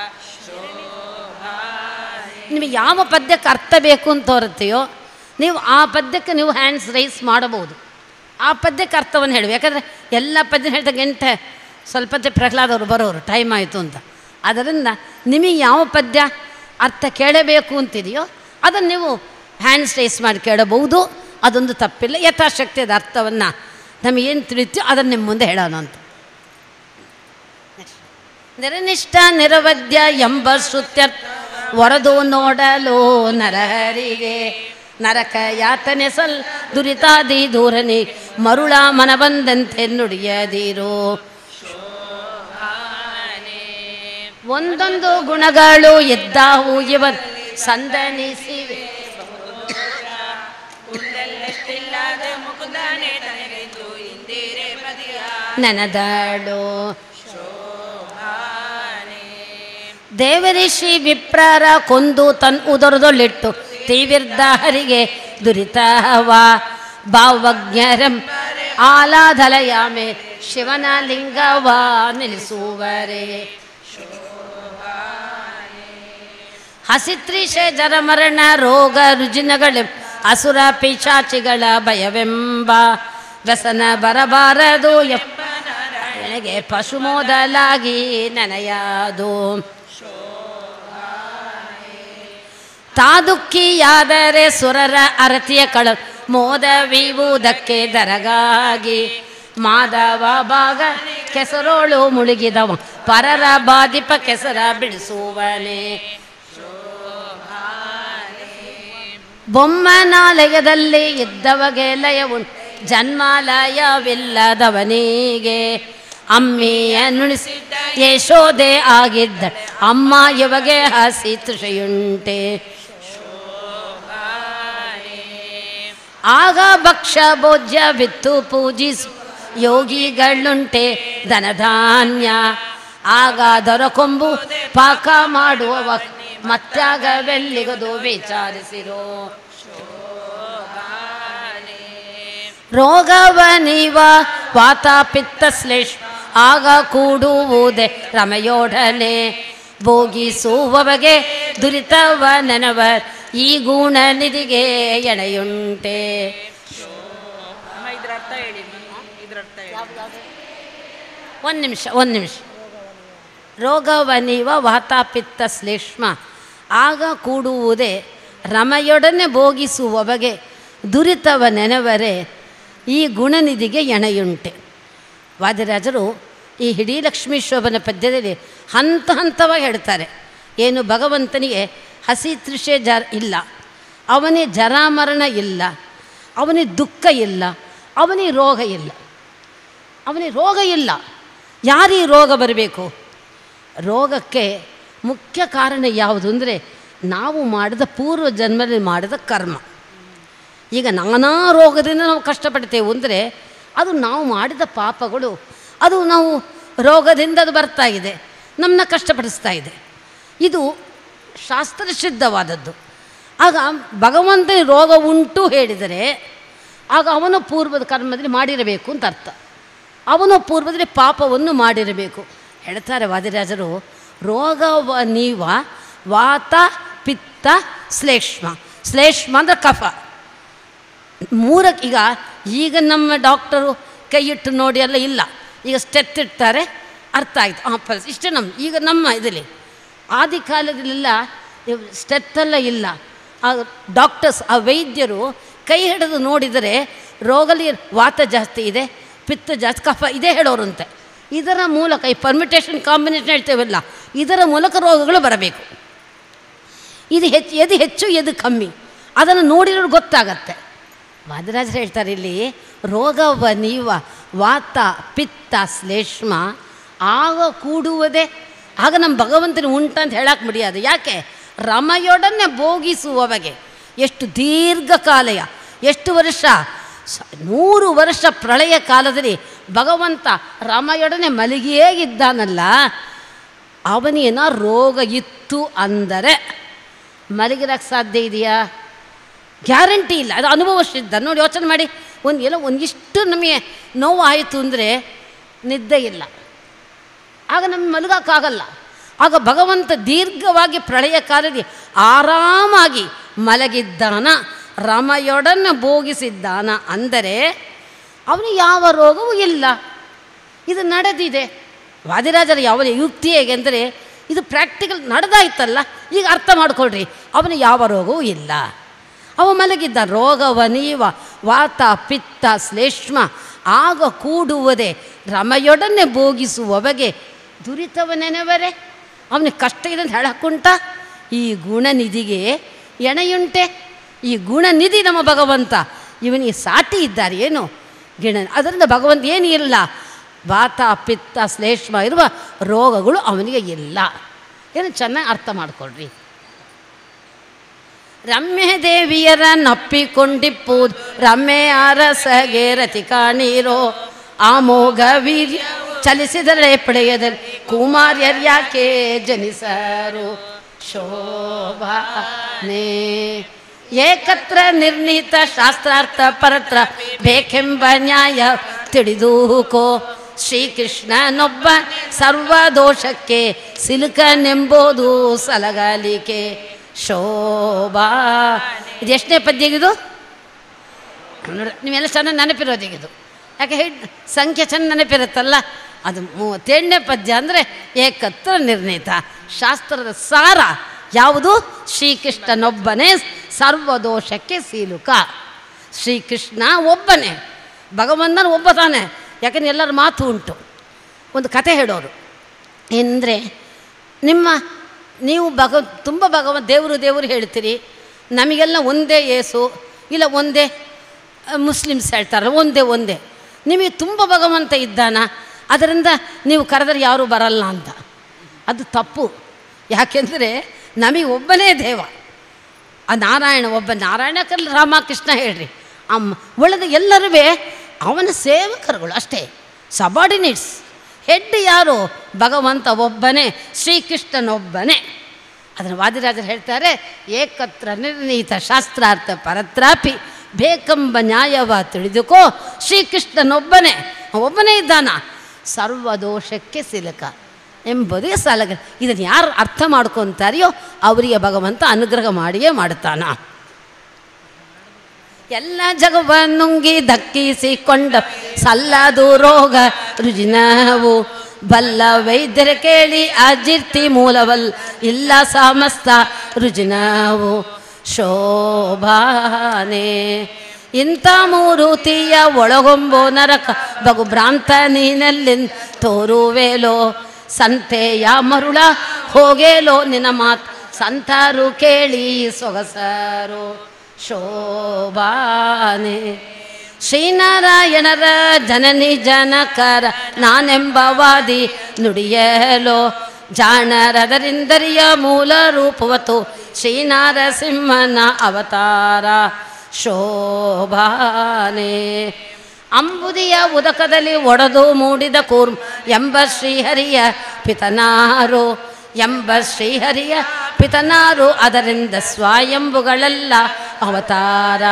ನಿಮಗೆ ಯಾವ ಪದ್ಯಕ್ಕೆ ಅರ್ಥ ಬೇಕು ಅಂತ ತೋರುತ್ತೆಯೋ ನೀವು ಆ ಪದ್ಯಕ್ಕೆ ನೀವು ಹ್ಯಾಂಡ್ಸ್ ರೈಸ್ ಮಾಡಬಹುದು. ಆ ಪದ್ಯಕ್ಕೆ ಅರ್ಥವನ್ನು ಹೇಳುವ. ಯಾಕಂದರೆ ಎಲ್ಲ ಪದ್ಯ ಹೇಳಿದಾಗ ಎಂಟೆ ಸ್ವಲ್ಪ ಪ್ರಹ್ಲಾದವರು ಬರೋರು ಟೈಮ್ ಆಯಿತು ಅಂತ. ಅದರಿಂದ ನಿಮಗೆ ಯಾವ ಪದ್ಯ ಅರ್ಥ ಕೇಳಬೇಕು ಅಂತಿದೆಯೋ ಅದನ್ನು ನೀವು ಹ್ಯಾಂಡ್ಸ್ ರೈಸ್ ಮಾಡಿ ಕೇಳಬಹುದು. ಅದೊಂದು ತಪ್ಪಿಲ್ಲ. ಯಥಾಶಕ್ತಿ ಅದ ಅರ್ಥವನ್ನು ನಮಗೇನು ತಿಳಿತೀಯೋ ಅದನ್ನು ನಿಮ್ಮ ಮುಂದೆ ಹೇಳೋಣ ಅಂತ. ನಿರನಿಷ್ಠ ನಿರವದ್ಯ ಎಂಬ ಶ್ರುತ್ಯರ್ಥ ವರದು ನೋಡಲು ನರಹರಿಗೆ. ನರಕ ಯಾತನೆ ಸಲ್ ದುರಿತಾದಿ ದೂರನಿ ಮರುಳ ಮನ ಬಂದಂತೆ ನುಡಿಯದಿರು. ಒಂದೊಂದು ಗುಣಗಳು ಇದ್ದಾವು ಇವನ್ ಸಂದನಿಸಿವೆ. ನನದಾಳು ದೇವರಿಷಿ ವಿಪ್ರರ ಕೊಂದು ತನ್ ಉದರದೊಳ್ಳಿಟ್ಟು ತೀವಿರ್ದ ಹರಿಗೆ ದುರಿತವ. ಭಾವಜ್ಞರಂ ಆಲಾಧಲಯಾಮೆ ಶಿವನ ಲಿಂಗವ ನಿಲ್ಲಿಸುವರೆ. ಹಸಿತ್ರಿಷ ಜರಮರಣ ರೋಗ ರುಜಿನಗಳೆ ಅಸುರ ಪಿಶಾಚಿಗಳ ಭಯವೆಂಬ ವ್ಯಸನ ಬರಬಾರದು ಎಪ್ಪನಿಗೆ ಪಶು ಮೊದಲಾಗಿ ನನಯಾದು. ತಾದುಕ್ಕಿಯಾದರೆ ಸುರರ ಅರತಿಯ ಕಳ ಮೋದವಿವುದಕ್ಕೆ ದರಗಾಗಿ. ಮಾಧವ ಭಾಗ ಕೆಸರೋಳು ಮುಳುಗಿದವ ಪರರ ಬಾದಿಪ ಕೆಸರ ಬಿಡಿಸುವನೆ. ಬೊಮ್ಮನಾಲಯದಲ್ಲಿ ಇದ್ದವಗೆ ಲಯವು ಜನ್ಮಾಲಯವಿಲ್ಲದವನಿಗೆ. ಅಮ್ಮಿಯ ನುಣಿಸಿದ್ದ ಯಶೋದೆ ಆಗಿದ್ದ ಅಮ್ಮ ಇವಗೆ ಹಸಿ ತೃಷೆಯುಂಟೆ. ಆಗ ಭಕ್ಷ ಭೋಜ್ಯ ಬಿತ್ತು ಪೂಜಿಸು ಯೋಗಿಗಳುಂಟೆ ಧನಧಾನ್ಯ. ಆಗ ದೊರಕೊಂಬು ಪಾಕ ಮಾಡುವವ ಮತ್ತಾಗವೆಲ್ಲಿಗದು ವಿಚಾರಿಸಿರೋ. ರೋಗವ ನೀವ ವಾತ ಪಿತ್ತ ಶ್ಲೇಷ್ ಆಗ ಕೂಡುವುದೇ ರಮೆಯೋಡನೆ. ಭೋಗಿಸುವವಗೆ ದುರಿತವ ನೆನವ ಈ ಗುಣ ನಿಧಿಗೆ ಎಣೆಯುಂಟೆ. ಒಂದು ನಿಮಿಷ ಒಂದು ನಿಮಿಷ ರೋಗವ ನೀವ ವಾತಾಪಿತ್ತ ಶ್ಲೇಷ್ಮ ಆಗ ಕೂಡುವುದೇ ರಮೆಯೊಡನೆ ಭೋಗಿಸುವವಗೆ ದುರಿತವ ನೆನವರೆ ಈ ಗುಣನಿಧಿಗೆ ಎಣೆಯುಂಟೆ. ವಾದಿರಾಜರು ಈ ಹಿಡೀ ಲಕ್ಷ್ಮೀ ಶೋಭನ ಪದ್ಯದಲ್ಲಿ ಹಂತ ಹಂತವಾಗಿ ಹೇಳ್ತಾರೆ. ಏನು ಭಗವಂತನಿಗೆ ಹಸಿ ತೃಷೆ ಜ ಇಲ್ಲ, ಅವನಿಗೆ ಜರಾಮರಣ ಇಲ್ಲ, ಅವನಿಗೆ ದುಃಖ ಇಲ್ಲ, ಅವನಿಗೆ ರೋಗ ಇಲ್ಲ. ಅವನಿಗೆ ರೋಗ ಇಲ್ಲ. ಯಾರಿಗೆ ರೋಗ ಬರಬೇಕು? ರೋಗಕ್ಕೆ ಮುಖ್ಯ ಕಾರಣ ಯಾವುದು ಅಂದರೆ ನಾವು ಮಾಡಿದ ಪೂರ್ವ ಜನ್ಮದಲ್ಲಿ ಮಾಡಿದ ಕರ್ಮ. ಈಗ ನಾನಾ ರೋಗದಿಂದ ನಾವು ಕಷ್ಟಪಡ್ತೇವೆ ಅಂದರೆ ಅದು ನಾವು ಮಾಡಿದ ಪಾಪಗಳು, ಅದು ನಾವು ರೋಗದಿಂದ ಅದು ಬರ್ತಾ ಇದೆ, ನಮ್ಮನ್ನ ಕಷ್ಟಪಡಿಸ್ತಾ ಇದೆ. ಇದು ಶಾಸ್ತ್ರಸಿದ್ಧವಾದದ್ದು. ಆಗ ಭಗವಂತನ ರೋಗ ಉಂಟು ಹೇಳಿದರೆ ಆಗ ಅವನು ಪೂರ್ವದ ಕರ್ಮದಲ್ಲಿ ಮಾಡಿರಬೇಕು ಅಂತ ಅರ್ಥ. ಅವನು ಪೂರ್ವದಲ್ಲಿ ಪಾಪವನ್ನು ಮಾಡಿರಬೇಕು. ಹೇಳ್ತಾರೆ ವಾದಿರಾಜರು, ರೋಗ ನೀವ ವಾತ ಪಿತ್ತ ಶ್ಲೇಷ್ಮ. ಶ್ಲೇಷ್ಮ ಅಂದರೆ ಕಫ. ಮೂರಕ್ಕೆ ಈಗ ಈಗ ನಮ್ಮ ಡಾಕ್ಟರು ಕೈ ಇಟ್ಟು ನೋಡಿ ಎಲ್ಲ ಇಲ್ಲ, ಈಗ ಸ್ಟೆತ್ ಇಡ್ತಾರೆ, ಅರ್ಥ ಆಯಿತು, ಹಾಂ ಪಲ್ಸ್ ಇಷ್ಟೇ. ನಮ್ಮ ಈಗ ನಮ್ಮ ಇದರಲ್ಲಿ ಆದಿ ಕಾಲದಲ್ಲೆಲ್ಲ ಸ್ಟೆತ್ತೆಲ್ಲ ಇಲ್ಲ. ಆ ಡಾಕ್ಟರ್ಸ್, ಆ ವೈದ್ಯರು ಕೈ ಹಿಡಿದು ನೋಡಿದರೆ ರೋಗಲಿ ವಾತ ಜಾಸ್ತಿ ಇದೆ, ಪಿತ್ತ ಜಾಸ್ತಿ, ಕಫ ಇದೆ ಹೇಳೋರಂತೆ. ಇದರ ಮೂಲಕ ಈ ಪರ್ಮಿಟೇಷನ್ ಕಾಂಬಿನೇಷನ್ ಹೇಳ್ತೇವಲ್ಲ, ಇದರ ಮೂಲಕ ರೋಗಗಳು ಬರಬೇಕು. ಇದು ಹೆಚ್ಚು, ಎದು ಹೆಚ್ಚು ಎದು ಕಮ್ಮಿ ಅದನ್ನು ನೋಡಿರೋರು ಗೊತ್ತಾಗತ್ತೆ. ವಾದಿರಾಜರು ಹೇಳ್ತಾರೆ ಇಲ್ಲಿ, ರೋಗವ ನೀವ ವಾತ ಪಿತ್ತ ಶ್ಲೇಷ್ಮ ಆಗ ಕೂಡುವುದೇ. ಆಗ ನಮ್ಮ ಭಗವಂತನ ಉಂಟಂತ ಹೇಳಕ್ಕೆ ಮುಡಿயாது. ಯಾಕೆ? ರಮೆಯೊಡನೆ ಭೋಗಿಸುವವಗೆ. ಎಷ್ಟು ದೀರ್ಘಕಾಲಯ, ಎಷ್ಟು ವರ್ಷ? ನೂರು ವರ್ಷ ಪ್ರಳಯ ಕಾಲದಲ್ಲಿ ಭಗವಂತ ರಮೆಯೊಡನೆ ಮಲಗಿಯೇ ಇದ್ದಾನಲ್ಲ, ಅವನೇನ ರೋಗ ಇತ್ತು ಅಂದರೆ ಮಲಗಿರಕ್ಕೆ ಸಾಧ್ಯ ಇದೆಯಾ? ಗ್ಯಾರಂಟಿ ಇಲ್ಲ. ಅದು ಅನುಭವ ಸಿದ್ಧ. ನೋಡಿ, ಯೋಚನೆ ಮಾಡಿ, ಒಂದು ಎಲ್ಲ ಒಂದಿಷ್ಟು ನಮಗೆ ನೋವು ಆಯಿತು ಅಂದರೆ ನಿದ್ದೆ ಇಲ್ಲ, ಆಗ ನಮಗೆ ಮಲಗೋಕ್ಕಾಗಲ್ಲ. ಆಗ ಭಗವಂತ ದೀರ್ಘವಾಗಿ ಪ್ರಳಯ ಕಾಲದಲ್ಲಿ ಆರಾಮಾಗಿ ಮಲಗಿದ್ದಾನ, ರಮೆಯೊಡನೆ ಭೋಗಿಸಿದ್ದಾನ ಅಂದರೆ ಅವನಿಗೆ ಯಾವ ರೋಗವೂ ಇಲ್ಲ. ಇದು ನಡೆದಿದೆ. ವಾದಿರಾಜರ ಯಾವ ಯುಕ್ತಿ ಹೇಗೆ ಅಂದರೆ ಇದು ಪ್ರಾಕ್ಟಿಕಲ್ ನಡೆದಾಯ್ತಲ್ಲ, ಈಗ ಅರ್ಥ ಮಾಡ್ಕೊಳ್ರಿ. ಅವನಿಗೆ ಯಾವ ರೋಗವೂ ಇಲ್ಲ, ಅವ ಮಲಗಿದ್ದ. ರೋಗವನೀವ ವಾತ ಪಿತ್ತ ಶ್ಲೇಷ್ಮ ಆಗ ಕೂಡುವುದೇ ರಮೆಯೊಡನೆ ಭೋಗಿಸುವವಗೆ ದುರಿತವನೆನವರೇ. ಅವನಿಗೆ ಕಷ್ಟ ಇದೆ ಅಂತ ಹೇಳಕ್ಕುಂಟ? ಈ ಗುಣನಿಧಿಗೆ ಎಣೆಯುಂಟೆ? ಈ ಗುಣನಿಧಿ ನಮ್ಮ ಭಗವಂತ, ಇವನಿಗೆ ಸಾಟಿ ಇದ್ದಾರೆ ಏನು ಗಿಣ? ಅದರಿಂದ ಭಗವಂತ ಏನು ಇಲ್ಲ, ವಾತ ಪಿತ್ತ ಶ್ಲೇಷ್ಮ ಇರುವ ರೋಗಗಳು ಅವನಿಗೆ ಇಲ್ಲ. ಏನು ಚೆನ್ನಾಗಿ ಅರ್ಥ ಮಾಡಿಕೊಡ್ರಿ. ರಮ್ಯ ದೇವಿಯರ ನಪ್ಪಿಕೊಂಡಿಪ್ಪುದು ರಮ್ಯ ಅರಸಗೆ ರತಿ ಕಾಣೀರೋ ಆಮೋಘ ವೀರ್ಯ ಚಲಿಸಿದರೆ ಪಡೆಯದಲ್ಲಿ ಕುಮಾರ್ಯರ್ಯಾಕೆ ಜನಿಸರು ಶೋಭಾನೆ. ಏಕತ್ರ ನಿರ್ಣೀತ ಶಾಸ್ತ್ರಾರ್ಥ ಪರತ್ರ ಬೇಕೆಂಬ ನ್ಯಾಯ ತಿಳಿದುಕೋ. ಶ್ರೀಕೃಷ್ಣನೊಬ್ಬ ಸರ್ವದೋಷಕ್ಕೆ ಸಿಲುಕನೆಂಬುದು ಸಲಗಲಿಕೆ ಶೋಭಾ. ಇದು ಎಷ್ಟನೇ ಪದ್ಯಗಿದು ನೋಡಿ, ನೀವೆಲ್ಲ ಚೆನ್ನಾಗಿ ನೆನಪಿರೋದಿಗಿದು. ಯಾಕೆ ಹೇಳಿ, ಸಂಖ್ಯೆ ಚೆನ್ನ ನೆನಪಿರುತ್ತಲ್ಲ. ಅದು ಮೂವತ್ತೇಳನೇ ಪದ್ಯ ಅಂದರೆ ಏಕತ್ರ ನಿರ್ಣೀತ. ಶಾಸ್ತ್ರದ ಸಾರ ಯಾವುದು? ಶ್ರೀಕೃಷ್ಣನೊಬ್ಬನೇ ಸರ್ವದೋಷಕ್ಕೆ ಸೀಲುಕ. ಶ್ರೀಕೃಷ್ಣ ಒಬ್ಬನೇ, ಭಗವಂತನ ಒಬ್ಬ ತಾನೆ. ಯಾಕಂದರೆ ಎಲ್ಲರ ಮಾತು ಉಂಟು. ಒಂದು ಕತೆ ಹೇಳೋರು ಅಂದರೆ, ನಿಮ್ಮ ನೀವು ಭಗ ತುಂಬ ಭಗವಂತ ದೇವರು ದೇವರು ಹೇಳ್ತೀರಿ, ನಮಗೆಲ್ಲ ಒಂದೇ ಏಸು ಇಲ್ಲ ಒಂದೇ ಮುಸ್ಲಿಮ್ಸ್ ಹೇಳ್ತಾರೆ, ಒಂದೇ ಒಂದೇ. ನಿಮಗೆ ತುಂಬ ಭಗವಂತ ಇದ್ದಾನ, ಅದರಿಂದ ನೀವು ಕರೆದರೆ ಯಾರೂ ಬರಲ್ಲ ಅಂತ. ಅದು ತಪ್ಪು. ಯಾಕೆಂದರೆ ನಮಗೆ ಒಬ್ಬನೇ ದೇವ, ಆ ನಾರಾಯಣ ಒಬ್ಬ. ನಾರಾಯಣಕಲ್ಲಿ ರಾಮಕೃಷ್ಣ ಹೇಳ್ರಿ, ಅಮ್ಮ ಉಳಿದ ಎಲ್ಲರೂ ಅವನ ಸೇವಕರುಗಳು ಅಷ್ಟೇ, ಸಬಾರ್ಡಿನೇಟ್ಸ್. ಹೆಡ್ ಯಾರು? ಭಗವಂತ ಒಬ್ಬನೇ, ಶ್ರೀಕೃಷ್ಣನೊಬ್ಬನೇ. ಅದನ್ನು ವಾದಿರಾಜರು ಹೇಳ್ತಾರೆ, ಏಕತ್ರ ನಿರ್ಣೀತ ಶಾಸ್ತ್ರಾರ್ಥ ಪರತ್ರಾಪಿ ಬೇಕೆಂಬ ನ್ಯಾಯವ ತಿಳಿದುಕೋ. ಶ್ರೀಕೃಷ್ಣನೊಬ್ಬನೇ, ಒಬ್ಬನೇ ಇದ್ದಾನ, ಸರ್ವದೋಷಕ್ಕೆ ಸಿಲುಕ ಎಂಬುದೇ ಸಲಗ. ಇದನ್ನು ಯಾರು ಅರ್ಥ ಮಾಡ್ಕೊತಾರೆಯೋ ಅವರಿಗೆ ಭಗವಂತ ಅನುಗ್ರಹ ಮಾಡಿಯೇ ಮಾಡ್ತಾನ. ಎಲ್ಲ ಜಗವ ನುಂಗಿ ದಕ್ಕಿಸಿಕೊಂಡ ಸಲ್ಲದು ರೋಗ ರುಜಿನವು. ಬಲ್ಲ ವೈದ್ಯರ ಕೇಳಿ ಅಜಿರ್ತಿ ಮೂಲವಲ್ ಇಲ್ಲ ಸಮಸ್ತ ರುಜಿನವು ಶೋಭಾನೆ. ಇಂಥ ಮೂರುತಿಯ ಒಳಗೊಂಬೋ ನರಕ ಬಗು ಭ್ರಾಂತ ನೀನೆಲ್ಲಿಂದ ತೋರುವೇಲೋ. ಸಂತೆಯ ಮರುಳ ಹೋಗೇಲೋ ನಿನ್ನ ಮಾತು ಸಂತರು ಕೇಳಿ ಸೊಗಸರು ಶೋಭಾನೆ. ಶ್ರೀನಾರಾಯಣರ ಜನನಿ ಜನಕರ ನಾನೆಂಬವಾದಿ ನುಡಿಯಲೋ ಜಾಣರದರಿಂದರಿಯ ಮೂಲ ರೂಪವತು ಶ್ರೀನಾರಸಿಂಹನ ಅವತಾರ ಶೋಭಾನೆ. ಅಂಬುದಿಯ ಉದಕದಲ್ಲಿ ಒಡೆದು ಮೂಡಿದ ಕೂರ್ಮ ಎಂಬ ಶ್ರೀಹರಿಯ ಪಿತನಾರು ಎಂಬ ಶ್ರೀಹರಿಯ ಪಿತನಾರು ಅದರಿಂದ ಸ್ವಯಂಬುಗಳೆಲ್ಲ ಅವತಾರ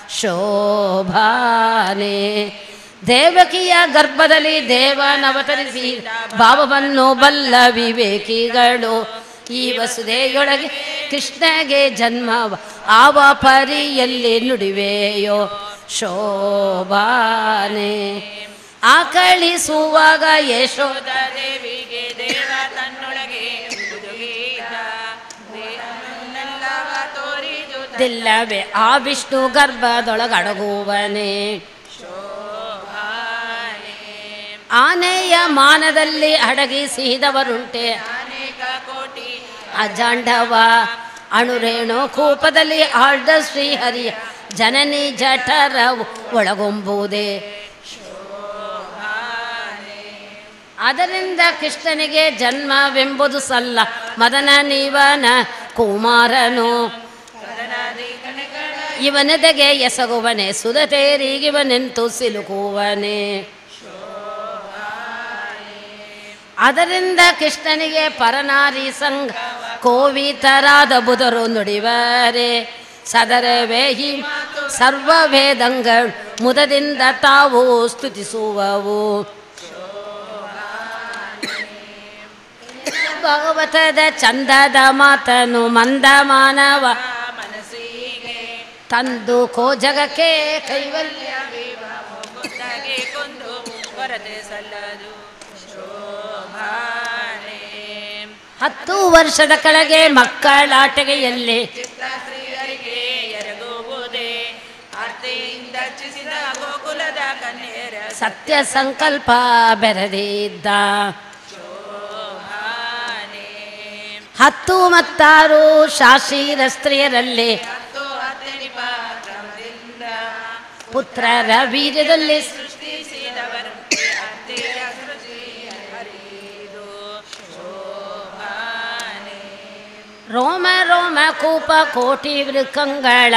ಶೋಭಾನೆ. ದೇವಕಿಯ ಗರ್ಭದಲ್ಲಿ ದೇವನವತರಿಸಿ ಭಾವವನ್ನು ಬಲ್ಲ ವಿವೇಕಿಗಳು ಈ ವಸುದೆಯೊಳಗೆ ಕೃಷ್ಣಗೆ ಜನ್ಮ ಆವ ಪರಿಯಲ್ಲಿ ನುಡಿವೆಯೋ ಶೋಭಾನೆ. ಆಕಳಿಸುವಾಗ ಯಶೋಧ ದೇವಿಗೆ ದೇವ ತನ್ನೊಳಗೆ ತೋರಿದುದಿಲ್ಲವೇ ಆ ವಿಷ್ಣು ಗರ್ಭದೊಳಗಡಗುವನೆ ಆನೆಯ ಮಾನದಲ್ಲಿ ಅಡಗಿಸಿದವರುಂಟೆ ಅನೇಕ ಕೋಟಿ ಅಜಾಂಡವ ಅಣುರೇಣು ಕೂಪದಲ್ಲಿ ಆಳ್ದ ಶ್ರೀಹರಿಯ ಜನನಿ ಜಠರ ಒಳಗೊಂಬುವುದೇ. ಅದರಿಂದ ಕೃಷ್ಣನಿಗೆ ಜನ್ಮವೆಂಬುದು ಸಲ್ಲ ಮದನ ನೀವನ ಕುಮಾರನು ಇವನದೆಗೆ ಎಸಗುವನೆ ಸುಧತೇರಿಗಿವನೆಂತು ಸಿಲುಕುವನೆ. ಅದರಿಂದ ಕೃಷ್ಣನಿಗೆ ಪರನಾರಿ ಸಂಘ ಕೋವಿತರಾದ ಬುಧರು ನುಡಿವರೆ ಸದರವೇ ಹಿ ಸರ್ವವೇದಂಗಳು ಮುದದಿಂದ ತಾವು ಸ್ತುತಿಸುವವು. ಭಗವತದ ಚಂದದ ಮಾತನು ಮಂದ ಮಾನವ ಮನಸ್ಸಿಗೆ ತಂದು ಕೋ ಜಗಕ್ಕೆ ಕೈವಲ್ಯ ಮುದ್ದಾಗೆ ಕೊಂದು ಕೊರತೆ ಸಲ್ಲದು ಶೋಭಾನೆ. ಹತ್ತು ವರ್ಷದ ಕೆಳಗೆ ಮಕ್ಕಳಾಟಿಕೆಯಲ್ಲಿ ಚಿತ್ರಶ್ರೀಯರಿಗೆ ಎರಗುವುದೇ ಆರ್ತಿಯಿಂದ ಅರ್ಚಿಸಿದ ಗೋಕುಲದ ಕನ್ಯರ ಸತ್ಯ ಸಂಕಲ್ಪ ಬೆರೆದಿದ್ದ. ಹತ್ತು ಮತ್ತಾರು ಶಾಶೀರ ಸ್ತ್ರೀಯರಲ್ಲಿ ಹತ್ತು ಹತ್ತೆನಿಪ ಕ್ರಮದಿಂದ ಪುತ್ರರ ವೀರ್ಯದಲ್ಲಿ ಸೃಷ್ಟಿಸಿದವರು ಅತ್ತೆಯ ಸೃಷ್ಟಿ ಹರಿದು ಶೋಭಾನೆ. ರೋಮ ರೋಮ ಕೂಪ ಕೋಟಿ ವೃಕಂಗಳ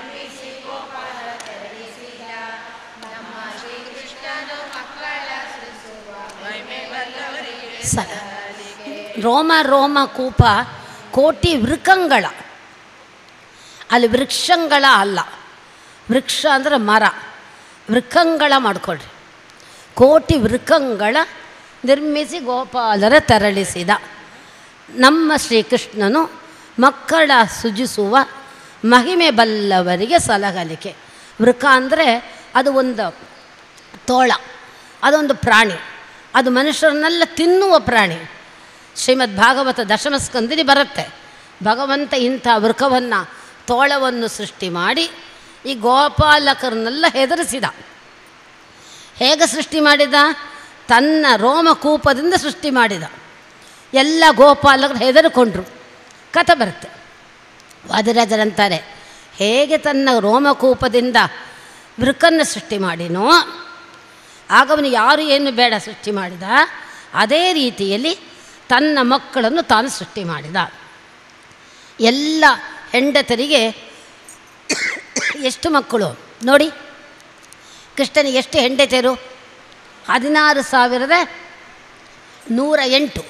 ಸ ರೋಮ ರೋಮ ಕೂಪ ಕೋಟಿ ವೃಕಂಗಳ ಅಲ್ಲಿ ವೃಕ್ಷಂಗಳ ಅಲ್ಲ, ವೃಕ್ಷ ಅಂದರೆ ಮರ, ವೃಕಂಗಳ ಮಾಡಿಕೊಡ್ರಿ. ಕೋಟಿ ವೃಕಂಗಳ ನಿರ್ಮಿಸಿ ಗೋಪಾಲರ ತರಳಿಸಿದ ನಮ್ಮ ಶ್ರೀಕೃಷ್ಣನು ಮಕ್ಕಳ ಸೃಜಿಸುವ ಮಹಿಮೆ ಬಲ್ಲವರಿಗೆ ಸಲಹಲಿಕೆ. ವೃಕ ಅಂದರೆ ಅದು ಒಂದು ತೋಳ, ಅದೊಂದು ಪ್ರಾಣಿ, ಅದು ಮನುಷ್ಯರನ್ನೆಲ್ಲ ತಿನ್ನುವ ಪ್ರಾಣಿ. ಶ್ರೀಮದ್ ಭಾಗವತ ದಶಮ ಸ್ಕಂದಿನಿ ಬರುತ್ತೆ. ಭಗವಂತ ಇಂಥ ವೃಕವನ್ನು ತೋಳವನ್ನು ಸೃಷ್ಟಿ ಮಾಡಿ ಈ ಗೋಪಾಲಕರನ್ನೆಲ್ಲ ಹೆದರಿಸಿದ. ಹೇಗೆ ಸೃಷ್ಟಿ ಮಾಡಿದ? ತನ್ನ ರೋಮಕೂಪದಿಂದ ಸೃಷ್ಟಿ ಮಾಡಿದ. ಎಲ್ಲ ಗೋಪಾಲಕರು ಹೆದರಿಕೊಂಡ್ರು. ಕಥೆ ಬರುತ್ತೆ. ವಾದಿರಾಜರಂತಾರೆ, ಹೇಗೆ ತನ್ನ ರೋಮಕೂಪದಿಂದ ವೃಕನ್ನು ಸೃಷ್ಟಿ ಮಾಡಿನೋ ಆಗ ಅವನು ಯಾರು ಏನು ಬೇಡ ಸೃಷ್ಟಿ ಮಾಡಿದ, ಅದೇ ರೀತಿಯಲ್ಲಿ ತನ್ನ ಮಕ್ಕಳನ್ನು ತಾನು ಸೃಷ್ಟಿ ಮಾಡಿದ. ಎಲ್ಲ ಹೆಂಡತರಿಗೆ ಎಷ್ಟು ಮಕ್ಕಳು ನೋಡಿ, ಕೃಷ್ಣನಿಗೆ ಎಷ್ಟು ಹೆಂಡತಿಯರು? ಹದಿನಾರು ಸಾವಿರದ ನೂರ ಎಂಟು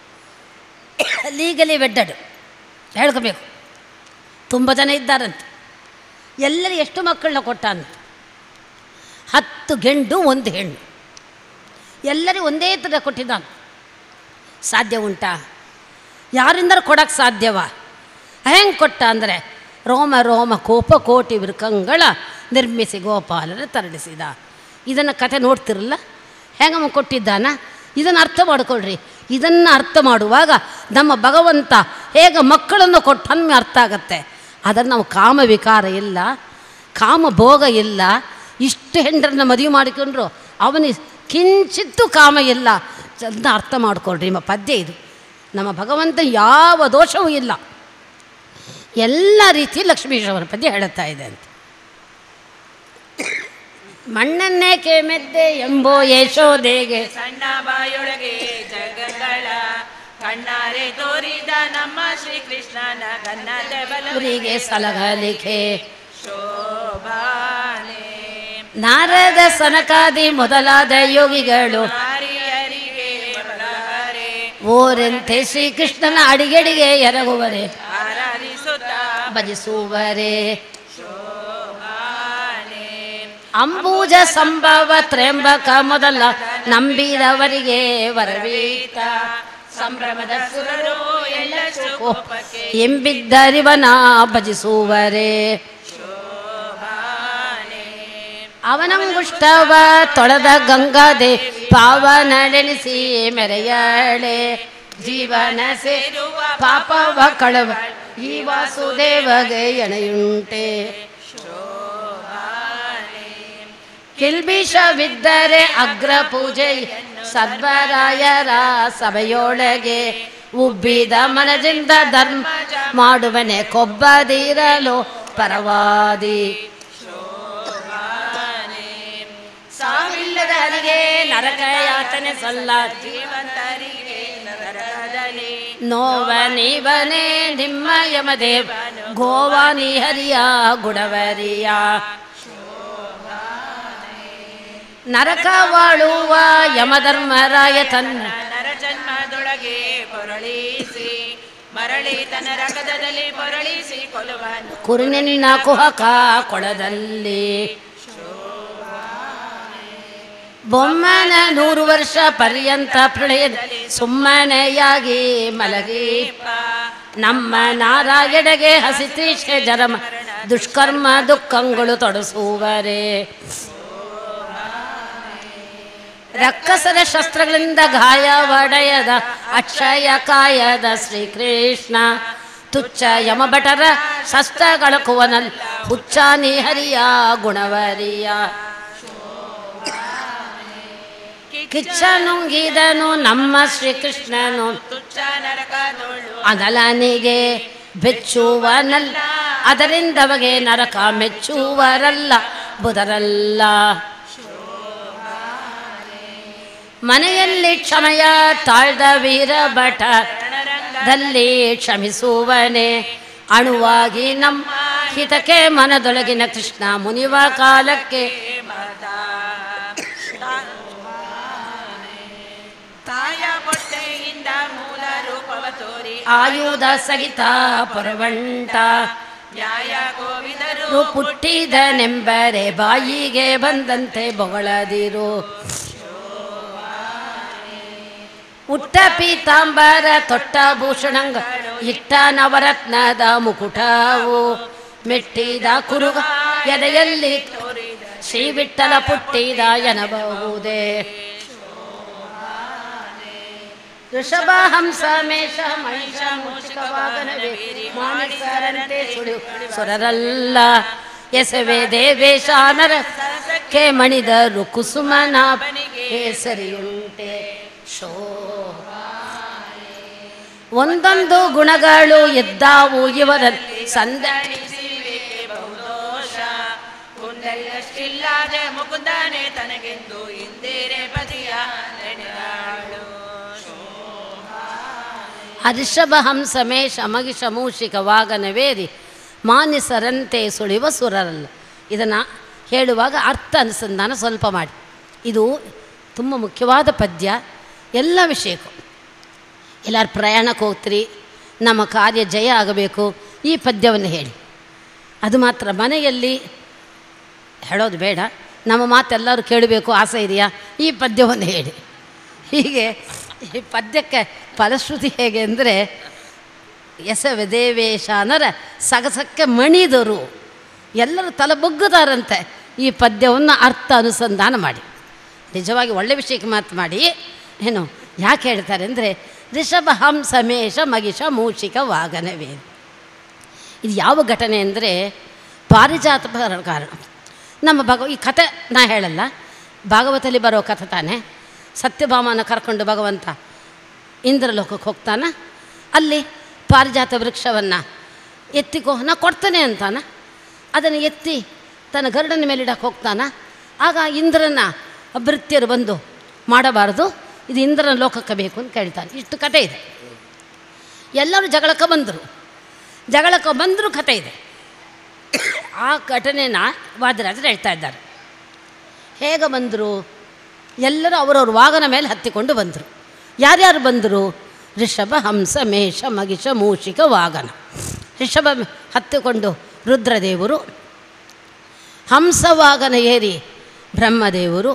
ಲೀಗಲಿ ವೆಡ್ಡಡ್ ಹೇಳ್ಕೋಬೇಕು. ತುಂಬ ಜನ ಇದ್ದಾರಂತೆ. ಎಲ್ಲರೂ ಎಷ್ಟು ಮಕ್ಕಳನ್ನ ಕೊಟ್ಟ ಅಂತ? ಹತ್ತು ಗಂಡು ಒಂದು ಹೆಣ್ಣು, ಎಲ್ಲರಿಗೂ ಒಂದೇ ಥರ ಕೊಟ್ಟಿದ್ದಾನೆ. ಸಾಧ್ಯ ಉಂಟಾ? ಯಾರಿಂದಲೂ ಕೊಡೋಕ್ಕೆ ಸಾಧ್ಯವ? ಹೆಂಗೆ ಕೊಟ್ಟ ಅಂದರೆ ರೋಮ ರೋಮ ಕೋಪ ಕೋಟಿ ವೃಕಂಗಳ ನಿರ್ಮಿಸಿ ಗೋಪಾಲನ ತರಳಿಸಿದ. ಇದನ್ನು ಕತೆ ನೋಡ್ತಿರಲ್ಲ, ಹೆಂಗಮ್ಮ ಕೊಟ್ಟಿದ್ದಾನ? ಇದನ್ನು ಅರ್ಥ ಮಾಡ್ಕೊಳ್ರಿ. ಇದನ್ನು ಅರ್ಥ ಮಾಡುವಾಗ ನಮ್ಮ ಭಗವಂತ ಹೇಗೆ ಮಕ್ಕಳನ್ನು ಕೊಟ್ಟು ನಮಗೆ ಅರ್ಥ ಆಗತ್ತೆ. ಅದನ್ನು ನಾವು ಕಾಮ ವಿಕಾರ ಇಲ್ಲ, ಕಾಮ ಭೋಗ ಇಲ್ಲ. ಇಷ್ಟು ಹೆಂಡರನ್ನ ಮದುವೆ ಮಾಡಿಕೊಂಡ್ರು ಅವನಿಗೆ ಕಿಂಚಿತ್ತು ಕಾಮ ಇಲ್ಲ. ಅದನ್ನ ಅರ್ಥ ಮಾಡ್ಕೊಳ್ರಿ. ನಿಮ್ಮ ಪದ್ಯ ಇದು. ನಮ್ಮ ಭಗವಂತ ಯಾವ ದೋಷವೂ ಇಲ್ಲ. ಎಲ್ಲ ರೀತಿ ಲಕ್ಷ್ಮೀಶವರ ಪದ್ಯ ಹೇಳುತ್ತಾ ಇದೆ ಅಂತ. ಮಣ್ಣನ್ನೇಕೆ ಮೆದ್ದೆ ಎಂಬೋ ಯಶೋದೆಗೆ ಸಣ್ಣ ಬಾಯೊಳಗೆ ಜಗಗಳ ಕಣ್ಣಾರೆ ತೋರಿದ ನಮ್ಮ ಶ್ರೀಕೃಷ್ಣನ ಕನ್ನಡ ಅವರಿಗೆ ಸಲಹಲಿಕೆ ಶೋಭಾನೆ ನಾರದ ಸನಕಾದಿ ಮೊದಲಾದ ಯೋಗಿಗಳು ಹರಿಹರಿಗೆ ಬಲಹರೆ ಓರೆಂತೆ ಶ್ರೀಕೃಷ್ಣನ ಅಡಿಗೆಡಿಗೆ ಎರಗುವರೆ ಆರಾಧಿಸುತ್ತ ಭಜಿಸುವರೆ. ಶೋಭಾನೆ ಅಂಬೂಜ ಸಂಭವ ತ್ರ್ಯಂಬಕ ಮೊದಲ ನಂಬಿದವರಿಗೆ ವರವೀತ ಸಂಭ್ರಮದ ಸುರರು ಎಲ್ಲ ಕೋಪಕ್ಕೆ ಎಂಬಿದ್ದರಿವನ ಭಜಿಸುವರೆ. ಅವನಂಗುಷ್ಟವ ತೊಳೆದ ಗಂಗಾದೆ ಪಾವನಡೆನಿಸಿ ಮೆರೆಯಳೆ ಜೀವನ ಸೇರುವ ಪಾಪವ ಕಳವ ಈ ವಾಸುದೇವಗೆ ಎಣೆಯುಂಟೆ. ಕಿಲ್ಬಿಷವಿದ್ದರೆ ಅಗ್ರ ಪೂಜೆ ಸದ್ವರಾಯರ ಸಭೆಯೊಳಗೆ ಉಬ್ಬಿದ ಮನದಿಂದ ಧರ್ಮ ಮಾಡುವನೆ ಕೊಬ್ಬದಿರಲು ಪರವಾದಿ. ಸಾವಿಲ್ಲದರಿಗೆ ನರಕ ಯಾತನೆ ಸಲ್ಲ ಜೀವಂತರಿಗೆ ನರಕದಲ್ಲಿ ನೋವ ನೀವನೇ ನಿಮ್ಮ ಯಮದೇವ ಗೋವಾನಿ ಹರಿಯ ಗುಡವರಿಯ. ನರಕ ವಾಳುವ ಯಮಧರ್ಮರಾಯ ತನ್ನ ನರ ಜನ್ಮದೊಳಗೆ ಪೊರಳಿಸಿ ಮರಳಿ ತನ್ನ ರಕದಲ್ಲಿ ಪೊರಳಿಸಿ ಕೊಲುವನು ಕುರುನಿನ ಕುಹಕ ಕೊಳದಲ್ಲಿ. ಬೊಮ್ಮನ ನೂರು ವರ್ಷ ಪರ್ಯಂತ ಪ್ರಳಯದಲ್ಲಿ ಸುಮ್ಮನೆಯಾಗಿ ಮಲಗಿ ನಮ್ಮ ನಾರಾಯಣಗೆ ಹಸಿತೀಶ ಜರಮ ದುಷ್ಕರ್ಮ ದುಃಖಗಳು ತೊಡಸುವರೆ. ರಕ್ಕಸರ ಶಸ್ತ್ರಗಳಿಂದ ಗಾಯ ಒಡೆಯದ ಅಕ್ಷಯ ಕಾಯದ ಶ್ರೀಕೃಷ್ಣ ತುಚ್ಛ ಯಮಭಟರ ಶಸ್ತ್ರಗಳ ಕುವನಲ್ ಹುಚ್ಚಾನಿ ಹರಿಯ ಗುಣವರಿಯ. ಕಿಚ್ಚ ನುಂಗಿದನು ನಮ್ಮ ಶ್ರೀಕೃಷ್ಣನು ತುಚ್ಛ ನರಕದೊಳು ಅನಲನಿಗೆ ಬೆಚ್ಚುವನಲ್ಲ ಅದರಿಂದವಗೆ ನರಕ ಮೆಚ್ಚುವರಲ್ಲ ಬುಧರಲ್ಲ. ಮನೆಯಲ್ಲಿ ಕ್ಷಮೆಯ ತಾಳ್ದ ವೀರ ಭಟದಲ್ಲಿ ಕ್ಷಮಿಸುವನೆ ಅಣುವಾಗಿ ನಮ್ಮ ಹಿತಕ್ಕೆ ಮನದೊಳಗಿನ ಕೃಷ್ಣ ಮುನಿವ ಕಾಲಕ್ಕೆ ತಾಯ ಹೊಟ್ಟೆಯಿಂದ ಮೂಲ ರೂಪವ ತೋರಿ ಆಯುಧ ಸಹಿತ ಪರವಂಟ ನ್ಯಾಯ ಗೋವಿದರು ಪುಟ್ಟಿದನೆಂಬರೆ ಬಾಯಿಗೆ ಬಂದಂತೆ ಬೊಗಳದಿರು. ಉಟ್ಟ ಪೀತಾಂಬರ ತೊಟ್ಟ ಭೂಷಣಂಗ ಇಟ್ಟ ನವರತ್ನದ ಮುಕುಟವು ಮೆಟ್ಟಿದ ಕುರುಗ ಎದೆಯಲ್ಲಿ ಶ್ರೀ ವಿಠ್ಠಲ ಪುಟ್ಟಿದ ಎನ್ನಬಹುದೇ. ಋಷಭ ಹಂಸ ಮೇಷ ಮಹಿಷ ಮೂಷಿಕ ವಾಹನವೇ ಮಾಣಿಸರಂತೆ ಸುಳಿ ಸುರರಲ್ಲ ಎಸವೆ ದೇವೇಶ ನರಕ್ಕೆ ಮಣಿದರು ಕುಸುಮನ ಕೇಸರಿಯುಂಟೆ. ಶೋ ಒಂದೊಂದು ಗುಣಗಳು ಎದ್ದಾವು ಇವರಲ್ಲಿ ಸಂದಣಿಸಿವೆ ಬಹುದೋಷ ಕುಂಡಲಷ್ಟಿಲ್ಲದೆ ಮುಕುಂದನೆ ತನಗೆಂದು ಇಂದಿರೆ ಪದಿಯ ನೆನೆದಾಳು. ಹರ್ಷಭ ಹಂಸ ಮೇಷ ಮಗಿಷ ಮೂಷಿಕ ವಾಗನವೇರಿ ಮಾನಿಸರಂತೆ ಸುಳಿವ ಸುರರಲ್ಲ. ಇದನ್ನು ಹೇಳುವಾಗ ಅರ್ಥ ಅನುಸಂಧಾನ ಸ್ವಲ್ಪ ಮಾಡಿ. ಇದು ತುಂಬ ಮುಖ್ಯವಾದ ಪದ್ಯ. ಎಲ್ಲ ವಿಷಯಕ್ಕೂ ಎಲ್ಲರೂ ಪ್ರಯಾಣಕ್ಕೆ ಹೋಗ್ತೀರಿ, ನಮ್ಮ ಕಾರ್ಯ ಜಯ ಆಗಬೇಕು, ಈ ಪದ್ಯವನ್ನು ಹೇಳಿ. ಅದು ಮಾತ್ರ ಮನೆಯಲ್ಲಿ ಹೇಳೋದು ಬೇಡ, ನಮ್ಮ ಮಾತೆಲ್ಲರೂ ಕೇಳಬೇಕು ಆಸೆ ಇದೆಯಾ, ಈ ಪದ್ಯವನ್ನು ಹೇಳಿ. ಹೀಗೆ ಈ ಪದ್ಯಕ್ಕೆ ಫಲಶ್ರುತಿ ಹೇಗೆ ಅಂದರೆ ಎಸವೆ ದೇವೇಶಾನರ ಸಗಸಕ್ಕೆ ಮಣಿದರು ಎಲ್ಲರೂ ತಲೆಬೊಗ್ಗುತ್ತಾರಂತೆ. ಈ ಪದ್ಯವನ್ನು ಅರ್ಥ ಅನುಸಂಧಾನ ಮಾಡಿ ನಿಜವಾಗಿ ಒಳ್ಳೆ ವಿಷಯಕ್ಕೆ ಮಾತು ಮಾಡಿ. ಏನು ಯಾಕೆ ಹೇಳ್ತಾರೆ ಅಂದರೆ ಋಷಭ ಹಂಸ ಮೇಷ ಮಗಿಷ ಮೂಷಿಕ ವಾಗನವೇ. ಇದು ಯಾವ ಘಟನೆ ಅಂದರೆ ಪಾರಿಜಾತ ಕಾರಣ. ನಮ್ಮ ಭಗವ ಈ ಕಥೆ ನಾ ಹೇಳಲ್ಲ, ಭಾಗವತಲ್ಲಿ ಬರೋ ಕಥೆ ತಾನೆ. ಸತ್ಯಭಾಮನ ಕರ್ಕೊಂಡು ಭಗವಂತ ಇಂದ್ರಲೋಕಕ್ಕೆ ಹೋಗ್ತಾನೆ. ಅಲ್ಲಿ ಪಾರಿಜಾತ ವೃಕ್ಷವನ್ನು ಎತ್ತಿಕೋ ನಾ ಕೊಡ್ತೇನೆ ಅಂತಾನ. ಅದನ್ನು ಎತ್ತಿ ತನ್ನ ಗರುಡನ ಮೇಲೆ ಇಡಕ್ಕೆ ಹೋಗ್ತಾನ. ಆಗ ಇಂದ್ರನ ಭೃತ್ಯರು ಬಂದು ಮಾಡಬಾರ್ದು, ಇದು ಇಂದ್ರನ ಲೋಕಕ್ಕೆ ಬೇಕು ಅಂತ ಕೇಳ್ತಾನೆ. ಇಷ್ಟು ಕಥೆ ಇದೆ. ಎಲ್ಲರೂ ಜಗಳಕ್ಕೆ ಬಂದರು. ಜಗಳಕ್ಕೆ ಬಂದರೂ ಕಥೆ ಇದೆ. ಆ ಘಟನೆನ ವಾದಿರಾಜರು ಹೇಳ್ತಾ ಇದ್ದಾರೆ. ಹೇಗೆ ಬಂದರು? ಎಲ್ಲರೂ ಅವರವ್ರ ವಾಗನ ಮೇಲೆ ಹತ್ತಿಕೊಂಡು ಬಂದರು. ಯಾರ್ಯಾರು ಬಂದರು? ಋಷಭ, ಹಂಸ, ಮೇಷ, ಮಗಿಷ, ಮೂಷಿಕ, ವಾಗನ. ಋಷಭ ಹತ್ತಿಕೊಂಡು ರುದ್ರದೇವರು, ಹಂಸವಾಗನ ಏರಿ ಬ್ರಹ್ಮದೇವರು,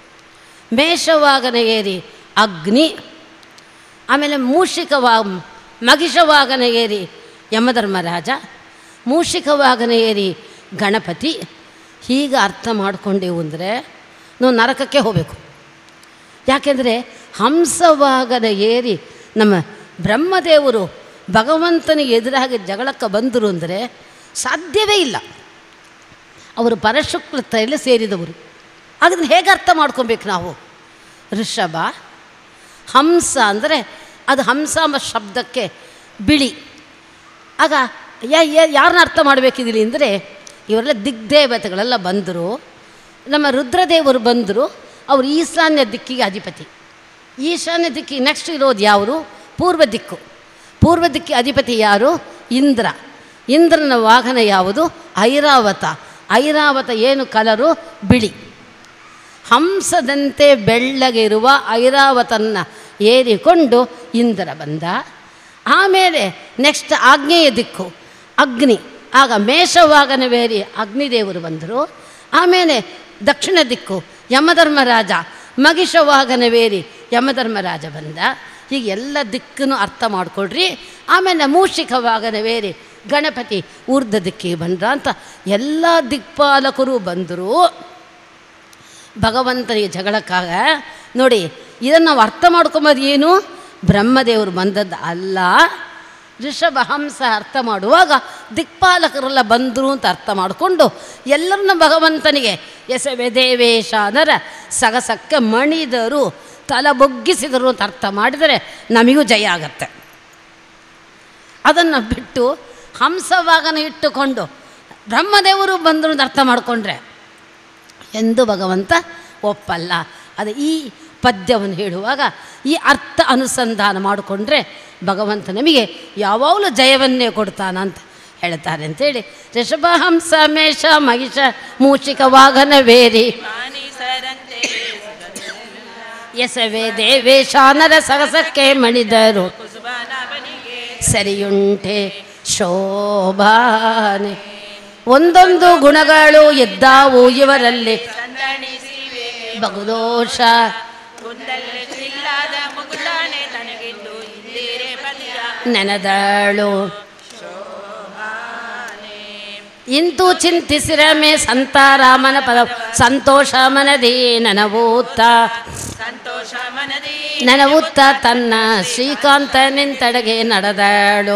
ಮೇಷವಾಗನ ಏರಿ ಅಗ್ನಿ, ಆಮೇಲೆ ಮೂಷಿಕವಾ ಮಗಿಷವಾಗನ ಏರಿ ಯಮಧರ್ಮರಾಜ, ಮೂಷಿಕವಾಗನ ಏರಿ ಗಣಪತಿ. ಹೀಗೆ ಅರ್ಥ ಮಾಡಿಕೊಂಡೆವು ಅಂದರೆ ನಾವು ನರಕಕ್ಕೆ ಹೋಗಬೇಕು. ಯಾಕೆಂದರೆ ಹಂಸವಾಗನ ಏರಿ ನಮ್ಮ ಬ್ರಹ್ಮದೇವರು ಭಗವಂತನಿಗೆ ಎದುರಾಗಿ ಜಗಳಕ್ಕೆ ಬಂದರು ಅಂದರೆ ಸಾಧ್ಯವೇ ಇಲ್ಲ. ಅವರು ಪರಶುಕ್ಲತೆಯಲ್ಲಿ ಸೇರಿದವರು. ಅದನ್ನು ಹೇಗೆ ಅರ್ಥ ಮಾಡ್ಕೊಬೇಕು ನಾವು? ಋಷಭ, ಹಂಸ ಅಂದರೆ ಅದು ಹಂಸ ಎಂಬ ಶಬ್ದಕ್ಕೆ ಬಿಳಿ. ಆಗ ಯಾರನ್ನ ಅರ್ಥ ಮಾಡಬೇಕಿದ್ರಿ ಅಂದರೆ ಇವರೆಲ್ಲ ದಿಗ್ದೇವತೆಗಳೆಲ್ಲ ಬಂದರು. ನಮ್ಮ ರುದ್ರದೇವರು ಬಂದರು. ಅವರು ಈಶಾನ್ಯ ದಿಕ್ಕಿಗೆ ಅಧಿಪತಿ. ಈಶಾನ್ಯ ದಿಕ್ಕಿಗೆ ನೆಕ್ಸ್ಟ್ ಇರೋದು ಯಾರು? ಪೂರ್ವ ದಿಕ್ಕು. ಪೂರ್ವ ದಿಕ್ಕಿಗೆ ಅಧಿಪತಿ ಯಾರು? ಇಂದ್ರ. ಇಂದ್ರನ ವಾಹನ ಯಾವುದು? ಐರಾವತ. ಐರಾವತ ಏನು ಕಲರು? ಬಿಳಿ. ಹಂಸದಂತೆ ಬೆಳ್ಳಗಿರುವ ಐರಾವತನ್ನು ಏರಿಕೊಂಡು ಇಂದ್ರ ಬಂದ. ಆಮೇಲೆ ನೆಕ್ಸ್ಟ್ ಆಗ್ನೇಯ ದಿಕ್ಕು ಅಗ್ನಿ. ಆಗ ಮೇಷವಾಗನವೇರಿ ಅಗ್ನಿದೇವರು ಬಂದರು. ಆಮೇಲೆ ದಕ್ಷಿಣ ದಿಕ್ಕು ಯಮಧರ್ಮರಾಜ, ಮಗಿಷವಾಗನವೇರಿ ಯಮಧರ್ಮರಾಜ ಬಂದ. ಹೀಗೆ ಎಲ್ಲ ದಿಕ್ಕನ್ನು ಅರ್ಥ ಮಾಡಿಕೊಡ್ರಿ. ಆಮೇಲೆ ಮೂಷಿಕವಾಗನವೇರಿ ಗಣಪತಿ ಊರ್ಧ್ವ ದಿಕ್ಕಿಗೆ ಬಂದ್ರ ಅಂತ ಎಲ್ಲ ದಿಕ್ಪಾಲಕರು ಬಂದರು. ಭಗವಂತನಿಗೆ ಜಗಳಕ್ಕಾಗ ನೋಡಿ, ಇದನ್ನು ನಾವು ಅರ್ಥ ಮಾಡ್ಕೊಂಬೋದು. ಏನು? ಬ್ರಹ್ಮದೇವರು ಬಂದದ್ದು ಅಲ್ಲ. ಋಷಭ ಹಂಸ ಅರ್ಥ ಮಾಡುವಾಗ ದಿಕ್ಪಾಲಕರೆಲ್ಲ ಬಂದರು ಅಂತ ಅರ್ಥ ಮಾಡಿಕೊಂಡು ಎಲ್ಲರನ್ನ ಭಗವಂತನಿಗೆ ಎಸವೆ ದೇವೇಶ ಅದರ ಸಗಸಕ್ಕೆ ಮಣಿದರು, ತಲೆ ಬೊಗ್ಗಿಸಿದರು ಅಂತ ಅರ್ಥ ಮಾಡಿದರೆ ನಮಗೂ ಜಯ ಆಗತ್ತೆ. ಅದನ್ನು ಬಿಟ್ಟು ಹಂಸವಾಗನ ಇಟ್ಟುಕೊಂಡು ಬ್ರಹ್ಮದೇವರು ಬಂದರು ಅಂತ ಅರ್ಥ ಮಾಡಿಕೊಂಡ್ರೆ ಎಂದು ಭಗವಂತ ಒಪ್ಪಲ್ಲ. ಅದು ಈ ಪದ್ಯವನ್ನು ಹೇಳುವಾಗ ಈ ಅರ್ಥ ಅನುಸಂಧಾನ ಮಾಡಿಕೊಂಡ್ರೆ ಭಗವಂತ ನಮಗೆ ಯಾವಾಗಲೂ ಜಯವನ್ನೇ ಕೊಡ್ತಾನಂತ ಹೇಳ್ತಾರೆ ಅಂತೇಳಿ ಋಷಭ, ಹಂಸ, ಮೇಷ, ಮಹಿಷ, ಮೂಷಿಕ, ವಾಗನ ವೇರಿ ಎಸವೆ ದೇವೇಶಾನರ ಸಗಸಕ್ಕೆ ಮಣಿದರು, ಸರಿಯುಂಟೆ ಶೋಭಾನೆ. ಒಂದೊಂದು ಗುಣಗಳು ಇದ್ದಾವು ಇವರಲ್ಲಿ, ಬಹುದೋಷ ನೆನದಳು. ಇಂತು ಚಿಂತಿಸಿರಮೆ ಸಂತಾರಾಮನ ಪದ ಸಂತೋಷ ಮನದಿ ನನವೂತ್ತ ನನವೂತ್ತ ತನ್ನ ಶ್ರೀಕಾಂತ ನಿಂತಡೆಗೆ ನಡೆದಳು.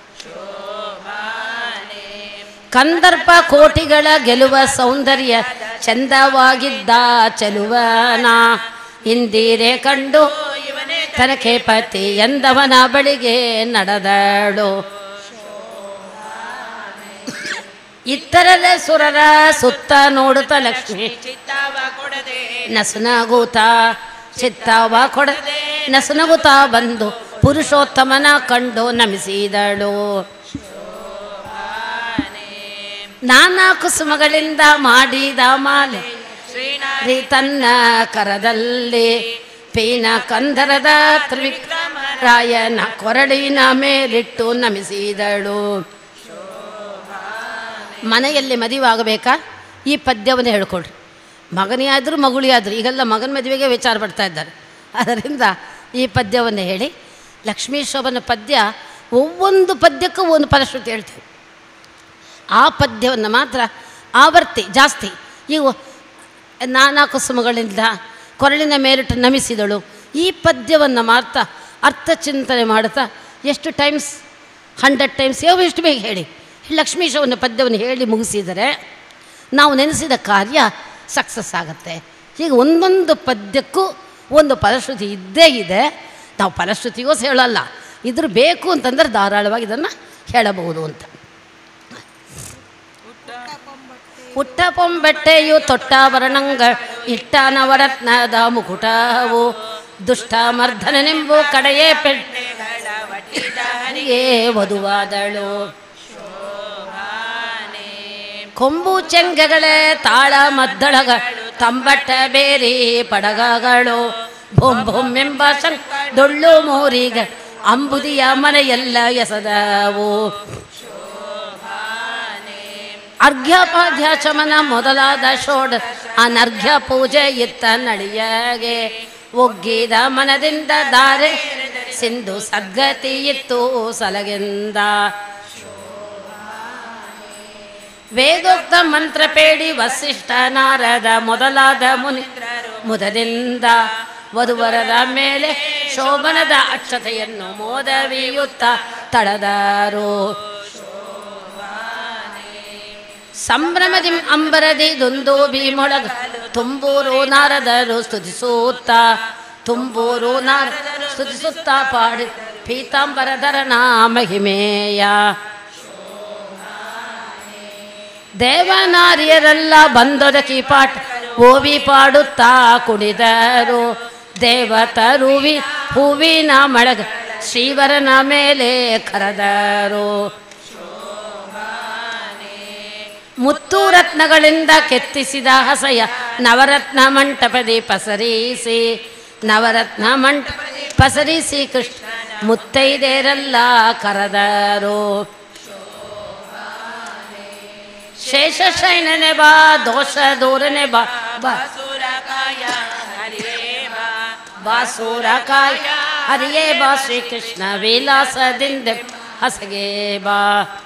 ಕಂದರ್ಪ ಕೋಟಿಗಳ ಗೆಲುವ ಸೌಂದರ್ಯ ಚಂದವಾಗಿದ್ದ ಚೆಲುವನ ಇಂದಿರೆ ಕಂಡು ತನಕೆ ಪತಿ ಎಂದವನ ಬಳಿಗೆ ನಡೆದಳು. ಇತ್ತರರ ಸುರರ ಸುತ್ತ ನೋಡುತ್ತ ಲಕ್ಷ್ಮಿ ನಸುನಗೂತ ಚಿತ್ತವ ಕೊಡದೆ ನಸುನಗುತ್ತ ಬಂದು ಪುರುಷೋತ್ತಮನ ಕಂಡು ನಮಿಸಿದಳು. ನಾನಾ ಕುಸುಮಗಳಿಂದ ಮಾಡಿದ ಮಾಲೆ ಶ್ರೀ ತನ್ನ ಕರದಲ್ಲಿ ಪೀನ ಕಂದರದ ತ್ರಿವಿಕ್ರಮರಾಯನ ಕೊರಳಿನ ಮೇಲಿಟ್ಟು ನಮಿಸಿದಳು. ಮನೆಯಲ್ಲಿ ಮದುವೆಯಾಗಬೇಕಾ? ಈ ಪದ್ಯವನ್ನು ಹೇಳ್ಕೊಡ್ರಿ. ಮಗನೇ ಆದರೂ ಮಗುಳಿ ಆದರೂ ಈಗೆಲ್ಲ ಮಗನ ಮದುವೆಗೆ ವಿಚಾರ ಪಡ್ತಾ ಇದ್ದಾರೆ. ಅದರಿಂದ ಈ ಪದ್ಯವನ್ನು ಹೇಳಿ ಲಕ್ಷ್ಮೀ ಶೋಭನ ಪದ್ಯ ಒவ்வೊಂದು ಪದ್ಯಕ್ಕೂ ಒಂದು ಫಲಶ್ರುತಿ ಹೇಳ್ತೀವಿ. ಆ ಪದ್ಯವನ್ನು ಮಾತ್ರ ಆವರ್ತಿ ಜಾಸ್ತಿ. ಈಗ ನಾನಾ ಕುಸುಮಗಳಿಂದ ಕೊರಳಿನ ಮೇಲಿಟ್ಟು ನಮಿಸಿದಳು. ಈ ಪದ್ಯವನ್ನು ಮಾತ್ರ ಅರ್ಥ ಚಿಂತನೆ ಮಾಡ್ತಾ ಎಷ್ಟು ಟೈಮ್ಸ್ ಹಂಡ್ರೆಡ್ ಟೈಮ್ಸ್ ಯಾವ ಎಷ್ಟು ಬೇಗ ಹೇಳಿ ಲಕ್ಷ್ಮೀ ಶೋಭನ ಪದ್ಯವನ್ನು ಹೇಳಿ ಮುಗಿಸಿದರೆ ನಾವು ನೆನೆಸಿದ ಕಾರ್ಯ ಸಕ್ಸಸ್ ಆಗುತ್ತೆ. ಹೀಗೆ ಒಂದೊಂದು ಪದ್ಯಕ್ಕೂ ಒಂದು ಫಲಶ್ರುತಿ ಇದ್ದೇ ಇದೆ. ನಾವು ಫಲಶ್ರುತಿಗೋಸ್ ಹೇಳಲ್ಲ, ಇದ್ರ ಬೇಕು ಅಂತಂದರೆ ಧಾರಾಳವಾಗಿ ಇದನ್ನು ಹೇಳಬಹುದು ಅಂತ. ಉಟ್ಟ ಪೊಂಬೆಟ್ಟೆಯು ತೊಟ್ಟಾಭರಣಂಗ ಇಟ್ಟ ನವರತ್ನದ ಮುಕುಟವು ದುಷ್ಟ ಮರ್ಧನನೆಂಬು ಕಡೆಯೇ ಪೆಟ್ಟೆಗಳ ಒಟ್ಟಿದಾರಿಯೇ ವಧುವಾದಳು. ಕೊಂಬು ಚೆಂಗೆಗಳೇ ತಾಳ ಮದ್ದಳಗ ತಂಬಟ್ಟ ಬೇರಿ ಪಡಗಗಳು ಬೊಂ ಬೊಮ್ಮೆಂಬ ಶಂ ಡೊಳ್ಳು ಮೋರಿಗ ಅಂಬುದಿಯ ಮನೆಯೆಲ್ಲ ಎಸದವು. ಅರ್ಘ್ಯಪಾದ್ಯ ಚಮನ ಮೊದಲಾದ ಷೋಡ ಅನರ್ಘ್ಯ ಪೂಜೆ ಇತ್ತ ನಡಿಯಗೆ ಒಗ್ಗಿದ ಮನದಿಂದ ದಾರೆ ಸಿಂಧು ಸದ್ಗತಿ ಇತ್ತು ಸಲಗೆಂದ. ವೇದೋಕ್ತ ಮಂತ್ರ ಪೇಡಿ ವಸಿಷ್ಠ ನಾರದ ಮೊದಲಾದ ಮುನಿ ಮುದದಿಂದ ವಧುವರರ ಮೇಲೆ ಶೋಭನದ ಅಕ್ಷತೆಯನ್ನು ಮೋದವಿಯುತ್ತ ತಳೆದರು. ಸಂಭ್ರಮದಿ ಅಂಬರದಿ ದುಂದೋಬಿ ಮೊಳಗ ತುಂಬೂರು ನಾರದರು ಸ್ತುತಿಸುತ್ತ ತುಂಬೂರು ನಾರದರು ಸ್ತುತಿಸುತ್ತ ಪಾಡಿ ಪೀತಾಂಬರಧರನ ಮಹಿಮೆಯ. ದೇವನಾರಿಯರೆಲ್ಲ ಬಂದೊದಕಿ ಪಾಠ ಓವಿ ಪಾಡುತ್ತಾ ಕುಣಿದರು. ದೇವತರುವಿ ಹೂವಿನ ಮಳಗ ಶ್ರೀವರನ ಮೇಲೆ ಕರೆದರು. ಮುತ್ತು ರತ್ನಗಳಿಂದ ಕೆತ್ತಿಸಿದ ಹಸೆಯ ನವರತ್ನ ಮಂಟಪದಿ ಪಸರಿಸಿ ನವರತ್ನ ಮಂಟಪ ಪಸರಿಸಿ ಕೃಷ್ಣ ಮುತ್ತೈದೆಯರೆಲ್ಲ ಕರೆದರು. ಶೇಷಶಯನನೆ ಬಾ ದೋಷ ದೂರನೆ ಬಾ ಬಾಸುರಕಾಯ ಹರಿಯೇ ಬಾ ಬಾಸುರಕಾಯ ಹರಿಯೇ ಬಾ ಶ್ರೀಕೃಷ್ಣ ವಿಲಾಸದಿಂದ ಹಸಗೆ ಬಾ.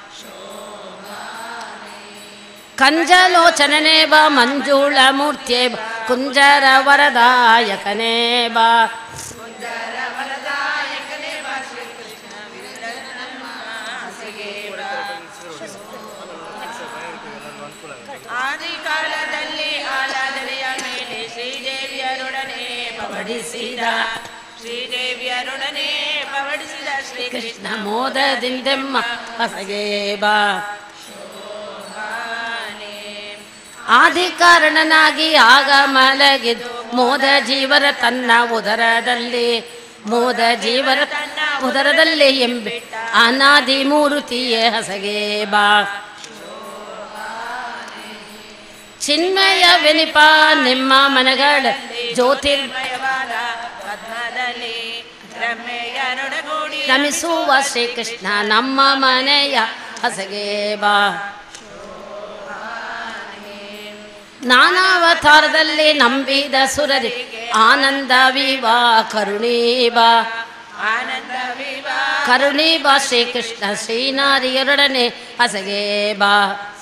ಕಂಜಲೋಚನನೆ ಬಾ ಮಂಜುಳ ಮೂರ್ತಿಯೇ ಬಾ ಕುಂಜರ ವರದಾಯಕನೇ ಬಾ. ಆದಿಕಾಲದಲ್ಲಿ ಆರಾಧನೆಯ ಮೇಲೆ ಶ್ರೀದೇವಿಯರೊಡನೆ ಪವಡಿಸಿದ ಶ್ರೀದೇವಿಯರೊಡನೆ ಪವಡಿಸಿದ ಶ್ರೀಕೃಷ್ಣ ಮೋದದಿಂದೆಮ್ಮ ಹಸಗೆ ಬಾ. ಆದಿಕಾರಣನಾಗಿ ಆಗ ಮಲಗಿದ್ ಮೋದ ಜೀವರ ತನ್ನ ಉದರದಲ್ಲಿ ಮೋದ ಜೀವರ ತನ್ನ ಉದರದಲ್ಲಿ ಎಂಬಿಟ್ಟ ಅನಾದಿ ಮೂರುತಿಯೇ ಹಸಗೆ ಬಾ. ಚಿನ್ಮಯ ವೆನಿಪ ನಿಮ್ಮ ಮನಗಳ ಜ್ಯೋತಿರ್ಮಯವಾದ ಪದ್ಮದಲ್ಲಿ ರಮ್ಮೆಯರೊಡಗೂಡಿ ನಮಿಸುವ ಶ್ರೀಕೃಷ್ಣ ನಮ್ಮ ಮನೆಯ ಹಸಗೆ ಬಾ. ನಾನಾವತಾರದಲ್ಲಿ ನಂಬಿದ ಸುರರಿ ಆನಂದ ವಿವಾ ಕರುಣೀ ಬಾ ಆನಂದ ವಿವಾ ಕರುಣೀ ಬಾ ಶ್ರೀಕೃಷ್ಣ ಶ್ರೀನಾರಿಯರೊಡನೆ ಹಸಗೆ ಬಾ.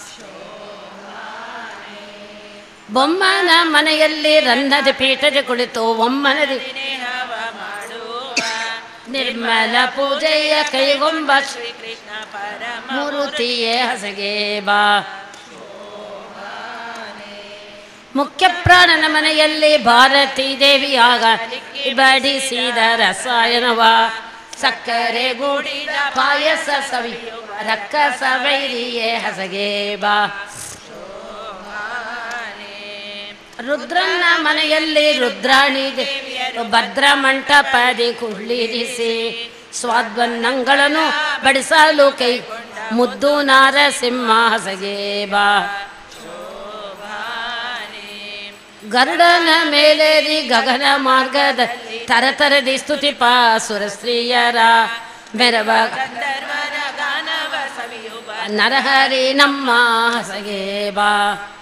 ಬೊಮ್ಮನ ಮನೆಯಲ್ಲಿ ರನ್ನದ ಪೀಠದ ಕುಳಿತು ಒಮ್ಮನದಿ ಸ್ನೇಹವ ಮಾಡುವ ನಿರ್ಮಲ ಪೂಜೆಯ ಕೈಗೊಂಬ ಶ್ರೀಕೃಷ್ಣ ಪರಮ ಮೂರುತಿಯೇ ಹಸಗೆ ಬಾ. ಮುಖ್ಯ ಪ್ರಾಣನ ಮನೆಯಲ್ಲಿ ಭಾರತೀ ದೇವಿಯಾಗ ಬಡಿಸಿದ ರಸಾಯನವ ಸಕ್ಕರೆ ಗೂಡಿದ ಪಾಯಸ ಸವಿ ರಕ್ಕಸ ವೈರಿಯೇ ಹಸಗೆ ಬಾ. ರುದ್ರನ ಮನೆಯಲ್ಲಿ ರುದ್ರಾಣಿ ದೇವಿಯರು ಭದ್ರ ಮಂಟಪದಿ ಕುಳ್ಳಿರಿಸಿ ಸ್ವಾದ್ವನ್ನಂಗಳನ್ನು ಬಡಿಸಲು ಕೈ ಮುದ್ದು ನಾರಸಿಂಹ ಹಸಗೆ ಬಾ. ಗರುಡನ ಮೇಲೇರಿ ಗಗನ ಮಾರ್ಗದ ತರತರದಿ ಸ್ತುತಿಪ ಸುರಸ್ತ್ರೀಯರ ಮೆರವ ಗಂಧರ್ವರ ಗಾನವ ಸವಿಯುವ ನರಹರಿ ನಮ್ಮ ಹಸಗೆ ಬಾ.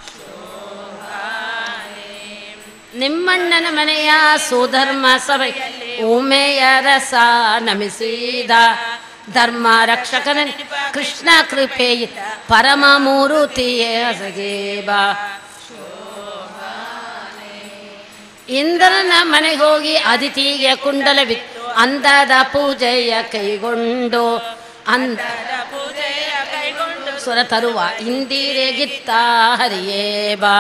ನಿಮ್ಮಣ್ಣನ ಮನೆಯ ಸುಧರ್ಮ ಸಭೆ ಉಮೆಯ ರಸ ನಮಿಸಿದ ಧರ್ಮ ರಕ್ಷಕನ ಕೃಷ್ಣ ಕೃಪೆ ಪರಮ ಮೂರುತಿಯೇ ಹಸಗೆ ಬಾ. ಇಂದ್ರನ ಮನೆಗೆ ಹೋಗಿ ಅದಿತಿಗೆ ಕುಂಡಲವಿತ್ತು ಅಂದದ ಪೂಜೆಯ ಕೈಗೊಂಡು ಅಂದದ ಪೂಜೆಯ ಕೈಗೊಂಡು ಸುರ ತರುವ ಇಂದಿರೆಗಿತ್ತ ಹರಿಯೇ ಬಾ.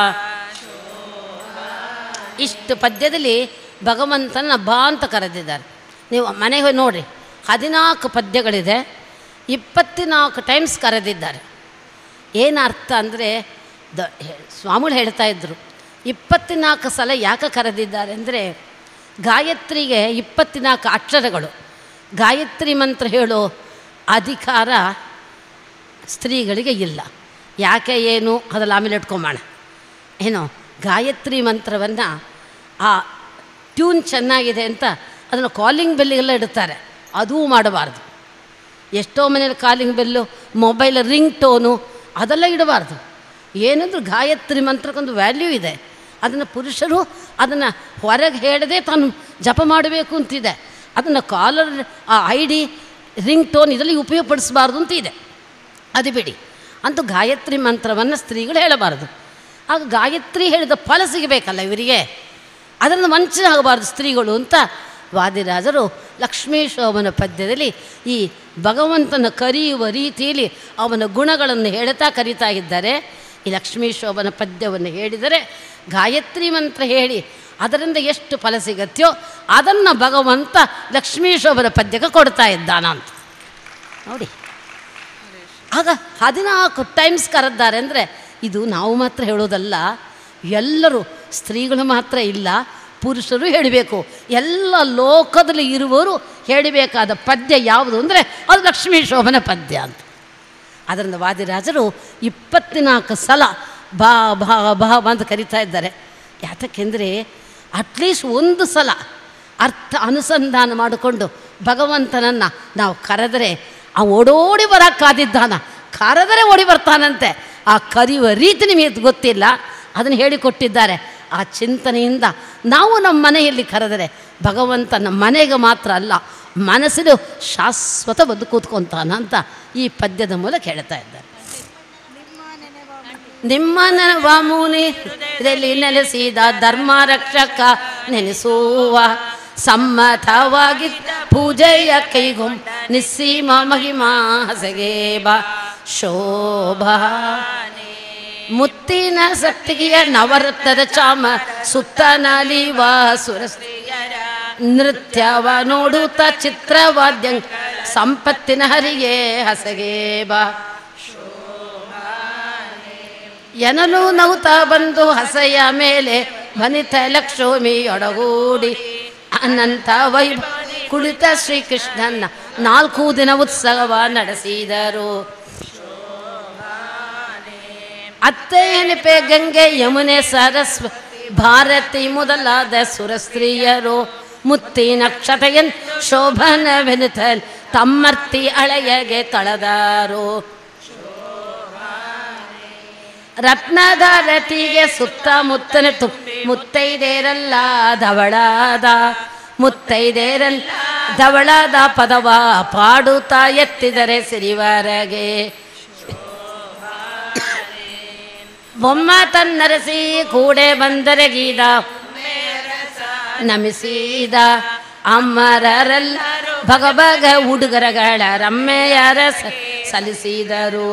ಇಷ್ಟು ಪದ್ಯದಲ್ಲಿ ಭಗವಂತನ ಬಾ ಅಂತ ಕರೆದಿದ್ದಾರೆ. ನೀವು ಮನೆಗೆ ಹೋಗಿ ನೋಡಿರಿ, ಹದಿನಾಲ್ಕು ಪದ್ಯಗಳಿದೆ, ಇಪ್ಪತ್ನಾಲ್ಕು ಟೈಮ್ಸ್ ಕರೆದಿದ್ದಾರೆ. ಏನು ಅರ್ಥ ಅಂದರೆ ದ ಸ್ವಾಮಿಗಳು ಹೇಳ್ತಾ ಇದ್ದರು, ಇಪ್ಪತ್ತ್ನಾಲ್ಕು ಸಲ ಯಾಕೆ ಕರೆದಿದ್ದಾರೆ ಅಂದರೆ ಗಾಯತ್ರಿಗೆ ಇಪ್ಪತ್ತ್ನಾಲ್ಕು ಅಕ್ಷರಗಳು. ಗಾಯತ್ರಿ ಮಂತ್ರ ಹೇಳೋ ಅಧಿಕಾರ ಸ್ತ್ರೀಗಳಿಗೆ ಇಲ್ಲ. ಯಾಕೆ ಏನು ಅದೆಲ್ಲ ಆಮೇಲೆ ಇಟ್ಕೊಂಬೋಣ. ಏನೋ ಗಾಯತ್ರಿ ಮಂತ್ರವನ್ನು ಆ ಟ್ಯೂನ್ ಚೆನ್ನಾಗಿದೆ ಅಂತ ಅದನ್ನು ಕಾಲಿಂಗ್ ಬೆಲ್ಲಿಗೆಲ್ಲ ಇಡುತ್ತಾರೆ, ಅದೂ ಮಾಡಬಾರ್ದು. ಎಷ್ಟೋ ಮನೇಲಿ calling bell, mobile ring tone ಅದೆಲ್ಲ ಇಡಬಾರ್ದು. ಏನಂದ್ರೂ ಗಾಯತ್ರಿ ಮಂತ್ರಕ್ಕೊಂದು ವ್ಯಾಲ್ಯೂ ಇದೆ. ಅದನ್ನು ಪುರುಷರು ಅದನ್ನು ಹೊರಗೆ ಹೇಳದೆ ತಾನು ಜಪ ಮಾಡಬೇಕು ಅಂತಿದೆ. ಅದನ್ನು ಕಾಲರ್ ಆ ಐ ಡಿ ರಿಂಗ್ ಟೋನ್ ಇದರಲ್ಲಿ ಉಪಯೋಗಪಡಿಸಬಾರ್ದು ಅಂತ ಇದೆ. ಅದು ಬಿಡಿ, ಅಂತೂ ಗಾಯತ್ರಿ ಮಂತ್ರವನ್ನು ಸ್ತ್ರೀಗಳು ಹೇಳಬಾರ್ದು. ಆಗ ಗಾಯತ್ರಿ ಹೇಳಿದ ಫಲ ಸಿಗಬೇಕಲ್ಲ ಇವರಿಗೆ, ಅದರಿಂದ ವಂಚನೆ ಆಗಬಾರ್ದು ಸ್ತ್ರೀಗಳು ಅಂತ ವಾದಿರಾಜರು ಲಕ್ಷ್ಮೀ ಶೋಭನ ಪದ್ಯದಲ್ಲಿ ಈ ಭಗವಂತನ ಕರೆಯುವ ರೀತಿಯಲ್ಲಿ ಅವನ ಗುಣಗಳನ್ನು ಹೇಳ್ತಾ ಕರೀತಾ ಇದ್ದಾರೆ. ಈ ಲಕ್ಷ್ಮೀ ಶೋಭನ ಪದ್ಯವನ್ನು ಹೇಳಿದರೆ ಗಾಯತ್ರಿ ಮಂತ್ರ ಹೇಳಿ ಅದರಿಂದ ಎಷ್ಟು ಫಲ ಸಿಗತ್ತೆಯೋ ಅದನ್ನು ಭಗವಂತ ಲಕ್ಷ್ಮೀ ಶೋಭನ ಪದ್ಯಕ್ಕೆ ಕೊಡ್ತಾ ಇದ್ದಾನ ಅಂತ ನೋಡಿ. ಆಗ ಹದಿನಾಲ್ಕು ಟೈಮ್ಸ್ ಕರೆದ್ದಾರೆ ಅಂದರೆ ಇದು ನಾವು ಮಾತ್ರ ಹೇಳೋದಲ್ಲ, ಎಲ್ಲರೂ, ಸ್ತ್ರೀಗಳು ಮಾತ್ರ ಇಲ್ಲ, ಪುರುಷರು ಹೇಳಬೇಕು. ಎಲ್ಲ ಲೋಕದಲ್ಲಿ ಇರುವವರು ಹೇಳಬೇಕಾದ ಪದ್ಯ ಯಾವುದು ಅಂದರೆ ಅದು ಲಕ್ಷ್ಮೀ ಶೋಭನ ಪದ್ಯ ಅಂತ. ಅದರಿಂದ ವಾದಿರಾಜರು ಇಪ್ಪತ್ತ್ನಾಲ್ಕು ಸಲ ಬಾ ಬಾ ಬಾ ಅಂತ ಕರೀತಾ ಇದ್ದಾರೆ. ಯಾತಕ್ಕೆಂದರೆ ಅಟ್ಲೀಸ್ಟ್ ಒಂದು ಸಲ ಅರ್ಥ ಅನುಸಂಧಾನ ಮಾಡಿಕೊಂಡು ಭಗವಂತನನ್ನು ನಾವು ಕರೆದರೆ ಆ ಓಡೋಡಿ ಬರೋಕ್ಕಾದಿದ್ದಾನ, ಕರೆದರೆ ಓಡಿ ಬರ್ತಾನಂತೆ. ಆ ಕರೆಯುವ ರೀತಿ ನಿಮಗೆ ಗೊತ್ತಿಲ್ಲ, ಅದನ್ನು ಹೇಳಿಕೊಟ್ಟಿದ್ದಾರೆ. ಆ ಚಿಂತನೆಯಿಂದ ನಾವು ನಮ್ಮ ಮನೆಯಲ್ಲಿ ಕರೆದರೆ ಭಗವಂತ ನಮ್ಮ ಮನೆಗೆ ಮಾತ್ರ ಅಲ್ಲ, ಮನಸ್ಸಿನ ಶಾಶ್ವತ ಬದು ಕೂತ್ಕೊಂತಾನ ಅಂತ ಈ ಪದ್ಯದ ಮೂಲಕ ಹೇಳ್ತಾ ಇದ್ದಾರೆ. ನಿಮ್ಮ ವಾಮುನಿ ಇದರಲ್ಲಿ ನೆಲೆಸಿದ ಧರ್ಮ ರಕ್ಷಕ ನೆನೆಸುವ ಸಮ್ಮತವಾಗಿದ್ದ ಪೂಜೆಯ ಕೈಗೊಂ ನಿಸ್ಸೀಮ ಮಹಿಮಾ ಹಸಗೇಬ ಶೋಭಾ ಮುತ್ತಿನ ಸತ್ತಿಗೆಯ ನವರತ್ನದ ಚಾಮ ಸುತ್ತ ನಲಿವ ಸುರಸ್ತ್ರೀಯರ ನೃತ್ಯವ ನೋಡುತ್ತ ಚಿತ್ರವಾದ್ಯ ಸಂಪತ್ತಿನ ಹರಿಗೆ ಹಸಗೇಬ ಎನಲು ನೌತ ಬಂದು ಹಸೆಯ ಮೇಲೆ ವನಿತ ಲಕ್ಷ್ಮಿಯೊಡಗೂಡಿ ಅನಂತ ವೈಭವ ಕುಳಿತ ಶ್ರೀಕೃಷ್ಣನ ನಾಲ್ಕು ದಿನ ಉತ್ಸವ ನಡೆಸಿದರು. ಅತ್ತೆ ಎನಿಪೆ ಗಂಗೆ ಯಮುನೆ ಸರಸ್ವ ಭಾರತಿ ಮೊದಲಾದ ಸುರಸ್ತ್ರೀಯರು ಮುತ್ತಿನ ಕ್ಷತೆಯನ್ ಶೋಭನವೆನಿತಲ್ ತಮ್ಮರ್ತಿ ಅಳೆಯಗೆ ತಳದಾರು. ರತ್ನಧಾರತಿಗೆ ಸುತ್ತಮುತ್ತನ ತು ಮುತ್ತೈದೇರಲ್ಲ ಧವಳಾದ ಮುತ್ತೈದೇರಲ್ಲ ಧವಳಾದ ಪದವ ಪಾಡುತ್ತಾ ಎತ್ತಿದರೆ ಸಿರಿವರಗೆ ಬೊಮ್ಮ ತನ್ನರಸಿ ಕೂಡೆ ಬಂದರೆ ಗೀದ ನಮಿಸಿದ ಅಮ್ಮರರೆಲ್ಲ ಭಗಭಗ ಹುಡುಗರಗಳ ರಮ್ಮೆಯರ ಸಲ್ಲಿಸಿದರು.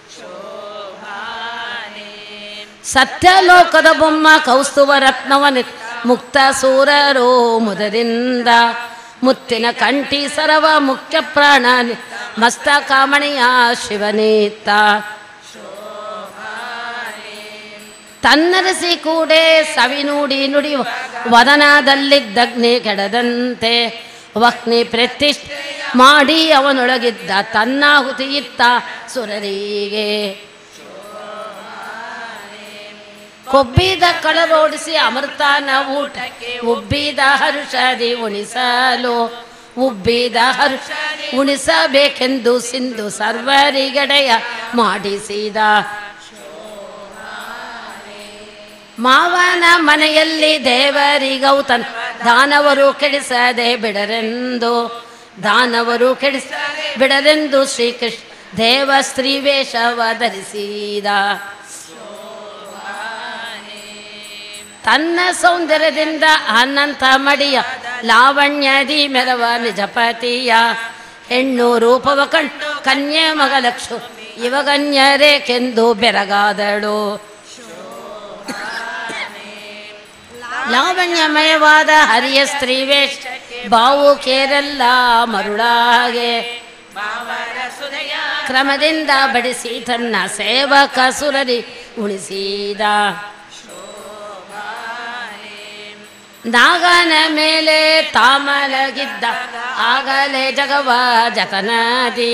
ಸತ್ಯಲೋಕದ ಬೊಮ್ಮ ಕೌಸ್ತುವ ರತ್ನವನ ಮುಕ್ತ ಸೂರರು ಮುದದಿಂದ ಮುತ್ತಿನ ಕಂಠಿ ಸರವ ಮುಖ್ಯ ಪ್ರಾಣ ಮಸ್ತಕಾಮಣಿಯ ಶಿವನೀತ ತನ್ನರಸಿ ಕೂಡೆ ಸವಿ ನುಡಿ ನುಡಿ ವದನದಲ್ಲಿದ್ದಗ್ನಿ ಕೆಡದಂತೆ ವಕ್ನಿ ಪ್ರತಿಷ್ಠೆ ಮಾಡಿ ಅವನೊಳಗಿದ್ದ ತನ್ನಾಹುತಿಯಿತ್ತ ಸುರರಿಗೆ ಕೊಬ್ಬಿದ ಕಳರೋಡಿಸಿ ಅಮೃತಾನ ಊಟಕ್ಕೆ ಉಬ್ಬಿದ ಹರುಷದಿ ಉಣಿಸಲು ಉಬ್ಬಿದ ಹರುಷ ಉಣಿಸಬೇಕೆಂದು ಸಿಂಧು ಸರ್ವರಿಗಡೆಯ ಮಾಡಿಸಿದ. ಮಾವನ ಮನೆಯಲ್ಲಿ ದೇವರಿಗೌತನ್ ದಾನವರು ಕೆಡಿಸದೆ ಬಿಡರೆಂದು ದಾನವರು ಕೆಡಿಸ ಬಿಡರೆಂದು ಶ್ರೀಕೃಷ್ಣ ದೇವ ಸ್ತ್ರೀ ವೇಷವ ಧರಿಸಿದ. ತನ್ನ ಸೌಂದರ್ಯದಿಂದ ಅನಂತ ಮಡಿಯ ಲಾವಣ್ಯದಿ ಮೆರವ ನಿಜಪತಿಯ ಹೆಣ್ಣು ರೂಪವ ಕಂಡು ಕನ್ಯೆ ಮಗಲಕ್ಷು ಇವಗನ್ಯರೇಕೆಂದು ಬೆರಗಾದಳು. ಲಾವಣ್ಯಮಯವಾದ ಹರಿಯ ಸ್ತ್ರೀ ವೇಷ ಬಾವು ಕೇರಲ್ಲ ಮರುಳಾಗೆ ಕ್ರಮದಿಂದ ಬಡಿಸಿ ತನ್ನ ಸೇವಕ ಸುರರಿ ಉಳಿಸಿದ. ನಾಗನ ಮೇಲೆ ತಾಮಲಗಿದ್ದ ಆಗಲೇ ಜಗವ ಜತನದಿ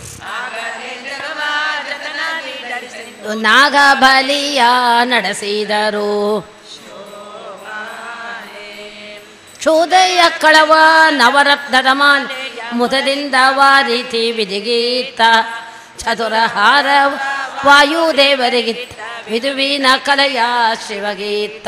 ನಾಗಬಲಿಯ ನಡೆಸಿದರು. ಶೋಧೆಯ ಕಳವ ನವರತ್ನದ ಮಾನ್ ಮುದದಿಂದ ವಾರಿತಿ ವಿಧಿಗೀತ ಚತುರಹಾರ ವಾಯುದೇವರಿಗಿತ್ತ ವಿದುವಿನ ಕಲೆಯ ಶಿವಗೀತ.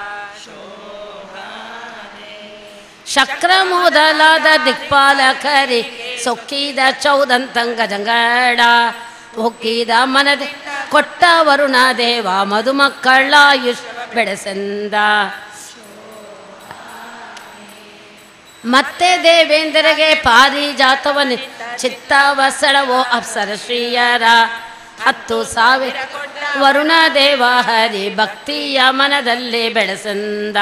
ಶಕ್ರ ಮೊದಲಾದ ದಿಕ್ಪಾಲಕರಿ ಸೊಕ್ಕಿದ ಚೌದಂತಂಗ ಜಂಗಡ ಒಕ್ಕಿದ ಮನದೆ ಕೊಟ್ಟ ವರುಣ ದೇವ ಮಧುಮಕ್ಕಳಾಯುಷ್ ಬೆಳೆಸೆಂದ. ಮತ್ತೆ ದೇವೇಂದ್ರಗೆ ಪಾರಿಜಾತವನಿ ಚಿತ್ತವಸಳವೋ ಅಪ್ಸರ ಶ್ರೀಯರ ಹತ್ತು ಸಾವಿರ ವರುಣ ದೇವ ಹರಿ ಭಕ್ತಿಯ ಮನದಲ್ಲಿ ಬೆಳೆಸೆಂದ.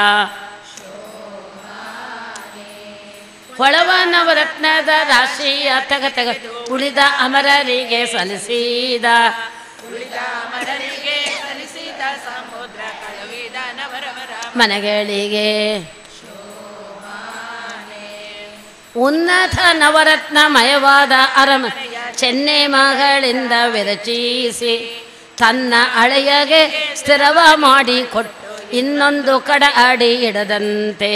ಹೊಳವ ನವರತ್ನದ ರಾಶಿಯ ತೆಗ ತೆಗ ಉಳಿದ ಅಮರರಿಗೆ ಸಲ್ಲಿಸಿದ. ಮನೆಗಳಿಗೆ ಉನ್ನತ ನವರತ್ನಮಯವಾದ ಅರಮನೆ ಚೆನ್ನೈ ಮಗಳಿಂದ ವಿರಚಿಸಿ ತನ್ನ ಅಳೆಯಗೆ ಸ್ಥಿರವ ಮಾಡಿ ಕೊಟ್ಟು ಇನ್ನೊಂದು ಕಡ ಅಡಿ ಇಡದಂತೆ.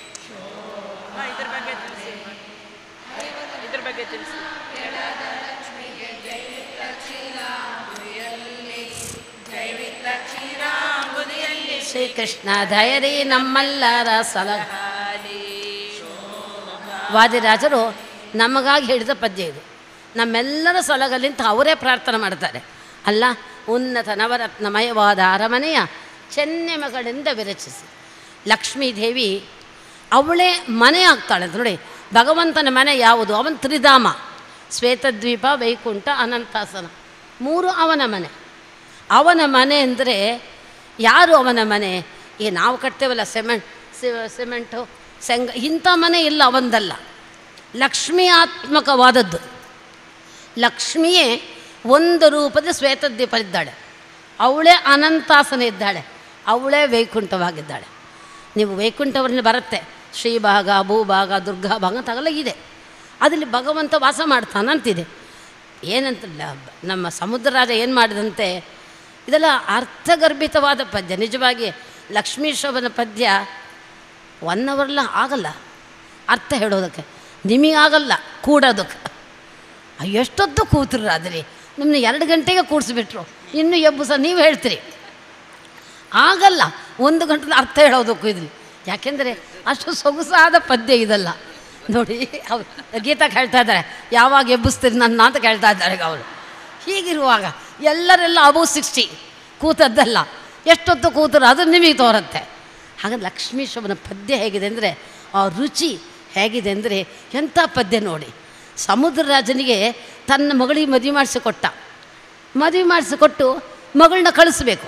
ಶ್ರೀಕೃಷ್ಣ ಧೈರ್ಯ ನಮ್ಮೆಲ್ಲರ ಸಲಹ. ವಾದಿರಾಜರು ನಮಗಾಗಿ ಹೇಳಿದ ಪದ್ಯ ಇದು. ನಮ್ಮೆಲ್ಲರ ಸಲಗಲಿಂತ ಅವರೇ ಪ್ರಾರ್ಥನೆ ಮಾಡ್ತಾರೆ. ಅಲ್ಲ, ಉನ್ನತ ನವರತ್ನಮಯವಾದ ಅರಮನೆಯ ಚೆನ್ನೈ ಮಗಳಿಂದ ವಿರಚಿಸಿ ಲಕ್ಷ್ಮೀದೇವಿ ಅವಳೇ ಮನೆ ಆಗ್ತಾಳೆ ಅಂತ ನೋಡಿ. ಭಗವಂತನ ಮನೆ ಯಾವುದು? ಅವನ ತ್ರಿಧಾಮ, ಶ್ವೇತದ್ವೀಪ, ವೈಕುಂಠ, ಅನಂತಾಸನ, ಮೂರು ಅವನ ಮನೆ. ಅವನ ಮನೆ ಅಂದರೆ ಯಾರು ಅವನ ಮನೆ? ಈ ನಾವು ಕಟ್ತೇವಲ್ಲ ಸಿಮೆಂಟ್ ಸಿಮೆಂಟು ಸೆಂಗ, ಇಂಥ ಮನೆ ಇಲ್ಲ, ಅವಂದಲ್ಲ. ಲಕ್ಷ್ಮೀ ಆತ್ಮಕವಾದದ್ದು. ಲಕ್ಷ್ಮಿಯೇ ಒಂದು ರೂಪದ ಶ್ವೇತದ್ವೀಪಲ್ಲಿದ್ದಾಳೆ, ಅವಳೇ ಅನಂತಾಸನ ಇದ್ದಾಳೆ, ಅವಳೇ ವೈಕುಂಠವಾಗಿದ್ದಾಳೆ. ನೀವು ವೈಕುಂಠವರಲ್ಲಿ ಬರುತ್ತೆ ಶ್ರೀಭಾಗ, ಭೂಭಾಗ, ದುರ್ಗಾ ಭಾಗ ತಗಲ ಇದೆ. ಅದರಲ್ಲಿ ಭಗವಂತ ವಾಸ ಮಾಡ್ತಾನಂತಿದೆ. ಏನಂತಿಲ್ಲ, ನಮ್ಮ ಸಮುದ್ರ ರಾಜ ಏನು ಮಾಡಿದಂತೆ, ಇದೆಲ್ಲ ಅರ್ಥಗರ್ಭಿತವಾದ ಪದ್ಯ. ನಿಜವಾಗಿ ಲಕ್ಷ್ಮೀಶ್ವರನ ಪದ್ಯ ಒನ್ ಅವರ್ಲ್ಲ ಆಗಲ್ಲ ಅರ್ಥ ಹೇಳೋದಕ್ಕೆ, ನಿಮಗಾಗಲ್ಲ ಕೂಡೋದಕ್ಕೆ. ಎಷ್ಟೊತ್ತು ಕೂತ್ರು ರಾತ್ರಿ, ನಿಮ್ಮನ್ನ ಎರಡು ಗಂಟೆಗೆ ಕೂಡಿಸ್ಬಿಟ್ರು, ಇನ್ನೂ ಎಬ್ಬು ಸಹ ನೀವು ಹೇಳ್ತೀರಿ. ಆಗಲ್ಲ ಒಂದು ಗಂಟೆ ಅರ್ಥ ಹೇಳೋದಕ್ಕೂ ಇದ್ರಿ. ಯಾಕೆಂದರೆ ಅಷ್ಟು ಸೊಗಸಾದ ಪದ್ಯ ಇದಲ್ಲ ನೋಡಿ. ಅವ್ರು ಗೀತಾಕ್ಕೆ ಹೇಳ್ತಾ ಇದ್ದಾರೆ, ಯಾವಾಗ ಎಬ್ಬಿಸ್ತೀರಿ ನನ್ನ ಅಂತ ಕೇಳ್ತಾ ಇದ್ದಾರೆ ಅವರು. ಹೀಗಿರುವಾಗ ಎಲ್ಲರೆಲ್ಲ ಅಬೌವ್ ಸಿಕ್ಸ್ಟಿ ಕೂತದ್ದಲ್ಲ, ಎಷ್ಟೊತ್ತು ಕೂತರು ಅದು ನಿಮಗೆ ತೋರುತ್ತೆ. ಹಾಗೆ ಲಕ್ಷ್ಮೀಶ್ವರನ ಪದ್ಯ ಹೇಗಿದೆ ಅಂದರೆ, ಆ ರುಚಿ ಹೇಗಿದೆ ಅಂದರೆ ಎಂಥ ಪದ್ಯ ನೋಡಿ. ಸಮುದ್ರ ರಾಜನಿಗೆ ತನ್ನ ಮಗಳಿಗೆ ಮದುವೆ ಮಾಡಿಸಿಕೊಟ್ಟ. ಮದುವೆ ಮಾಡಿಸಿಕೊಟ್ಟು ಮಗಳನ್ನ ಕಳಿಸ್ಬೇಕು.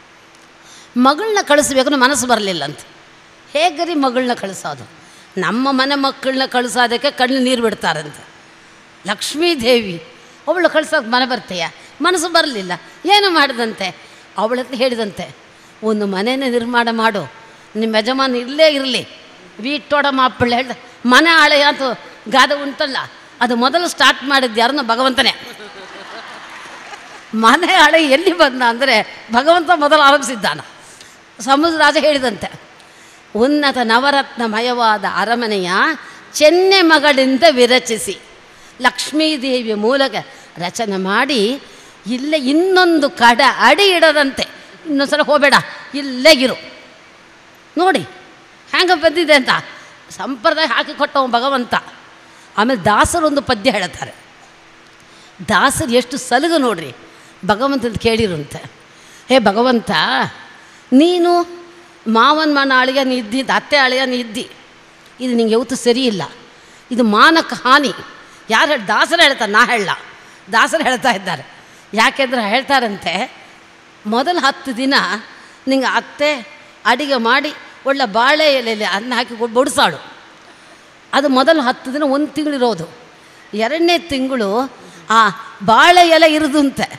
ಮಗಳನ್ನ ಕಳಿಸ್ಬೇಕು ಮನಸ್ಸು ಬರಲಿಲ್ಲಂತ. ಹೇಗರಿ ಮಗಳನ್ನ ಕಳಿಸೋದು? ನಮ್ಮ ಮನೆ ಮಕ್ಕಳನ್ನ ಕಳಿಸೋದಕ್ಕೆ ಕಣ್ಣು ನೀರು ಬಿಡ್ತಾರಂತೆ. ಲಕ್ಷ್ಮೀದೇವಿ ಅವಳು ಕಳ್ಸೋಕೆ ಮನೆ ಬರ್ತೀಯ, ಮನಸ್ಸು ಬರಲಿಲ್ಲ. ಏನು ಮಾಡಿದಂತೆ, ಅವಳ ಹತ್ರ ಹೇಳಿದಂತೆ, ಒಂದು ಮನೆಯೇ ನಿರ್ಮಾಣ ಮಾಡು, ನಿಮ್ಮ ಯಜಮಾನ ಇಲ್ಲೇ ಇರಲಿ. ವೀಟೋಡ ಮಾಪ್ಪಳ್ಳ ಹೇಳ್ದ, ಮನೆ ಆಳೆಯ ಅಂತ ಗಾದೆ ಉಂಟಲ್ಲ, ಅದು ಮೊದಲು ಸ್ಟಾರ್ಟ್ ಮಾಡಿದ್ದು ಯಾರನ್ನ? ಭಗವಂತನೇ. ಮನೆ ಆಳೆ ಎಲ್ಲಿ ಬಂದ ಅಂದರೆ ಭಗವಂತ ಮೊದಲು ಆರಂಭಿಸಿದ್ದಾನ. ಸಮುದ್ರ ರಾಜ ಹೇಳಿದಂತೆ, ಉನ್ನತ ನವರತ್ನಮಯವಾದ ಅರಮನೆಯ ಚೆನ್ನೈ ಮಗಳಿಂದ ವಿರಚಿಸಿ ಲಕ್ಷ್ಮೀದೇವಿಯ ಮೂಲಕ ರಚನೆ ಮಾಡಿ ಇಲ್ಲೇ ಇನ್ನೊಂದು ಕಡ ಅಡಿ ಇಡದಂತೆ. ಇನ್ನೊಂದು ಸಲ ಹೋಗಬೇಡ, ಇಲ್ಲೇ ಇರು. ನೋಡಿ ಹ್ಯಾಂಗೆ ಬಂದಿದೆ ಅಂತ ಸಂಪ್ರದಾಯ ಹಾಕಿಕೊಟ್ಟವ ಭಗವಂತ. ಆಮೇಲೆ ದಾಸರೊಂದು ಪದ್ಯ ಹೇಳ್ತಾರೆ. ದಾಸರು ಎಷ್ಟು ಸಲಗು ನೋಡ್ರಿ ಭಗವಂತನ ಕೇಳಿರುಂತೆ. ಹೇ ಭಗವಂತ, ನೀನು ಮಾವನ ಮನ ಅಳಿಯ ನೀ ಇದ್ದಿದ್ದು, ಅತ್ತೆ ಅಳಿಯ ನೀ ಇದ್ದಿ, ಇದು ನಿಂಗೆ ಯಾವತ್ತೂ ಸರಿ ಇಲ್ಲ, ಇದು ಮಾನಕ್ಕೆ ಹಾನಿ. ಯಾರು ಹೇಳಿ? ದಾಸರು ಹೇಳ್ತಾರೆ, ನಾ ಹೇಳ. ದಾಸರು ಹೇಳ್ತಾ ಇದ್ದಾರೆ. ಯಾಕೆಂದ್ರೆ ಹೇಳ್ತಾರಂತೆ, ಮೊದಲು ಹತ್ತು ದಿನ ನಿಂಗೆ ಅತ್ತೆ ಅಡಿಗೆ ಮಾಡಿ ಒಳ್ಳೆ ಬಾಳೆ ಎಲೆಯಲ್ಲಿ ಅನ್ನ ಹಾಕಿ ಬಡಿಸಾಳು. ಅದು ಮೊದಲು ಹತ್ತು ದಿನ ಒಂದು ತಿಂಗಳಿರೋದು. ಎರಡನೇ ತಿಂಗಳು ಆ ಬಾಳೆ ಎಲೆ ಇರೋದಂತೆ.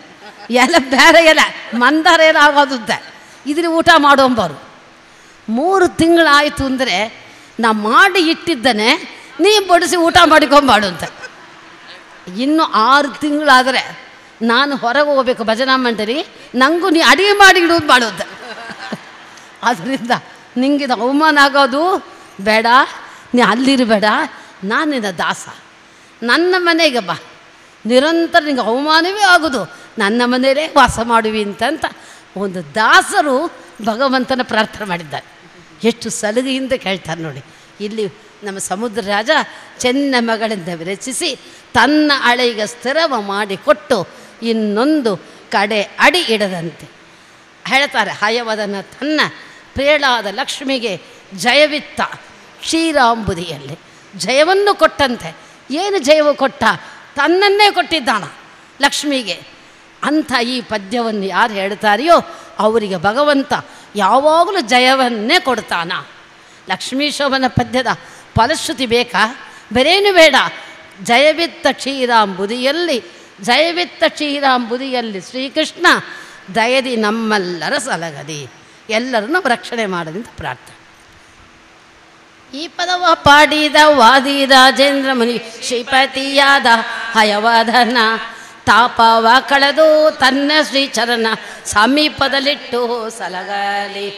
ಎಲ್ಲ ಬೇರೆ ಎಲ್ಲ ಮಂದಾರ ಎಲ್ಲ ಆಗೋದುತ್ತೆ ಇದ್ರ ಊಟ ಮಾಡೋಂಬರು. ಮೂರು ತಿಂಗಳಾಯಿತು ಅಂದರೆ ನಾ ಮಾಡಿ ಇಟ್ಟಿದ್ದಾನೆ ನೀ ಬಡಿಸಿ ಊಟ ಮಾಡಿಕೊಂಬಾಡು ಅಂತ. ಇನ್ನು ಆರು ತಿಂಗಳಾದರೆ ನಾನು ಹೊರಗೆ ಹೋಗ್ಬೇಕು ಭಜನಾ ಮಂಡಳಿ, ನನಗೂ ನೀ ಅಡುಗೆ ಮಾಡಿ ಇಡೋದು ಮಾಡೋದು. ಅದರಿಂದ ನಿಂಗಿದು ಅವಮಾನ ಆಗೋದು ಬೇಡ, ನೀ ಅಲ್ಲಿರಬೇಡ, ನಾನು ನಿನ್ನ ದಾಸ, ನನ್ನ ಮನೆಗೆ ಬಾ, ನಿರಂತರ ನಿಂಗೆ ಅವಮಾನವೇ ಆಗೋದು, ನನ್ನ ಮನೆಯಲ್ಲೇ ವಾಸ ಮಾಡುವಿ ಅಂತಂತ ಒಂದು ದಾಸರು ಭಗವಂತನ ಪ್ರಾರ್ಥನೆ ಮಾಡಿದ್ದಾರೆ. ಎಷ್ಟು ಸಲುಗೆಯಿಂದ ಕೇಳ್ತಾರೆ ನೋಡಿ. ಇಲ್ಲಿ ನಮ್ಮ ಸಮುದ್ರ ರಾಜ ಚೆನ್ನ ಮಗಳಿಂದ ವಿರಚಿಸಿ ತನ್ನ ಅಳೆಗೆ ಸ್ಥಿರವ ಮಾಡಿಕೊಟ್ಟು ಇನ್ನೊಂದು ಕಡೆ ಅಡಿ ಇಡದಂತೆ ಹೇಳ್ತಾರೆ. ಹಯವದನ ತನ್ನ ಪ್ರೇಳಾದ ಲಕ್ಷ್ಮಿಗೆ ಜಯವಿತ್ತ ಕ್ಷೀರಾಂಬುದಿಯಲ್ಲಿ ಜಯವನ್ನು ಕೊಟ್ಟಂತೆ. ಏನು ಜಯವು ಕೊಟ್ಟ? ತನ್ನನ್ನೇ ಕೊಟ್ಟಿದ್ದಾನ ಲಕ್ಷ್ಮಿಗೆ. ಅಂಥ ಈ ಪದ್ಯವನ್ನು ಯಾರು ಹೇಳ್ತಾರೆಯೋ ಅವರಿಗೆ ಭಗವಂತ ಯಾವಾಗಲೂ ಜಯವನ್ನೇ ಕೊಡ್ತಾನ. ಲಕ್ಷ್ಮೀಶೋಭನ ಪದ್ಯದ ಫಲಶ್ರುತಿ ಬೇಕಾ? ಬೇರೇನು ಬೇಡ. ಜಯವಿತ್ತ ಕ್ಷೀರಾಂಬುದಿಯಲ್ಲಿ ಜಯವಿತ್ತ ಕ್ಷೀರಾಂಬುದಿಯಲ್ಲಿ ಶ್ರೀಕೃಷ್ಣ ದಯದಿ ನಮ್ಮೆಲ್ಲರ ಸಲಗದಿ, ಎಲ್ಲರನ್ನು ರಕ್ಷಣೆ ಮಾಡದಿಂದ ಪ್ರಾರ್ಥನೆ. ಈ ಪದವ ಪಾಡಿದ ವಾದಿ ರಾಜೇಂದ್ರ ಮುನಿ ಶ್ರೀಪತಿಯಾದ ಹಯವದನ ತಾಪವ ಕಳೆದು ತನ್ನ ಶ್ರೀಚರಣ ಸಮೀಪದಲ್ಲಿಟ್ಟು ಸಲಗಲಿ.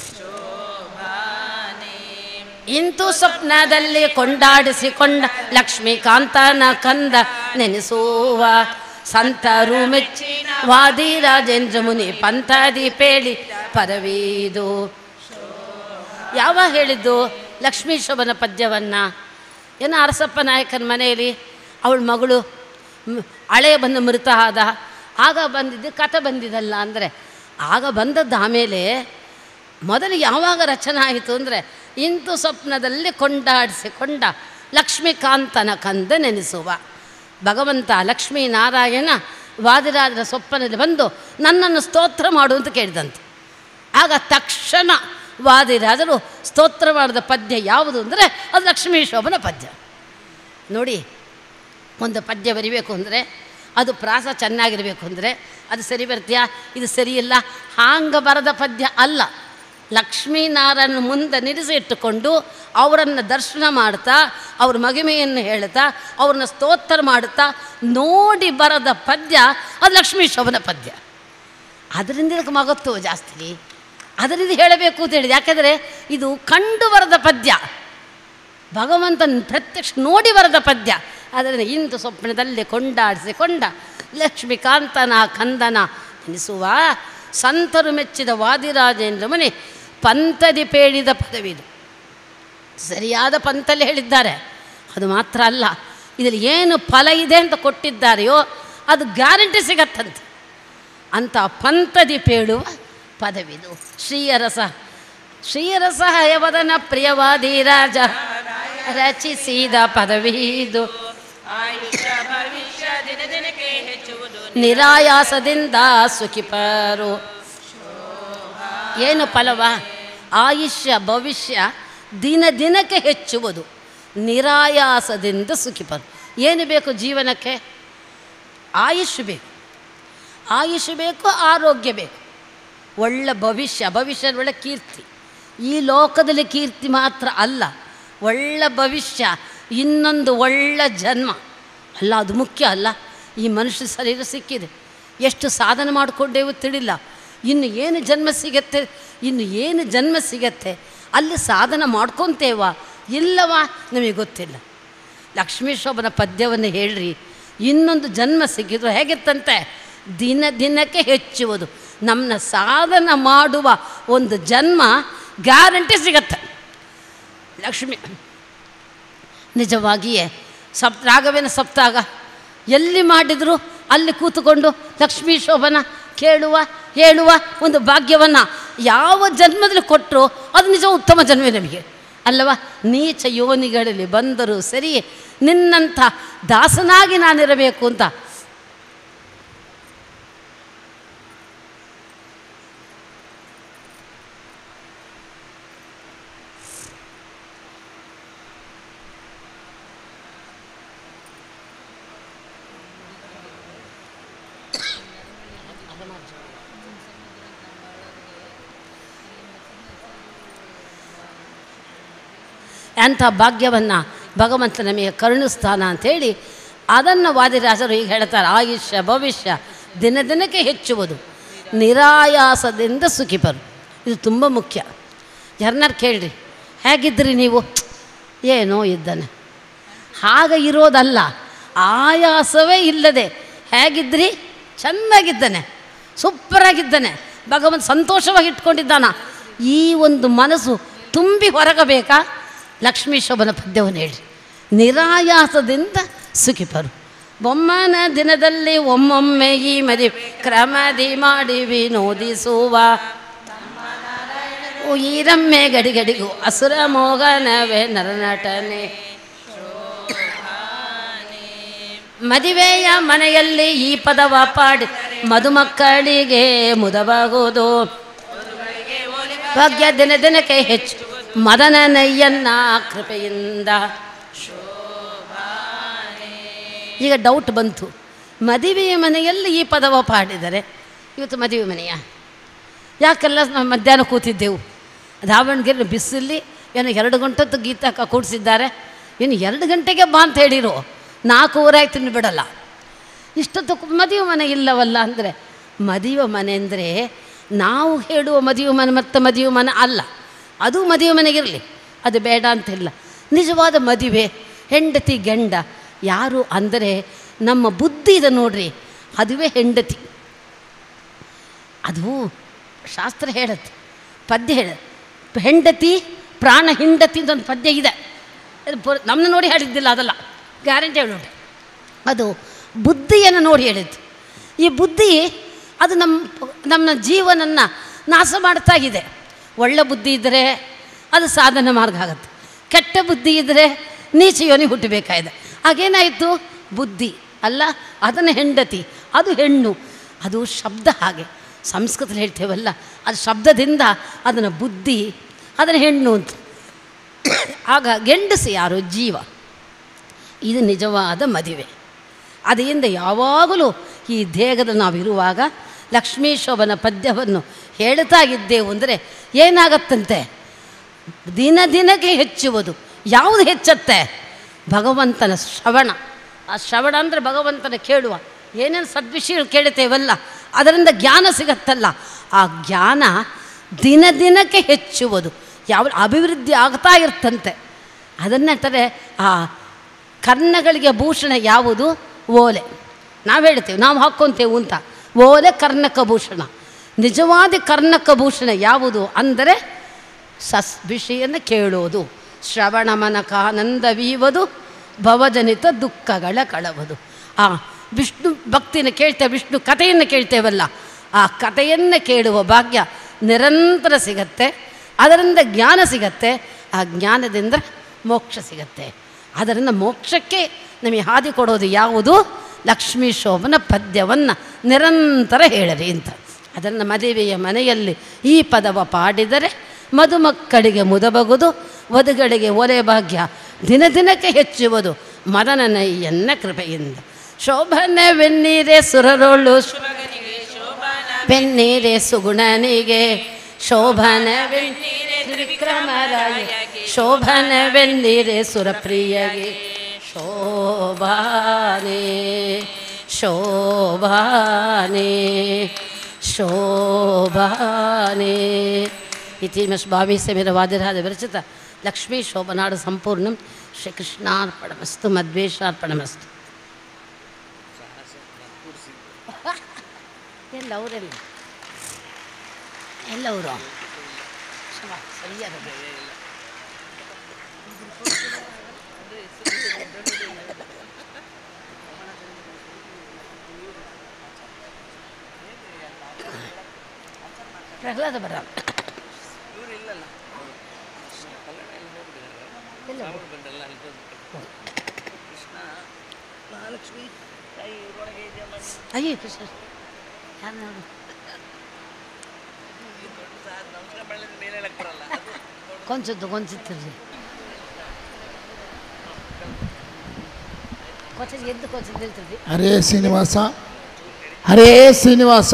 ಇಂತು ಸ್ವಪ್ನದಲ್ಲಿ ಕೊಂಡಾಡಿಸಿಕೊಂಡ ಲಕ್ಷ್ಮೀಕಾಂತನ ಕಂದ ನೆನೆಸುವ ಸಂತರು ಮೆಚ್ಚಿನ ವಾದಿ ರಾಜೇಂದ್ರ ಮುನಿ ಪಂಥದಿ ಪೇಳಿ ಪರವೀದು. ಯಾವ ಹೇಳಿದ್ದು ಲಕ್ಷ್ಮೀಶೋಭನ ಪದ್ಯವನ್ನು? ಏನೋ ಅರಸಪ್ಪ ನಾಯಕನ ಮನೆಯಲ್ಲಿ ಅವಳ ಮಗಳು ಹಳೆಯ ಬಂದು ಮೃತ ಆದ, ಆಗ ಬಂದಿದ್ದು ಕಥೆ ಬಂದಿದ್ದಲ್ಲ ಅಂದರೆ ಆಗ ಬಂದದ್ದು. ಆಮೇಲೆ ಮೊದಲು ಯಾವಾಗ ರಚನೆ ಆಯಿತು ಅಂದರೆ ಇಂತು ಸ್ವಪ್ನದಲ್ಲಿ ಕೊಂಡಾಡಿಸಿಕೊಂಡ ಲಕ್ಷ್ಮೀಕಾಂತನ ಕಂದ ನೆನೆಸುವ. ಭಗವಂತ ಲಕ್ಷ್ಮೀನಾರಾಯಣ ವಾದಿರಾಜರ ಸ್ವಪ್ನದಲ್ಲಿ ಬಂದು ನನ್ನನ್ನು ಸ್ತೋತ್ರ ಮಾಡು ಅಂತ ಕೇಳಿದಂತೆ. ಆಗ ತಕ್ಷಣ ವಾದಿರಾಜರು ಸ್ತೋತ್ರ ಮಾಡಿದ ಪದ್ಯ ಯಾವುದು ಅಂದರೆ ಅದು ಲಕ್ಷ್ಮೀಶೋಭನ ಪದ್ಯ. ನೋಡಿ, ಒಂದು ಪದ್ಯ ಬರಿಬೇಕು ಅಂದರೆ ಅದು ಪ್ರಾಸ ಚೆನ್ನಾಗಿರಬೇಕು ಅಂದರೆ ಅದು ಸರಿ ಬರ್ತೀಯಾ? ಇದು ಸರಿಯಿಲ್ಲ, ಹಾಂಗೆ ಬರದ ಪದ್ಯ ಅಲ್ಲ. ಲಕ್ಷ್ಮೀನಾರಾಯಣ ಮುಂದೆ ನಿಲ್ಲಿಸಿ ಇಟ್ಟುಕೊಂಡು ಅವರನ್ನು ದರ್ಶನ ಮಾಡ್ತಾ ಅವ್ರ ಮಹಿಮೆಯನ್ನು ಹೇಳ್ತಾ ಅವ್ರನ್ನ ಸ್ತೋತ್ರ ಮಾಡುತ್ತಾ ನೋಡಿ ಬರದ ಪದ್ಯ ಅದು ಲಕ್ಷ್ಮೀಶೋಭನ ಪದ್ಯ. ಅದರಿಂದ ಇದಕ್ಕೆ ಮಗತ್ವ ಜಾಸ್ತಿ, ಅದರಿಂದ ಹೇಳಬೇಕು ಅಂತ ಹೇಳಿದೆ. ಯಾಕೆಂದರೆ ಇದು ಕಂಡು ಬರದ ಪದ್ಯ, ಭಗವಂತನ ಪ್ರತ್ಯಕ್ಷ ನೋಡಿ ಬರದ ಪದ್ಯ. ಅದರಿಂದ ಇಂದು ಸ್ವಪ್ನದಲ್ಲಿ ಕೊಂಡಾಡಿಸಿಕೊಂಡ ಲಕ್ಷ್ಮೀಕಾಂತನ ಕಂದನ ಎನಿಸುವ ಸಂತರು ಮೆಚ್ಚಿದ ವಾದಿರಾಜೇಂದ್ರ ಮುನಿ ಪಂಥದಿ ಪೇಳಿದ ಪದವಿದು. ಸರಿಯಾದ ಪಂಥಲ್ಲಿ ಹೇಳಿದ್ದಾರೆ. ಅದು ಮಾತ್ರ ಅಲ್ಲ, ಇದರಲ್ಲಿ ಏನು ಫಲ ಇದೆ ಅಂತ ಕೊಟ್ಟಿದ್ದಾರೆಯೋ ಅದು ಗ್ಯಾರಂಟಿ ಸಿಗತ್ತಂತೆ. ಅಂಥ ಪಂಥದಿ ಪೇಳುವ ಪದವಿದು. ಶ್ರೀಯರಸ ಶ್ರೀಯರಸ ಹಯವದನ ಪ್ರಿಯವಾದಿ ರಾಜ ರಚಿಸಿದ ಪದವಿದು. ನಿರಾಯಾಸದಿಂದ ಸುಖಿಪರು. ಏನು ಫಲವ? ಆಯುಷ್ಯ ಭವಿಷ್ಯ ದಿನ ದಿನಕ್ಕೆ ಹೆಚ್ಚುವುದು. ನಿರಾಯಾಸದಿಂದ ಸುಖಿಪರು. ಏನು ಬೇಕು ಜೀವನಕ್ಕೆ? ಆಯುಷ್ ಬೇಕು, ಆಯುಷ್ ಬೇಕು, ಆರೋಗ್ಯ ಬೇಕು, ಒಳ್ಳೆ ಭವಿಷ್ಯ, ಭವಿಷ್ಯದ ಒಳ್ಳೆ ಕೀರ್ತಿ. ಈ ಲೋಕದಲ್ಲಿ ಕೀರ್ತಿ ಮಾತ್ರ ಅಲ್ಲ, ಒಳ್ಳೆ ಭವಿಷ್ಯ, ಇನ್ನೊಂದು ಒಳ್ಳೆ ಜನ್ಮ ಅಲ್ಲ, ಅದು ಮುಖ್ಯ ಅಲ್ಲ. ಈ ಮನುಷ್ಯ ಶರೀರ ಸಿಕ್ಕಿದೆ, ಎಷ್ಟು ಸಾಧನೆ ಮಾಡಿಕೊಂಡೇವು ತಿಳಿಲ್ಲ. ಇನ್ನು ಏನು ಜನ್ಮ ಸಿಗತ್ತೆ, ಇನ್ನು ಏನು ಜನ್ಮ ಸಿಗತ್ತೆ, ಅಲ್ಲಿ ಸಾಧನೆ ಮಾಡ್ಕೊತೇವ ಇಲ್ಲವಾ ನಮಗೆ ಗೊತ್ತಿಲ್ಲ. ಲಕ್ಷ್ಮೀಶೋಭನ ಪದ್ಯವನ್ನು ಹೇಳ್ರಿ, ಇನ್ನೊಂದು ಜನ್ಮ ಸಿಕ್ಕಿದ್ರು ಹೇಗಿತ್ತಂತೆ? ದಿನ ದಿನಕ್ಕೆ ಹೆಚ್ಚುವುದು. ನಮ್ಮನ್ನ ಸಾಧನ ಮಾಡುವ ಒಂದು ಜನ್ಮ ಗ್ಯಾರಂಟಿ ಸಿಗತ್ತೆ. ಲಕ್ಷ್ಮಿ ನಿಜವಾಗಿಯೇ ಸಪ್ ರಾಘವೇಂದ್ರ ಸಪ್ತಾಗ ಎಲ್ಲಿ ಮಾಡಿದ್ರು ಅಲ್ಲಿ ಕೂತುಕೊಂಡು ಲಕ್ಷ್ಮೀ ಶೋಭನ ಕೇಳುವ ಹೇಳುವ ಒಂದು ಭಾಗ್ಯವನ್ನು ಯಾವ ಜನ್ಮದಲ್ಲಿ ಕೊಟ್ಟರು ಅದು ನಿಜ ಉತ್ತಮ ಜನ್ಮವೇ ನಮಗೆ ಅಲ್ಲವಾ? ನೀಚ ಯೋನಿಗಳಲ್ಲಿ ಬಂದರೂ ಸರಿ ನಿನ್ನಂಥ ದಾಸನಾಗಿ ನಾನಿರಬೇಕು ಅಂತ ಅಂಥ ಭಾಗ್ಯವನ್ನು ಭಗವಂತ ನಮಗೆ ಕರುಣಿಸ್ತಾನ ಅಂಥೇಳಿ ಅದನ್ನು ವಾದಿರಾಜರು ಈಗ ಹೇಳ್ತಾರೆ. ಆಯುಷ್ಯ ಭವಿಷ್ಯ ದಿನ ದಿನಕ್ಕೆ ಹೆಚ್ಚುವುದು, ನಿರಾಯಾಸದಿಂದ ಸುಖಿಪರು. ಇದು ತುಂಬ ಮುಖ್ಯ. ಯಾರನ್ನಾರು ಕೇಳ್ರಿ, ಹೇಗಿದ್ರಿ ನೀವು? ಏನೋ ಇದ್ದಾನೆ. ಹಾಗೆ ಇರೋದಲ್ಲ, ಆಯಾಸವೇ ಇಲ್ಲದೆ ಹೇಗಿದ್ರಿ? ಚೆನ್ನಾಗಿದ್ದಾನೆ, ಸೂಪರಾಗಿದ್ದಾನೆ, ಭಗವಂತ ಸಂತೋಷವಾಗಿ ಇಟ್ಕೊಂಡಿದ್ದಾನ. ಈ ಒಂದು ಮನಸ್ಸು ತುಂಬಿ ಹೊರಗಬೇಕಾ? ಲಕ್ಷ್ಮೀ ಶೋಭನ ಪದ್ಯವನ್ನು ಹೇಳಿ. ನಿರಾಯಾಸದಿಂದ ಸುಖಿಪರು. ಬೊಮ್ಮನ ದಿನದಲ್ಲಿ ಒಮ್ಮೊಮ್ಮೆ ಈ ಮದಿ ಕ್ರಮದಿ ಮಾಡಿ ವಿನೋದಿಸುವ ಈರಮ್ಮೆ ಗಡಿಗಡಿಗೂ ಅಸುರ ಮೋಗನವೇ ನರನಟನೆ. ಮದುವೆಯ ಮನೆಯಲ್ಲಿ ಈ ಪದವ ಪಾಡಿ ಮದುಮಕ್ಕಳಿಗೆ ಮುದವಾಗುವುದು. ಭಾಗ್ಯ ದಿನ ದಿನಕ್ಕೆ ಹೆಚ್ಚು ಮದನ ನಯ್ಯನ್ನ ಕೃಪೆಯಿಂದ. ಈಗ ಡೌಟ್ ಬಂತು, ಮದುವೆಯ ಮನೆಯಲ್ಲಿ ಈ ಪದವ ಪಾಡಿದರೆ ಇವತ್ತು ಮದುವೆ ಮನೆಯ ಯಾಕೆಲ್ಲ ನಾವು ಮಧ್ಯಾಹ್ನ ಕೂತಿದ್ದೆವು. ದಾವಣಗೆರೆ ಬಿಸಿಲಿ ಏನು ಎರಡು ಗಂಟೆತ್ತು ಗೀತಕ್ಕ ಕೂಡಿಸಿದ್ದಾರೆ. ಇನ್ನು ಎರಡು ಗಂಟೆಗೆ ಬಾ ಅಂತ ಹೇಳಿರು, ನಾಲ್ಕೂವರೆ ಆಯ್ತು ಇನ್ನು ಬಿಡಲ್ಲ. ಇಷ್ಟೊತ್ತು ಮದುವೆ ಮನೆ ಇಲ್ಲವಲ್ಲ ಅಂದರೆ, ಮದುವೆ ಮನೆ ಅಂದರೆ ನಾವು ಹೇಳುವ ಮದುವೆ ಮನೆ ಮತ್ತು ಮದುವೆ ಮನೆ ಅಲ್ಲ. ಅದು ಮದುವೆ ಮನೆಗಿರಲಿ, ಅದು ಬೇಡ ಅಂತಿಲ್ಲ. ನಿಜವಾದ ಮದುವೆ ಹೆಂಡತಿ ಗಂಡ ಯಾರು ಅಂದರೆ ನಮ್ಮ ಬುದ್ಧಿ ಇದೆ ನೋಡ್ರಿ, ಅದುವೇ ಹೆಂಡತಿ. ಅದು ಶಾಸ್ತ್ರ ಹೇಳುತ್ತೆ, ಪದ್ಯ ಹೇಳ ಹೆಂಡತಿ ಪ್ರಾಣ ಹಿಂಡತಿ ಅಂತ ಒಂದು ಪದ್ಯ ಇದೆ. ನಮ್ಮನ್ನ ನೋಡಿ ಹೇಳಿದ್ದಿಲ್ಲ, ಅದಲ್ಲ ಗ್ಯಾರಂಟಿ ಹೇಳಿ ನೋಡಿ. ಅದು ಬುದ್ಧಿಯನ್ನು ನೋಡಿ ಹೇಳಿದ್ದು. ಈ ಬುದ್ಧಿ ಅದು ನಮ್ಮ ನಮ್ಮ ಜೀವನನ್ನು ನಾಶ ಮಾಡ್ತಾ ಇದೆ. ಒಳ್ಳೆ ಬುದ್ಧಿ ಇದ್ದರೆ ಅದು ಸಾಧನ ಮಾರ್ಗ ಆಗುತ್ತೆ, ಕೆಟ್ಟ ಬುದ್ಧಿ ಇದ್ದರೆ ನೀಚ ಯೋನಿ ಹುಟ್ಟಬೇಕಾಗಿದೆ. ಹಾಗೇನಾಯಿತು? ಬುದ್ಧಿ ಅಲ್ಲ, ಅದನ್ನು ಹೆಂಡತಿ, ಅದು ಹೆಣ್ಣು. ಅದು ಶಬ್ದ ಹಾಗೆ ಸಂಸ್ಕೃತದಲ್ಲಿ ಹೇಳ್ತೇವಲ್ಲ, ಅದು ಶಬ್ದದಿಂದ ಅದನ್ನು ಬುದ್ಧಿ, ಅದನ್ನು ಹೆಣ್ಣು ಅಂತ. ಆಗ ಗಂಡಸು ಯಾರು? ಜೀವ. ಇದು ನಿಜವಾದ ಮದುವೆ. ಅದರಿಂದ ಯಾವಾಗಲೂ ಈ ದೇಹದಲ್ಲಿ ನಾವಿರುವಾಗ ಲಕ್ಷ್ಮೀ ಶೋಭನ ಪದ್ಯವನ್ನು ಹೇಳ್ತಾ ಇದ್ದೆವು ಅಂದರೆ ಏನಾಗತ್ತಂತೆ? ದಿನ ದಿನಕ್ಕೆ ಹೆಚ್ಚುವುದು. ಯಾವುದು ಹೆಚ್ಚತ್ತೆ? ಭಗವಂತನ ಶ್ರವಣ. ಆ ಶ್ರವಣ ಅಂದರೆ ಭಗವಂತನ ಕೇಳುವ. ಏನೇನು ಸದ್ವಿಷಯಗಳು ಕೇಳುತ್ತೇವಲ್ಲ, ಅದರಿಂದ ಜ್ಞಾನ ಸಿಗತ್ತಲ್ಲ, ಆ ಜ್ಞಾನ ದಿನ ದಿನಕ್ಕೆ ಹೆಚ್ಚುವುದು. ಯಾವ ಅಭಿವೃದ್ಧಿ ಆಗ್ತಾ ಇರ್ತಂತೆ. ಅದನ್ನಂತಾರೆ ಆ ಕರ್ಣಗಳಿಗೆ ಭೂಷಣ ಯಾವುದು? ಓಲೆ. ನಾವು ಹೇಳ್ತೇವೆ, ನಾವು ಹಾಕ್ಕೊತೇವೆ ಅಂತ. ಓಲೆ ಕರ್ಣಕ ಭೂಷಣ. ನಿಜವಾದ ಕರ್ಣಕ ಭೂಷಣ ಯಾವುದು ಅಂದರೆ ಸಸ್ ವಿಷಯನ್ನು ಕೇಳೋದು, ಶ್ರವಣ ಮನಕಾನಂದವೀವುದು, ಭವಜನಿತ ದುಃಖಗಳ ಕಳವುದು. ಆ ವಿಷ್ಣು ಭಕ್ತಿನ ಕೇಳ್ತೇವೆ, ವಿಷ್ಣು ಕಥೆಯನ್ನು ಕೇಳ್ತೇವಲ್ಲ, ಆ ಕಥೆಯನ್ನು ಕೇಳುವ ಭಾಗ್ಯ ನಿರಂತರ ಸಿಗತ್ತೆ. ಅದರಿಂದ ಜ್ಞಾನ ಸಿಗತ್ತೆ, ಆ ಜ್ಞಾನದಿಂದ ಮೋಕ್ಷ ಸಿಗತ್ತೆ. ಅದರಿಂದ ಮೋಕ್ಷಕ್ಕೆ ನಮಗೆ ಹಾದಿ ಕೊಡೋದು ಯಾವುದು? ಲಕ್ಷ್ಮೀ ಶೋಭನ ಪದ್ಯವನ್ನು ನಿರಂತರ ಹೇಳರಿ ಅಂತ. ಅದನ್ನು ಮದುವೆಯ ಮನೆಯಲ್ಲಿ ಈ ಪದವ ಪಾಡಿದರೆ ಮದುಮಕ್ಕಳಿಗೆ ಮುದಬಗುದು, ವಧುಗಳಿಗೆ ಒಲೆ ಭಾಗ್ಯ ದಿನ ದಿನಕ್ಕೆ ಹೆಚ್ಚುವುದು ಮದನನಯ್ಯನ ಕೃಪೆಯಿಂದ. ಶೋಭನವೆನ್ನೀರೆ ಸುರರೊಳು ಬೆನ್ನೀರೆ ಸುಗುಣನಿಗೆ, ಶೋಭನವೆನ್ನೀರೆ ತ್ರಿವಿಕ್ರಮರಾಯ, ಶೋಭನವೆನ್ನೀರೆ ಸುರಪ್ರಿಯಗೆ. ಶೋಭಾನೆ ಶೋಭಾನೆ ಶೋಭಾನೆ ಇತಿಮಸ್ ಭಾವಿಸೆ ಮೇರ ವಾದಿರಾಜ ವಿರಚಿತ ಲಕ್ಷ್ಮೀ ಶೋಭನಾಡು ಸಂಪೂರ್ಣಂ. ಶ್ರೀಕೃಷ್ಣಾರ್ಪಣಮಸ್ತು, ಮದ್ವೇಷಾರ್ಪಣಮಸ್ತು. ಎಲ್ಲ ಅವರೆಲ್ಲ ಎಲ್ಲವರು ಸರಿಯಾದ ಪ್ರಹ್ಲಾದ ಬರ ಅಯ್ಯೋ ಕೃಷ್ಣ ಯಾರು ನೋಡು ಕೊಂಚದ್ದು ಕೊಂಚಿತ್ತಿರ್ರಿ ಕೊಂಚ ಎದ್ದು ಕೊಂಚಿದ್ದಿರ್ತೀರಿ. ಹರೇ ಶ್ರೀನಿವಾಸ, ಹರೇ ಶ್ರೀನಿವಾಸ.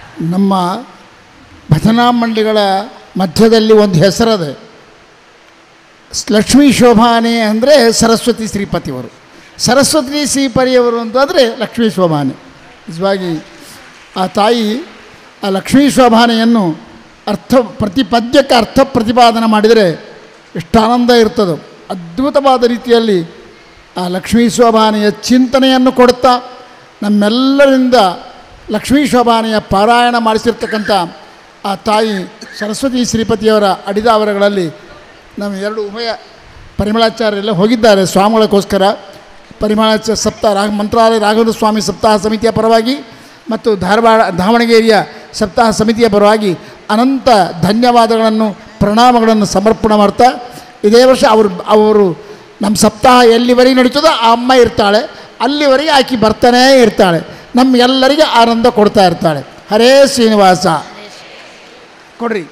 ನಮ್ಮ ಭಜನಾ ಮಂಡಳಿಗಳ ಮಧ್ಯದಲ್ಲಿ ಒಂದು ಹೆಸರದೆ, ಲಕ್ಷ್ಮೀ ಶೋಭಾನೆ ಅಂದರೆ ಸರಸ್ವತಿ ಶ್ರೀಪತಿಯವರು, ಸರಸ್ವತಿ ಶ್ರೀಪತಿಯವರು ಅಂತಂದರೆ ಲಕ್ಷ್ಮೀ ಶೋಭಾನೆ. ನಿಜವಾಗಿ ಆ ತಾಯಿ ಆ ಲಕ್ಷ್ಮೀ ಶೋಭಾನೆಯನ್ನು ಅರ್ಥ ಪ್ರತಿ ಪದ್ಯಕ್ಕೆ ಅರ್ಥ ಪ್ರತಿಪಾದನೆ ಮಾಡಿದರೆ ಎಷ್ಟು ಆನಂದ ಇರ್ತದೋ. ಅದ್ಭುತವಾದ ರೀತಿಯಲ್ಲಿ ಆ ಲಕ್ಷ್ಮೀ ಶೋಭಾನೆಯ ಚಿಂತನೆಯನ್ನು ಕೊಡುತ್ತಾ ನಮ್ಮೆಲ್ಲರಿಂದ ಲಕ್ಷ್ಮೀ ಶೋಭಾನೆಯ ಪಾರಾಯಣ ಮಾಡಿಸಿರ್ತಕ್ಕಂಥ ಆ ತಾಯಿ ಸರಸ್ವತಿ ಶ್ರೀಪತಿಯವರ ಅಡಿದಾವರಗಳಲ್ಲಿ ನಮ್ಮ ಎರಡು ಉಭಯ ಪರಿಮಳಾಚಾರ್ಯರೆಲ್ಲ ಹೋಗಿದ್ದಾರೆ ಸ್ವಾಮಿಗಳಕ್ಕೋಸ್ಕರ. ಪರಿಮಳಾಚಾರ್ಯ ಸಪ್ತಾಹ ರಾಘ ಮಂತ್ರಾಲಯ ರಾಘವೇಂದ್ರ ಸ್ವಾಮಿ ಸಪ್ತಾಹ ಸಮಿತಿಯ ಪರವಾಗಿ ಮತ್ತು ಧಾರವಾಡ ದಾವಣಗೆರೆಯ ಸಪ್ತಾಹ ಸಮಿತಿಯ ಪರವಾಗಿ ಅನಂತ ಧನ್ಯವಾದಗಳನ್ನು ಪ್ರಣಾಮಗಳನ್ನು ಸಮರ್ಪಣೆ ಮಾಡ್ತಾ, ಇದೇ ವರ್ಷ ಅವರು ಅವರು ನಮ್ಮ ಸಪ್ತಾಹ ಎಲ್ಲಿವರೆಗೆ ನಡೀತದೋ ಆ ಅಮ್ಮ ಇರ್ತಾಳೆ, ಅಲ್ಲಿವರೆಗೆ ಆಕೆ ಬರ್ತಾನೇ ಇರ್ತಾಳೆ, ನಮಗೆಲ್ಲರಿಗೆ ಆನಂದ ಕೊಡ್ತಾ ಇರ್ತಾಳೆ. ಹರೇ ಶ್ರೀನಿವಾಸ. ಕೊಡ್ರಿ.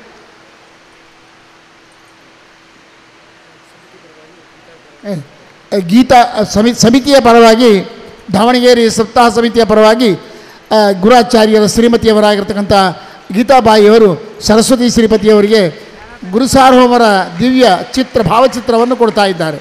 ಗೀತಾ ಸಮಿ ಸಮಿತಿಯ ಪರವಾಗಿ ದಾವಣಗೆರೆ ಸಪ್ತಾಹ ಸಮಿತಿಯ ಪರವಾಗಿ ಗುರಾಚಾರ್ಯರ ಶ್ರೀಮತಿಯವರಾಗಿರ್ತಕ್ಕಂಥ ಗೀತಾಬಾಯಿಯವರು ಸರಸ್ವತಿ ಶ್ರೀಪತಿಯವರಿಗೆ ಗುರುಸಾರ್ವಭೌಮರ ದಿವ್ಯ ಚಿತ್ರ ಭಾವಚಿತ್ರವನ್ನು ಕೊಡ್ತಾ ಇದ್ದಾರೆ.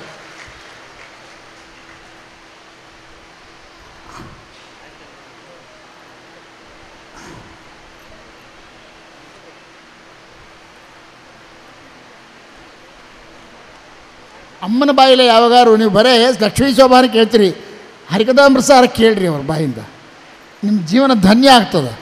ಅಮ್ಮನ ಬಾಯಿಲೆ ಯಾವಾಗಾರು ನೀವು ಬರೇ ಲಕ್ಷ್ಮೀ ಶೋಭಾನ ಕೇಳ್ತೀರಿ, ಹರಿಕಥಾಮೃತಸಾರ ಕೇಳ್ರಿ ಅವ್ರ ಬಾಯಿಂದ, ನಿಮ್ಮ ಜೀವನ ಧನ್ಯ ಆಗ್ತದೆ.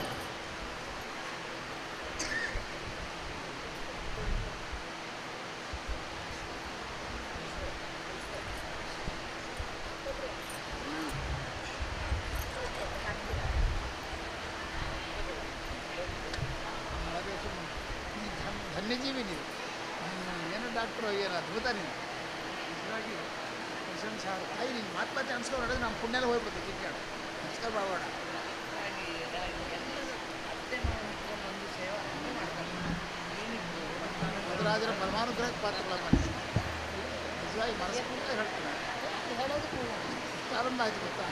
ಧನ್ಯಜೀವಿ ನೀವು, ಏನು ಡಾಕ್ಟ್ರು ಏನು ಅದ್ಭುತ ನೀವು. ನಿಜವಾಗಿ ಪ್ರಶಂಸಾ ತಾಯಿ ನೀನು ಮಾತು ಮಾತು ಅನ್ಸ್ಕೊಂಡು ನೋಡಿದ್ರೆ ನಮ್ಮ ಪುಣ್ಯಲ್ಲ ಹೋಗ್ಬಿಡ್ತು ಕಿಕ್ಕಾಡ ನಮಸ್ಕಾರ ಬಾಬೋಣ. ಮಧುರಾಜರ ಪರಮಾನುಗ್ರಹಕ್ಕೆ ಪಾತ್ರಗಳಮ್ಮ ನಿಜವಾಗಿ ಮನಸ್ಸಿಂದ ಹೇಳ್ತೀನಿ. ಪ್ರಾರಂಭ ಆಯ್ತು ಗೊತ್ತಾ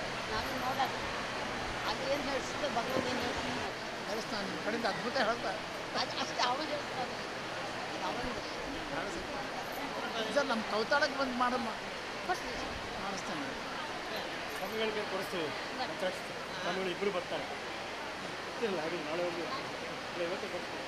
ದೇವಸ್ಥಾನ ನಿಮ್ಮ ಕಡೆಯಿಂದ ಅದ್ಭುತ ಹೇಳ್ತಾ ಸರ್ ನಮ್ಮ ಕೌತಾಳಕ್ಕೆ ಬಂದು ಮಾಡಮ್ಮ ಮಾಡಿಸ್ತೇನೆ. ಸ್ವಾಮಿಗಳಿಗೆ ಕೊಡಿಸ್ತೀವಿ, ಸ್ವಾಮಿಗಳು ಇಬ್ಬರು ಬರ್ತಾರೆ. ಹಾಗೆ ನಾಳೆ ಹೋಗಿ ಇವತ್ತೇ ಕೊಡ್ತೀವಿ.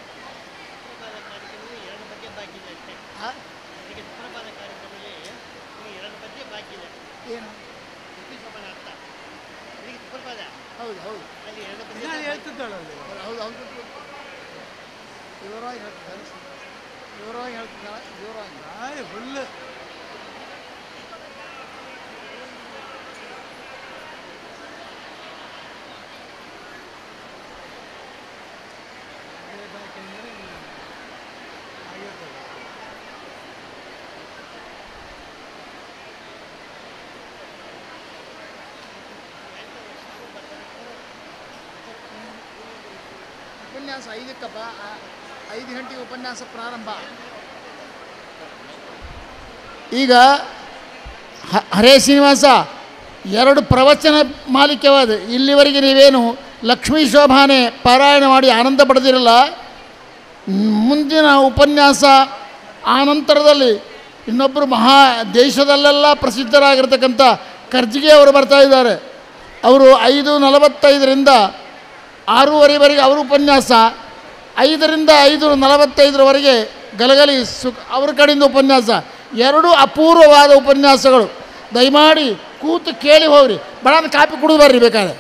ಎರಡು ಬಗ್ಗೆ ಬಾಕಿ ಇದೆ ಅಷ್ಟೇ. ಈಗ ಸುಪ್ರಭಾತ ಕಾರ್ಯಕ್ರಮದಲ್ಲಿ ಎರಡು ಬಗ್ಗೆ ಬಾಕಿ ಇದೆ. ಏನು ಶೋಭಾನ ಅರ್ಥ ಈಗ ಸುಪ್ರಭಾತ ಹೌದು ಹೌದು ಅಲ್ಲಿ ಎರಡು ಬಗ್ಗೆ ಹೇಳ್ತಿದ್ದಾಳಲ್ಲಿ. ಹೌದು ಹೌದು ವಿವರವಾಗಿ ಹೇಳ್ತಿದ್ದಾರೆ, ವಿವರವಾಗಿ ಹೇಳ್ತಿದ್ದಾಳೆ, ವಿವರವಾಗಿ ಫುಲ್ ಉಪನ್ಯಾಸ ಐದಕ್ಕಪ್ಪ, ಐದು ಗಂಟೆಗೆ ಉಪನ್ಯಾಸ ಪ್ರಾರಂಭ. ಈಗ ಹರೇ ಶ್ರೀನಿವಾಸ ಎರಡು ಪ್ರವಚನ ಮಾಲಿಕ್ಯವಾದ ಇಲ್ಲಿವರೆಗೆ ನೀವೇನು ಲಕ್ಷ್ಮೀ ಶೋಭಾನೆ ಪಾರಾಯಣ ಮಾಡಿ ಆನಂದ ಪಡೆದಿರಲ್ಲ. ಮುಂದಿನ ಉಪನ್ಯಾಸ ಆನಂತರದಲ್ಲಿ ಇನ್ನೊಬ್ಬರು ಮಹಾ ದೇಶದಲ್ಲೆಲ್ಲ ಪ್ರಸಿದ್ಧರಾಗಿರ್ತಕ್ಕಂಥ ಕರ್ಜಿಗೆ ಅವರು ಬರ್ತಾ ಇದ್ದಾರೆ. ಅವರು ಐದು ನಲವತ್ತೈದರಿಂದ ಆರೂವರೆವರೆಗೆ ಅವರು ಉಪನ್ಯಾಸ, ಐದರಿಂದ ಐದು ನಲವತ್ತೈದರವರೆಗೆ ಗಲಗಲಿ ಸು ಅವ್ರ ಕಡೆಯಿಂದ ಉಪನ್ಯಾಸ. ಎರಡೂ ಅಪೂರ್ವವಾದ ಉಪನ್ಯಾಸಗಳು. ದಯಮಾಡಿ ಕೂತು ಕೇಳಿ ಹೋಗ್ರಿ, ಬಡ ಕಾಪಿ ಕುಡಿದು ಬರ್ರಿ ಬೇಕಾದ್ರೆ.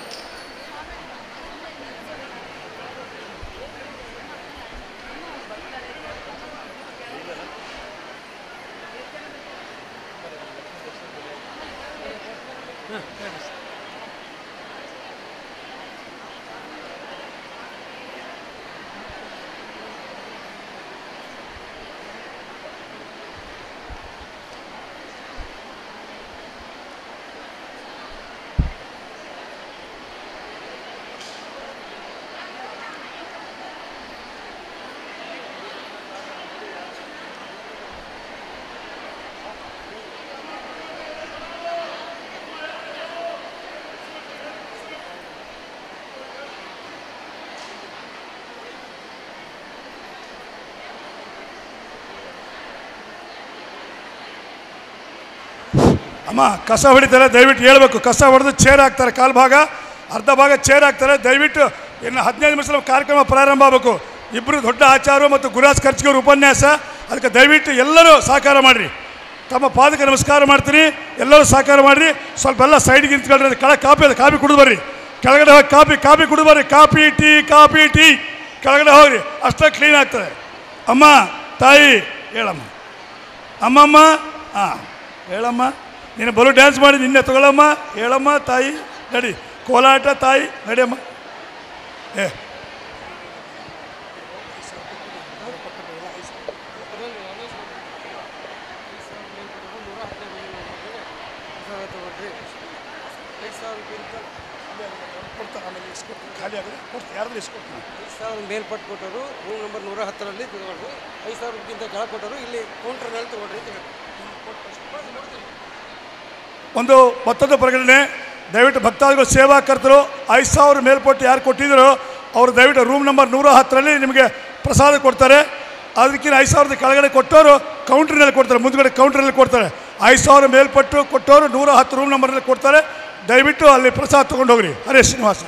ಅಮ್ಮ ಕಸ ಹೊಡಿತಾರೆ, ದಯವಿಟ್ಟು ಹೇಳ್ಬೇಕು. ಕಸ ಹೊಡೆದು ಚೇರ್ ಹಾಕ್ತಾರೆ, ಕಾಲು ಭಾಗ ಅರ್ಧ ಭಾಗ ಚೇರ್ ಹಾಕ್ತಾರೆ. ದಯವಿಟ್ಟು ಇನ್ನು ಹದಿನೈದು ನಿಮಿಷ ಕಾರ್ಯಕ್ರಮ ಪ್ರಾರಂಭ ಆಗಬೇಕು. ಇಬ್ಬರು ದೊಡ್ಡ ಆಚಾರ್ಯರು ಮತ್ತು ಗುರುರಾಜ್ ಖರ್ಚಿಗೆಯವರು ಉಪನ್ಯಾಸ. ಅದಕ್ಕೆ ದಯವಿಟ್ಟು ಎಲ್ಲರೂ ಸಹಕಾರ ಮಾಡಿರಿ. ತಮ್ಮ ಪಾದಕ್ಕೆ ನಮಸ್ಕಾರ ಮಾಡ್ತೀನಿ. ಎಲ್ಲರೂ ಸಹಕಾರ ಮಾಡಿರಿ. ಸ್ವಲ್ಪ ಎಲ್ಲ ಸೈಡ್ಗೆ ನಿಂತ್ಕೊಳ್ರಿ. ಕೆಳಗೆ ಕಾಪಿ ಅದು ಕಾಪಿ ಕುಡಿದು ಬರ್ರಿ. ಕೆಳಗಡೆ ಹೋಗಿ ಕಾಪಿ ಕಾಪಿ ಕುಡಿದು ಬರ್ರಿ. ಕಾಪಿ ಟೀ ಕಾಪಿ ಟೀ ಕೆಳಗಡೆ ಹೋಗ್ರಿ, ಅಷ್ಟೇ ಕ್ಲೀನ್ ಆಗ್ತದೆ. ಅಮ್ಮ ತಾಯಿ ಹೇಳಮ್ಮ. ಅಮ್ಮಮ್ಮ ಹಾಂ ಹೇಳಮ್ಮ. ನೀನು ಬಲು ಡ್ಯಾನ್ಸ್ ಮಾಡಿ ನಿನ್ನೆ ತಗೊಳ್ಳಮ್ಮ. ಹೇಳಮ್ಮ ತಾಯಿ ನಡಿ. ಕೋಲಾಟ ತಾಯಿ ನಡಿಯಮ್ಮ. ಏ ಖಾಲಿ ಆಗಿದೆ ಕೊಡ್ತೀನಿ. ಯಾರಾದ್ರೂ ಇಸ್ಕೊಡ್ತೀನಿ. ಐದು ಸಾವಿರ ಮೇಲ್ಪಟ್ಟು ಕೊಟ್ಟರು ರೂಮ್ ನಂಬರ್ ನೂರ ಹತ್ತರಲ್ಲಿ ತಗೊಳ್ರಿ. ಐದು ಸಾವಿರಕ್ಕಿಂತ ಕೆಳಗೆ ಕೊಟ್ಟರು ಇಲ್ಲಿ ಕೌಂಟರ್ನಲ್ಲಿ ತಗೊಳ್ರಿ ಅಂತ ಹೇಳಿ. ಒಂದು ಮತ್ತೊಂದು ಪ್ರಕಟಣೆ. ದಯವಿಟ್ಟು ಭಕ್ತಾದಿಗಳು ಸೇವಾಕರ್ತರು ಐದು ಸಾವಿರ ಮೇಲ್ಪಟ್ಟು ಯಾರು ಕೊಟ್ಟಿದ್ರು ಅವರು ದಯವಿಟ್ಟು ರೂಮ್ ನಂಬರ್ ನೂರ ಹತ್ತರಲ್ಲಿ ನಿಮಗೆ ಪ್ರಸಾದ ಕೊಡ್ತಾರೆ. ಅದಕ್ಕಿಂತ ಐದು ಸಾವಿರದ ಕೆಳಗಡೆ ಕೊಟ್ಟವರು ಕೌಂಟ್ರಿನಲ್ಲಿ ಕೊಡ್ತಾರೆ, ಮುಂದ್ಗಡೆ ಕೌಂಟ್ರಲ್ಲಿ ಕೊಡ್ತಾರೆ. ಐದು ಸಾವಿರ ಮೇಲ್ಪಟ್ಟು ಕೊಟ್ಟವರು ನೂರ ಹತ್ತು ರೂಮ್ ನಂಬರ್ನಲ್ಲಿ ಕೊಡ್ತಾರೆ. ದಯವಿಟ್ಟು ಅಲ್ಲಿ ಪ್ರಸಾದ ತೊಗೊಂಡು ಹೋಗ್ರಿ. ಹರೇ ಶ್ರೀನಿವಾಸ.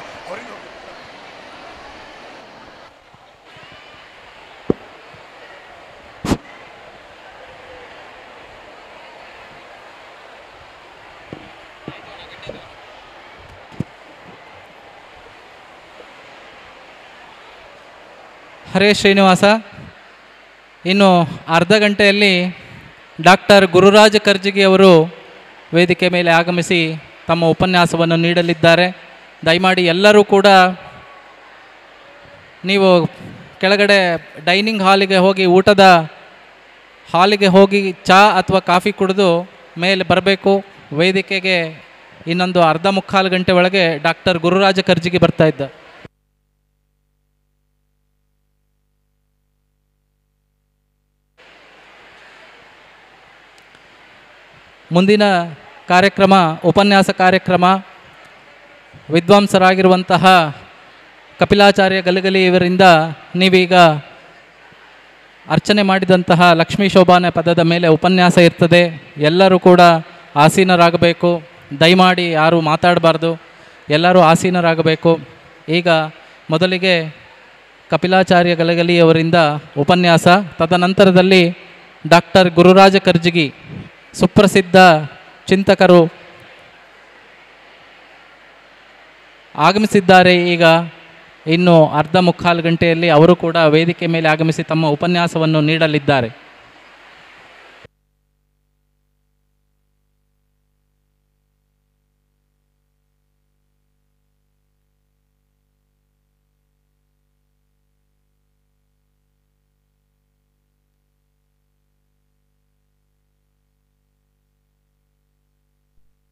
ಹರೇ ಶ್ರೀನಿವಾಸ. ಇನ್ನು ಅರ್ಧ ಗಂಟೆಯಲ್ಲಿ ಡಾಕ್ಟರ್ ಗುರುರಾಜ ಕರ್ಜಗಿ ಅವರು ವೇದಿಕೆ ಮೇಲೆ ಆಗಮಿಸಿ ತಮ್ಮ ಉಪನ್ಯಾಸವನ್ನು ನೀಡಲಿದ್ದಾರೆ. ದಯಮಾಡಿ ಎಲ್ಲರೂ ಕೂಡ ನೀವು ಕೆಳಗಡೆ ಡೈನಿಂಗ್ ಹಾಲಿಗೆ ಹೋಗಿ, ಊಟದ ಹಾಲಿಗೆ ಹೋಗಿ ಚಹಾ ಅಥವಾ ಕಾಫಿ ಕುಡಿದು ಮೇಲೆ ಬರಬೇಕು. ವೇದಿಕೆಗೆ ಇನ್ನೊಂದು ಅರ್ಧ ಮುಕ್ಕಾಲು ಗಂಟೆ ಒಳಗೆ ಡಾಕ್ಟರ್ ಗುರುರಾಜ ಕರ್ಜಗಿ ಬರ್ತಾ ಇದ್ದ. ಮುಂದಿನ ಕಾರ್ಯಕ್ರಮ ಉಪನ್ಯಾಸ ಕಾರ್ಯಕ್ರಮ. ವಿದ್ವಾಂಸರಾಗಿರುವಂತಹ ಕಪಿಲಾಚಾರ್ಯ ಗಲಗಲಿ ಇವರಿಂದ ನೀವೀಗ ಅರ್ಚನೆ ಮಾಡಿದಂತಹ ಲಕ್ಷ್ಮೀ ಶೋಭಾನೆ ಪದದ ಮೇಲೆ ಉಪನ್ಯಾಸ ಇರ್ತದೆ. ಎಲ್ಲರೂ ಕೂಡ ಆಸೀನರಾಗಬೇಕು. ದಯಮಾಡಿ ಯಾರೂ ಮಾತಾಡಬಾರ್ದು, ಎಲ್ಲರೂ ಆಸೀನರಾಗಬೇಕು. ಈಗ ಮೊದಲಿಗೆ ಕಪಿಲಾಚಾರ್ಯ ಗಲಗಲಿ ಅವರಿಂದ ಉಪನ್ಯಾಸ, ತದನಂತರದಲ್ಲಿ ಡಾಕ್ಟರ್ ಗುರುರಾಜ ಕರ್ಜಗಿ ಸುಪ್ರಸಿದ್ಧ ಚಿಂತಕರು ಆಗಮಿಸಿದ್ದಾರೆ. ಈಗ ಇನ್ನು ಅರ್ಧ ಮುಕ್ಕಾಲು ಗಂಟೆಯಲ್ಲಿ ಅವರು ಕೂಡ ವೇದಿಕೆ ಮೇಲೆ ಆಗಮಿಸಿ ತಮ್ಮ ಉಪನ್ಯಾಸವನ್ನು ನೀಡಲಿದ್ದಾರೆ.